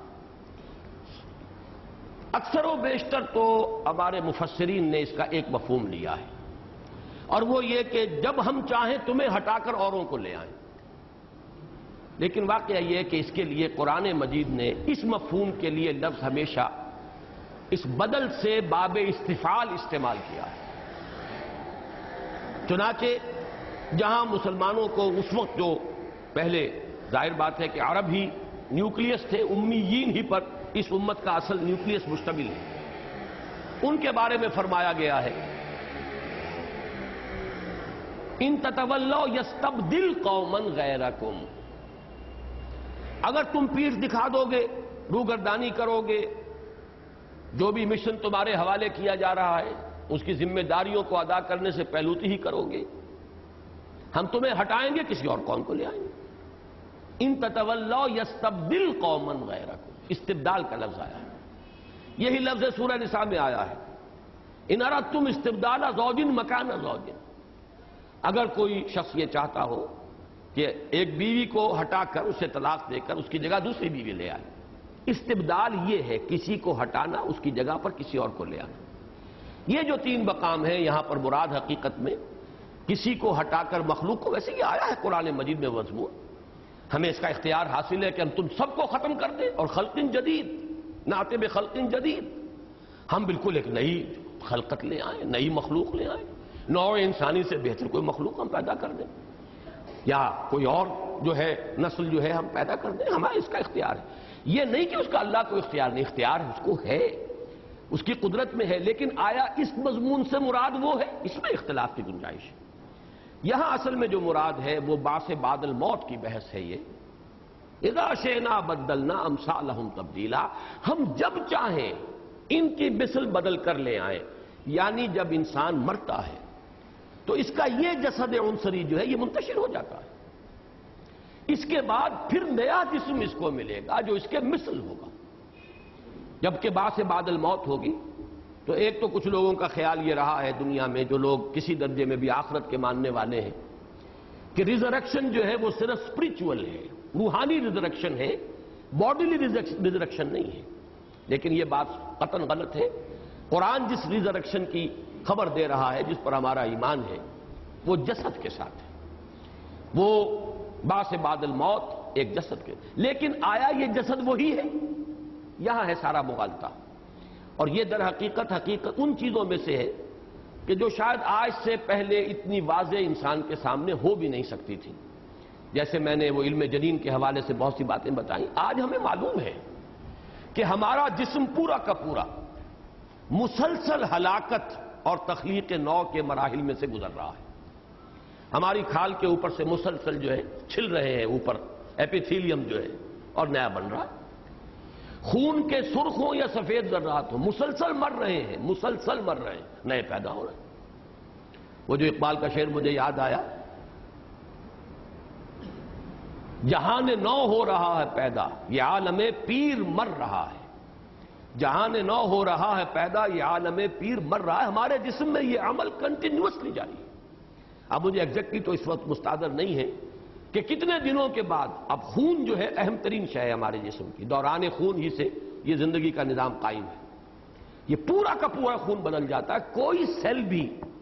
اکثر و بیشتر تو ہمارے مفسرین نے اس کا ایک مفہوم لیا ہے، اور وہ یہ کہ جب ہم چاہیں تمہیں ہٹا کر اوروں کو لے آئیں. لیکن واقعہ یہ ہے کہ اس کے لیے قرآن مجید نے اس مفہوم کے لیے لفظ ہمیشہ اس بدل سے باب استفعال استعمال کیا ہے. چنانچہ جہاں مسلمانوں کو اس وقت جو پہلے ظاہر بات ہے کہ عرب ہی نیوکلیس تھے، امیین ہی پر اس امت کا اصل نیوکلیس مشتمل ہے، ان کے بارے میں فرمایا گیا ہے ان تتولوا یستبدل قوما غیرکم، اگر تم پیٹھ دکھا دو گے، روگردانی کرو گے، جو بھی مشن تمہارے حوالے کیا جا رہا ہے اس کی ذمہ داریوں کو ادا کرنے سے پہلوتی ہی کرو گے، ہم تمہیں ہٹائیں گے، کسی اور قوم کو لے آئیں گے۔ ان تتولوا یستبدل قوما غیرکم، استبدال کا لفظ آیا ہے، یہی لفظ سورہ نساء میں آیا ہے ان اردتم استبدال زوج مکان زوج، اگر کوئی شخص یہ چاہتا ہو کہ ایک بیوی کو ہٹا کر اسے طلاق دے کر اس کی جگہ دوسری بیوی لے آئے، استبدال یہ ہے کسی کو ہٹانا، اس کی جگہ پر کسی اور کو لے آنا۔ یہ جو تین مقام ہیں یہاں پر مراد حقیقت میں کسی کو ہٹا کر مخلوق کو، ویسے یہ آیا ہے قرآن مجید میں مضمون، ہمیں اس کا اختیار حاصل ہے کہ ہم تم سب کو ختم کر دیں، اور خلق جدید، نعت بخلق جدید، ہم بالکل ایک نئی خلقت لے آئیں، نئی مخلوق لے آئیں، نوع انسانی سے بہتر کوئی مخلوق ہم پیدا کر دیں، یا کوئی اور جو ہے نسل جو ہے ہم پیدا کر دیں، ہمارا اس کا اختیار ہے۔ یہ نہیں کہ اس کا اللہ کو اختیار نہیں، اختیار اس کو ہے، اس کی قدرت میں ہے، لیکن آیا اس مضمون سے مراد وہ ہے، اس میں اختلاف کی گنجائش ہے۔ یہاں اصل میں جو مراد ہے وہ بعث بعد الموت کی بحث ہے، یہ اذا شئنا بدلنا امثالہم تبدیلا، ہم جب چاہیں ان کی مثل بدل کر لے آئیں، یعنی جب انسان مرتا ہے تو اس کا یہ جسد عنصری جو ہے یہ منتشر ہو جاتا ہے، اس کے بعد پھر نیا جسم اس کو ملے گا جو اس کے مثل ہوگا۔ جبکہ بعث بعد الموت ہوگی تو ایک تو کچھ لوگوں کا خیال یہ رہا ہے دنیا میں، جو لوگ کسی درجے میں بھی آخرت کے ماننے والے ہیں، کہ ریزریکشن جو ہے وہ صرف اسپرچول ہے، روحانی ریزریکشن ہے، باڈیلی ریزریکشن نہیں ہے، لیکن یہ بات قطعاً غلط ہے۔ قرآن جس ریزریکشن کی خبر دے رہا ہے، جس پر ہمارا ایمان ہے، وہ جسد کے ساتھ ہے، وہ بعث بعد الموت ایک جسد کے، لیکن آیا یہ جسد وہی ہے؟ یہاں ہے سارا مغالطہ، اور یہ در حقیقت ان چیزوں میں سے ہے کہ جو شاید آج سے پہلے اتنی واضح انسان کے سامنے ہو بھی نہیں سکتی تھی۔ جیسے میں نے وہ علم جنین کے حوالے سے بہت سی باتیں بتائیں، آج ہمیں معلوم ہے کہ ہمارا جسم پورا کا پورا مسلسل ہلاکت اور تخلیق نو کے مراحل میں سے گزر رہا ہے۔ ہماری کھال کے اوپر سے مسلسل جو ہے چھل رہے ہیں اوپر ایپیتھیلیم جو ہے، اور نیا بن رہا ہے۔ خون کے سرخ ہوں یا سفید ذرات ہوں، مسلسل مر رہے ہیں، مسلسل مر رہے ہیں، نئے پیدا ہو رہے ہیں۔ وہ جو اقبال کا شعر مجھے یاد آیا، جہان نو ہو رہا ہے پیدا یہ عالم پیر مر رہا ہے، جہان نو ہو رہا ہے پیدا یہ عالم پیر مر رہا ہے۔ ہمارے جسم میں یہ عمل کنٹینیوسلی جاری ہے۔ اب مجھے ایگزیکٹلی تو اس وقت مستحضر نہیں ہے کہ کتنے دنوں کے بعد، اب خون جو ہے اہم ترین شے ہے ہمارے جسم کی، دوران خون ہی سے یہ زندگی کا نظام قائم ہے، یہ پورا کا پورا خون بدل جاتا ہے، کوئی سیل بھی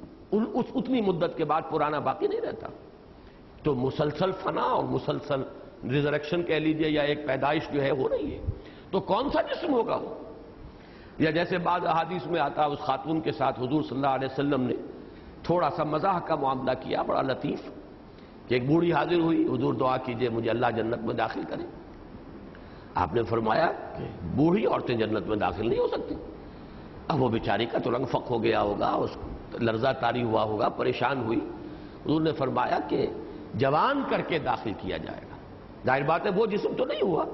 اتنی مدت کے بعد پرانا باقی نہیں رہتا، تو مسلسل فنا اور مسلسل ریزریکشن کہہ لیجئے یا ایک پیدائش جو ہے ہو رہی ہے، تو کون سا جسم ہوگا وہ؟ یا جیسے بعض احادیث میں آتا اس خاتون کے ساتھ حضور صلی اللہ علیہ وسلم نے تھوڑا سا مزاح کا معاملہ کیا، بڑا لطیف، کہ ایک بوڑھی حاضر ہوئی، حضور دعا کیجئے مجھے اللہ جنت میں داخل کرے۔ آپ نے فرمایا کہ بوڑھی عورتیں جنت میں داخل نہیں ہو سکتی۔ اب وہ بیچاری کا تو رنگ فق ہو گیا ہوگا، اس کو لرزہ طاری ہوا ہوگا، پریشان ہوئی۔ حضور نے فرمایا کہ جوان کر کے داخل کیا جائے گا۔ ظاہر بات ہے وہ جسم تو نہیں ہوا،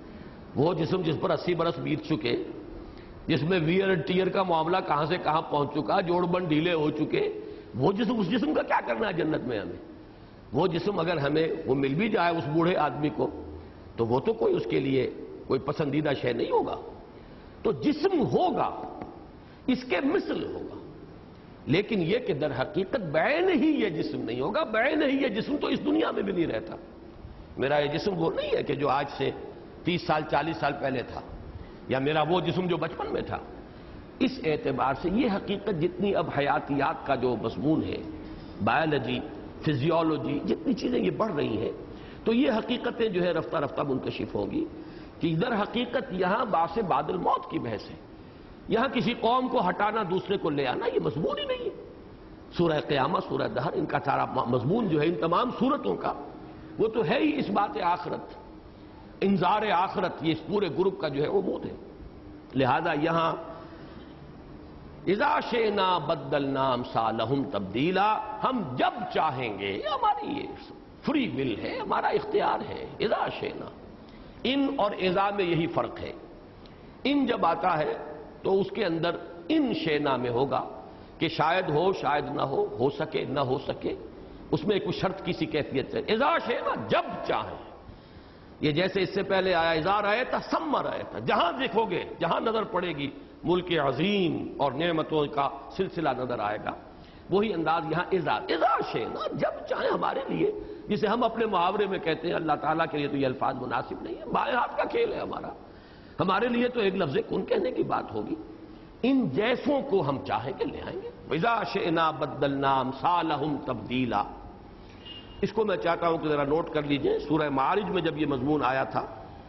وہ جسم جس پر 80 برس بیت چکے، جس میں ویئر ٹیئر کا معاملہ کہاں سے کہاں پہنچ چکا، جوڑ بند ڈھیلے ہو چکے، وہ جسم، اس جسم کا کیا کرنا ہے جنت میں ہمیں؟ وہ جسم اگر ہمیں وہ مل بھی جائے اس بوڑھے آدمی کو تو وہ تو کوئی اس کے لیے کوئی پسندیدہ شے نہیں ہوگا۔ تو جسم ہوگا، اس کے مثل ہوگا، لیکن یہ کہ در حقیقت بعین ہی یہ جسم نہیں ہوگا، بعین ہی یہ جسم تو اس دنیا میں بھی نہیں رہتا۔ میرا یہ جسم وہ نہیں ہے کہ جو آج سے 30 سال 40 سال پہلے تھا، یا میرا وہ جسم جو بچپن میں تھا۔ اس اعتبار سے یہ حقیقت جتنی اب حیاتیات کا جو مضمون ہے، بایولوجی، فزیولوجی، جتنی چیزیں یہ بڑھ رہی ہیں، تو یہ حقیقتیں جو ہے رفتہ رفتہ منکشف ہوں گی کہ ادھر حقیقت یہاں بعث بعد الموت کی بحث ہے، یہاں کسی قوم کو ہٹانا دوسرے کو لے آنا یہ مضمون ہی نہیں ہے۔ سورہ قیامت، سورہ دہر، ان کا سارا مضمون جو ہے ان تمام صورتوں کا وہ تو ہے ہی اس بات آخرت، انذار آخرت، یہ اس پورے گروپ کا جو ہے عمود ہے۔ لہذا یہاں اذا شئنا بدلنا امثالہم تبدیلا، ہم جب چاہیں گے، یہ ہماری یہ فری ول ہے، ہمارا اختیار ہے. اذا شئنا، ان اور اذا میں یہی فرق ہے. ان جب آتا ہے تو اس کے اندر ان شئنا میں ہوگا کہ شاید ہو شاید نہ ہو سکے نہ ہو سکے، اس میں کوئی شرط کسی کیفیت سے. اذا شئنا، جب چاہیں. یہ جیسے اس سے پہلے آیا اذا رأیت ثم رأیت، جہاں دیکھو گے، جہاں نظر پڑے گی ملک عظیم اور نعمتوں کا سلسلہ نظر آئے گا. وہی انداز یہاں اذا شئنا، جب چاہیں ہمارے لیے، جسے ہم اپنے محاورے میں کہتے ہیں. اللہ تعالیٰ کے لیے تو یہ الفاظ مناسب نہیں ہے، بائیں ہاتھ کا کھیل ہے ہمارا. ہمارے لیے تو ایک لفظ کن کہنے کی بات ہوگی. ان جیسوں کو ہم چاہیں کہ لے آئیں گے. اذا شئنا بدلنا امثالہم تبدیلا. اس کو میں چاہتا ہوں کہ ذرا نوٹ کر لیجئے. سورہ معارج میں جب یہ مضمون آیا تھا،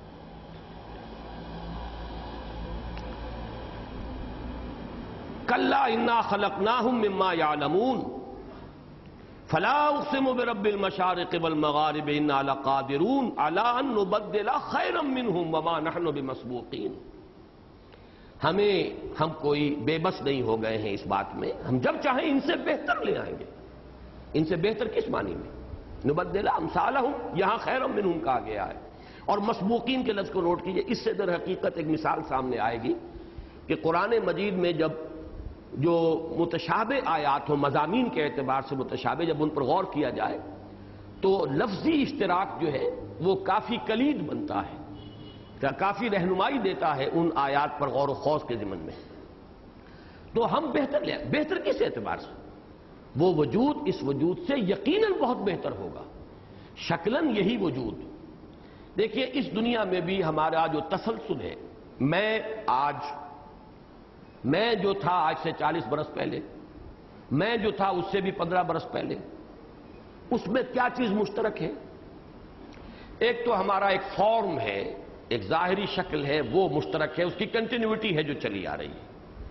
کلا انا خلقناہم مما یعلمون فلا اقسم برب المشارق والمغارب انا لقادرون علی ان نبدل خیرا منہم وما نحن بمسبوقین. ہم کوئی بے بس نہیں ہو گئے ہیں اس بات میں، ہم جب چاہیں ان سے بہتر لے آئیں گے. ان سے بہتر کس معنی میں؟ نبدل امثالہم، یہاں خیرا منہم کہا گیا ہے. اور مسبوقین کے لفظ کو نوٹ کیجئے. اس سے در حقیقت ایک مثال سامنے آئے گی کہ قرآن مجید میں جب جو متشابہ آیات ہوں، مضامین کے اعتبار سے متشابہ، جب ان پر غور کیا جائے تو لفظی اشتراک جو ہے وہ کافی کلید بنتا ہے، کافی رہنمائی دیتا ہے ان آیات پر غور و خوض کے ضمن میں. تو ہم بہتر کس اعتبار سے؟ وہ وجود اس وجود سے یقیناً بہت بہتر ہوگا. شکلاً یہی وجود. دیکھیے اس دنیا میں بھی ہمارا جو تسلسل ہے، میں جو تھا آج سے 40 برس پہلے، میں جو تھا اس سے بھی 15 برس پہلے، اس میں کیا چیز مشترک ہے؟ ایک تو ہمارا ایک فارم ہے، ایک ظاہری شکل ہے، وہ مشترک ہے، اس کی کنٹینیوٹی ہے جو چلی آ رہی ہے.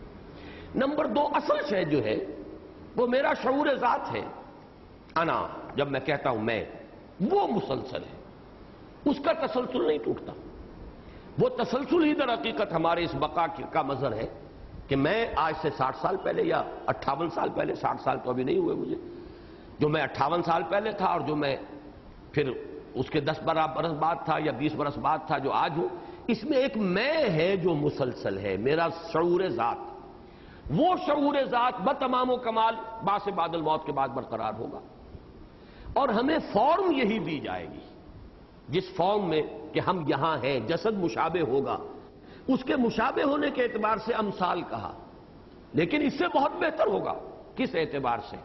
نمبر 2، اصل شے جو ہے وہ میرا شعور ذات ہے. انا، جب میں کہتا ہوں میں، وہ مسلسل ہے، اس کا تسلسل نہیں ٹوٹتا. وہ تسلسل ہی در حقیقت ہمارے اس بقا کا مظہر ہے کہ میں آج سے 60 سال پہلے یا 58 سال پہلے، 60 سال تو ابھی نہیں ہوئے مجھے، جو میں 58 سال پہلے تھا اور جو میں پھر اس کے 10 برس بعد تھا یا 20 برس بعد تھا جو آج ہوں، اس میں ایک میں ہے جو مسلسل ہے، میرا شعور ذات. وہ شعور ذات بتمام و کمال باس بعد الموت کے بعد برقرار ہوگا. اور ہمیں فارم یہی دی جائے گی، جس فارم میں کہ ہم یہاں ہیں. جسد مشابہ ہوگا، اس کے مشابہ ہونے کے اعتبار سے امثال کہا، لیکن اس سے بہت بہتر ہوگا. کس اعتبار سے؟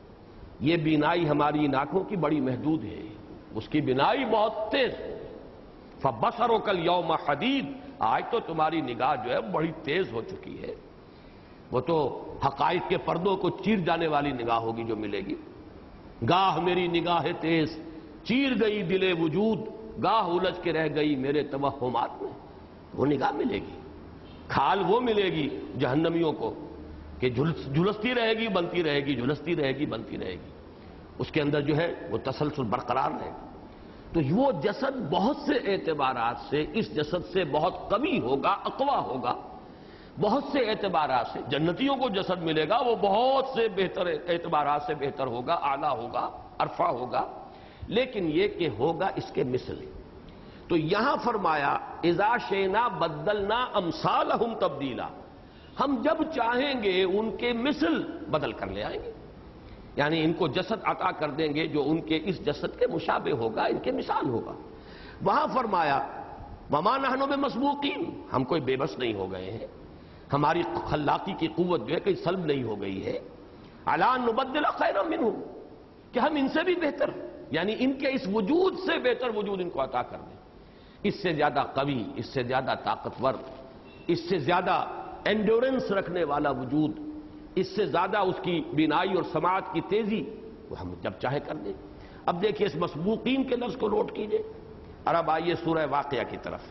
یہ بینائی ہماری ان آنکھوں کی بڑی محدود ہے، اس کی بینائی بہت تیز. فَبَصَرُكَ الْيَوْمَ حَدِيدٌ، آج تو تمہاری نگاہ جو ہے بڑی تیز ہو چکی ہے. وہ تو حقائق کے پردوں کو چیر جانے والی نگاہ ہوگی جو ملے گی. گاہ میری نگاہ تیز چیر گئی دل وجود، گاہ الجھ کے رہ گئی میرے توہمات میں. وہ نگاہ ملے گی. کھال وہ ملے گی جہنمیوں کو کہ جھلستی رہے گی بنتی رہے گی، جھلستی رہے گی بنتی رہے گی. اس کے اندر جو ہے وہ تسلسل برقرار رہے گا. تو وہ جسد بہت سے اعتبارات سے اس جسد سے بہت قوی ہوگا، اقوا ہوگا. بہت سے اعتبارات سے جنتیوں کو جسد ملے گا، وہ بہت سے بہتر اعتبارات سے بہتر ہوگا، اعلیٰ ہوگا، ارفع ہوگا. لیکن یہ کہ ہوگا اس کے مثل. تو یہاں فرمایا اذا شئنا بدلنا امثالہم تبدیلا، ہم جب چاہیں گے ان کے مثل بدل کر لے آئیں گے. یعنی ان کو جسد عطا کر دیں گے جو ان کے اس جسد کے مشابہ ہوگا، ان کے مثال ہوگا. وہاں فرمایا وما نحن بمسبوقین، ہم کوئی بے بس نہیں ہو گئے ہیں، ہماری خلاقی کی قوت جو ہے کہیں سلب نہیں ہو گئی ہے. علی ان نبدل خیرا منہم، کہ ہم ان سے بھی بہتر، یعنی ان کے اس وجود سے بہتر وجود ان کو عطا کر دیں. اس سے زیادہ قوی، اس سے زیادہ طاقتور، اس سے زیادہ انڈورنس رکھنے والا وجود، اس سے زیادہ اس کی بینائی اور سماعت کی تیزی، وہ ہم جب چاہے کر دیں. اب دیکھیے اس مسبوقین کے لفظ کو نوٹ کیجئے. اور اب آئیے سورہ واقعہ کی طرف.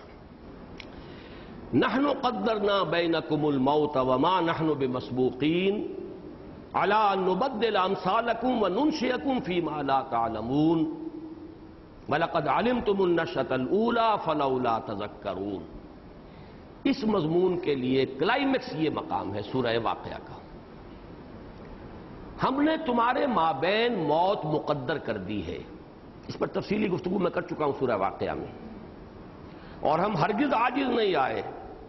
نحن قدرنا بینکم الموت وما نحن بمسبوقین علی ان نبدل امثالکم وننشئکم فیما لا تعلمون وَلَقَدْ عَلِمْتُمُ النَّشْأَةَ الْأُولَىٰ فَلَوْلَا تَذَكَّرُونَ. اس مضمون کے لیے کلائمیکس یہ مقام ہے سورہ واقعہ کا. ہم نے تمہارے مابین موت مقدر کر دی ہے. اس پر تفصیلی گفتگو میں کر چکا ہوں سورہ واقعہ میں. اور ہم ہرگز عاجز نہیں آئے،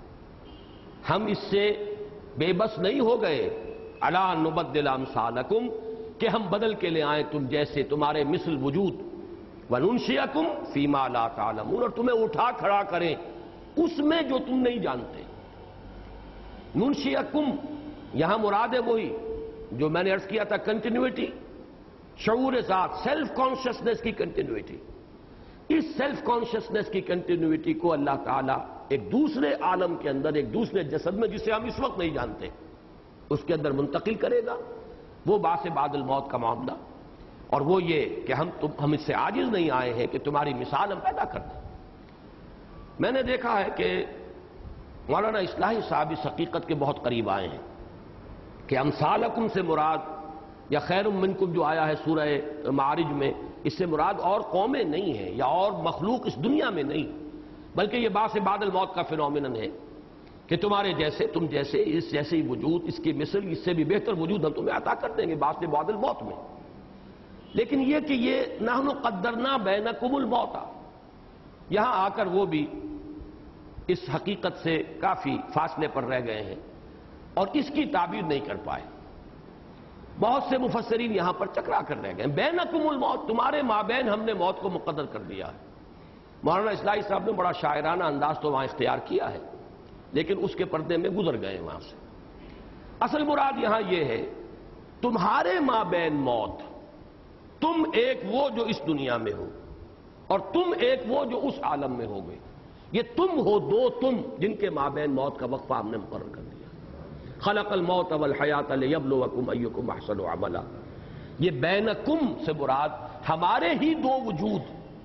ہم اس سے بے بس نہیں ہو گئے. الا نبدل امثالکم، کہ ہم بدل کے لے آئیں تم جیسے تمہارے مثل وجود. وننشئکم فیما لا تعلمون، اور تمہیں اٹھا کھڑا کریں اس میں جو تم نہیں جانتے. ننشئکم یہاں مراد ہے وہی جو میں نے عرض کیا تھا، کنٹینیوٹی، شعور ذات، سیلف کانشسنس کی کنٹینیوٹی. اس سیلف کانشسنس کی کنٹینیوٹی کو اللہ تعالیٰ ایک دوسرے عالم کے اندر، ایک دوسرے جسد میں جسے ہم اس وقت نہیں جانتے، اس کے اندر منتقل کرے گا. وہ بعث بعد الموت کا معاملہ، اور وہ یہ کہ ہم اس سے عاجز نہیں آئے ہیں کہ تمہاری مثال ہم پیدا کر دیں. میں نے دیکھا ہے کہ مولانا اصلاحی صاحب اس حقیقت کے بہت قریب آئے ہیں کہ امثالکم سے مراد، یا خیر منکم جو آیا ہے سورہ معارج میں، اس سے مراد اور قومیں نہیں ہیں یا اور مخلوق اس دنیا میں نہیں، بلکہ یہ بعث بعد الموت کا فینومینن ہے کہ تمہارے جیسے، تم جیسے، اس جیسے ہی وجود، اس کی مثل، اس سے بھی بہتر وجود ہم تمہیں عطا کر دیں گے بعث بعد الموت میں. لیکن یہ کہ یہ نحن قدرنا بینکم الموت، یہاں آ کر وہ بھی اس حقیقت سے کافی فاصلے پر رہ گئے ہیں اور اس کی تعبیر نہیں کر پائے. بہت سے مفسرین یہاں پر چکرا کر رہ گئے. بینکم الموت، تمہارے مابین ہم نے موت کو مقدر کر دیا ہے. مولانا اصلاحی صاحب نے بڑا شاعرانہ انداز تو وہاں اختیار کیا ہے، لیکن اس کے پردے میں گزر گئے وہاں سے. اصل مراد یہاں یہ ہے تمہارے مابین موت، تم ایک وہ جو اس دنیا میں ہو اور تم ایک وہ جو اس عالم میں ہو گئے. یہ تم ہو، دو تم جن کے مابین موت کا وقفہ ہم نے مقرر کر دیا. خلق الموت والحیات لیبلوکم ایکم احسن عملا. یہ بینکم سے مراد ہمارے ہی دو وجود،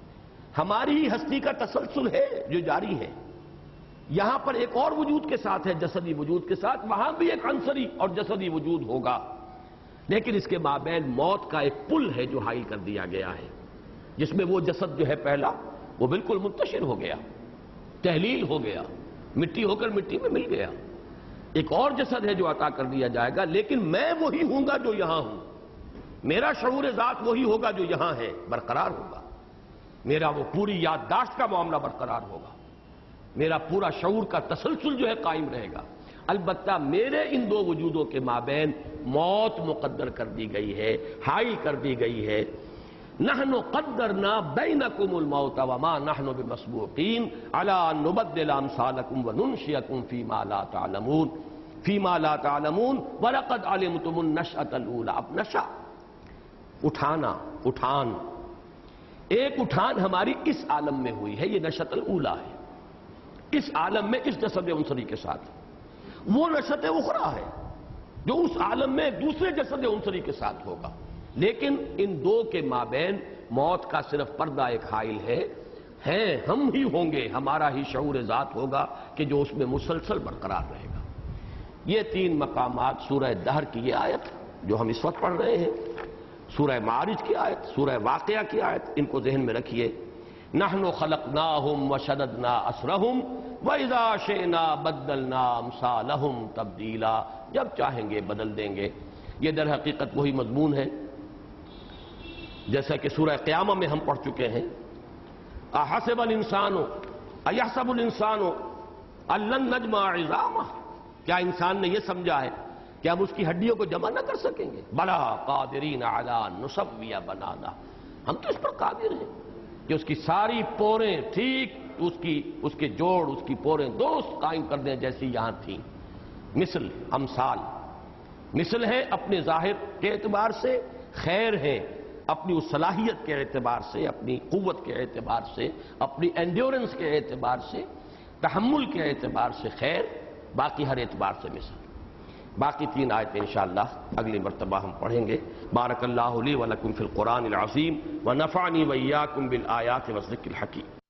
ہماری ہی ہستی کا تسلسل ہے جو جاری ہے. یہاں پر ایک اور وجود کے ساتھ ہے، جسدی وجود کے ساتھ، وہاں بھی ایک عنصری اور جسدی وجود ہوگا، لیکن اس کے مابین موت کا ایک پل ہے جو حائل کر دیا گیا ہے، جس میں وہ جسد جو ہے پہلا وہ بالکل منتشر ہو گیا، تحلیل ہو گیا، مٹی ہو کر مٹی میں مل گیا. ایک اور جسد ہے جو عطا کر دیا جائے گا، لیکن میں وہی ہوں گا جو یہاں ہوں. میرا شعور ذات وہی ہوگا جو یہاں ہے، برقرار ہوگا. میرا وہ پوری یادداشت کا معاملہ برقرار ہوگا. میرا پورا شعور کا تسلسل جو ہے قائم رہے گا. البتہ میرے ان دو وجودوں کے مابین موت مقدر کر دی گئی ہے، حائل کر دی گئی ہے. نحن قدرنا بینکم الموت وما نحن بمسبوقین علی ان نبدل امثالکم وننشئکم فیما لا تعلمون. فیما لا تعلمون ولقد علمتم النشأۃ الاولی. اب نشأ، اٹھانا، اٹھان، ایک اٹھان ہماری اس عالم میں ہوئی ہے، یہ نشأۃ الاولی ہے. اس عالم میں اس جسد عنصری کے ساتھ. وہ نشأۃ اخری ہے جو اس عالم میں ایک دوسرے جسد عنصری کے ساتھ ہوگا. لیکن ان دو کے مابین موت کا صرف پردہ ایک حائل ہے ہم ہی ہوں گے، ہمارا ہی شعور ذات ہوگا کہ جو اس میں مسلسل برقرار رہے گا. یہ تین مقامات سورہ دہر کی یہ آیت جو ہم اس وقت پڑھ رہے ہیں، سورہ معارج کی آیت، سورہ واقعہ کی آیت، ان کو ذہن میں رکھیے. نحن خلقناہم وشددنا اسرہم وَإِذَا شِئْنَا بَدَّلْنَا أَمْثَالَهُمْ تَبْدِيلًا. جب چاہیں گے بدل دیں گے. یہ در حقیقت وہی مضمون ہے جیسا کہ سورہ قیامہ میں ہم پڑھ چکے ہیں. احسب الانسان ایحسب الانسان ان لن نجمع عظامہ. کیا انسان نے یہ سمجھا ہے کہ ہم اس کی ہڈیوں کو جمع نہ کر سکیں گے؟ بلا قادرین علی ان نسوی بنانہ. ہم تو اس پر قادر ہیں کہ اس کی ساری پوریں ٹھیک اس کے جوڑ، اس کی پوریں درست قائم کر دیں جیسی یہاں تھیں. مثل، امثال. مثل ہے اپنے ظاہر کے اعتبار سے، خیر ہے اپنی اس صلاحیت کے اعتبار سے، اپنی قوت کے اعتبار سے، اپنی انڈیورنس کے اعتبار سے، تحمل کے اعتبار سے خیر، باقی ہر اعتبار سے مثل. باقی تین آیتیں انشاءاللہ اگلی مرتبہ ہم پڑھیں گے. بارک اللہ لی ولکم فی القرآن العظیم ونفعنی وإیاکم بالآیات والذکر الحکیم.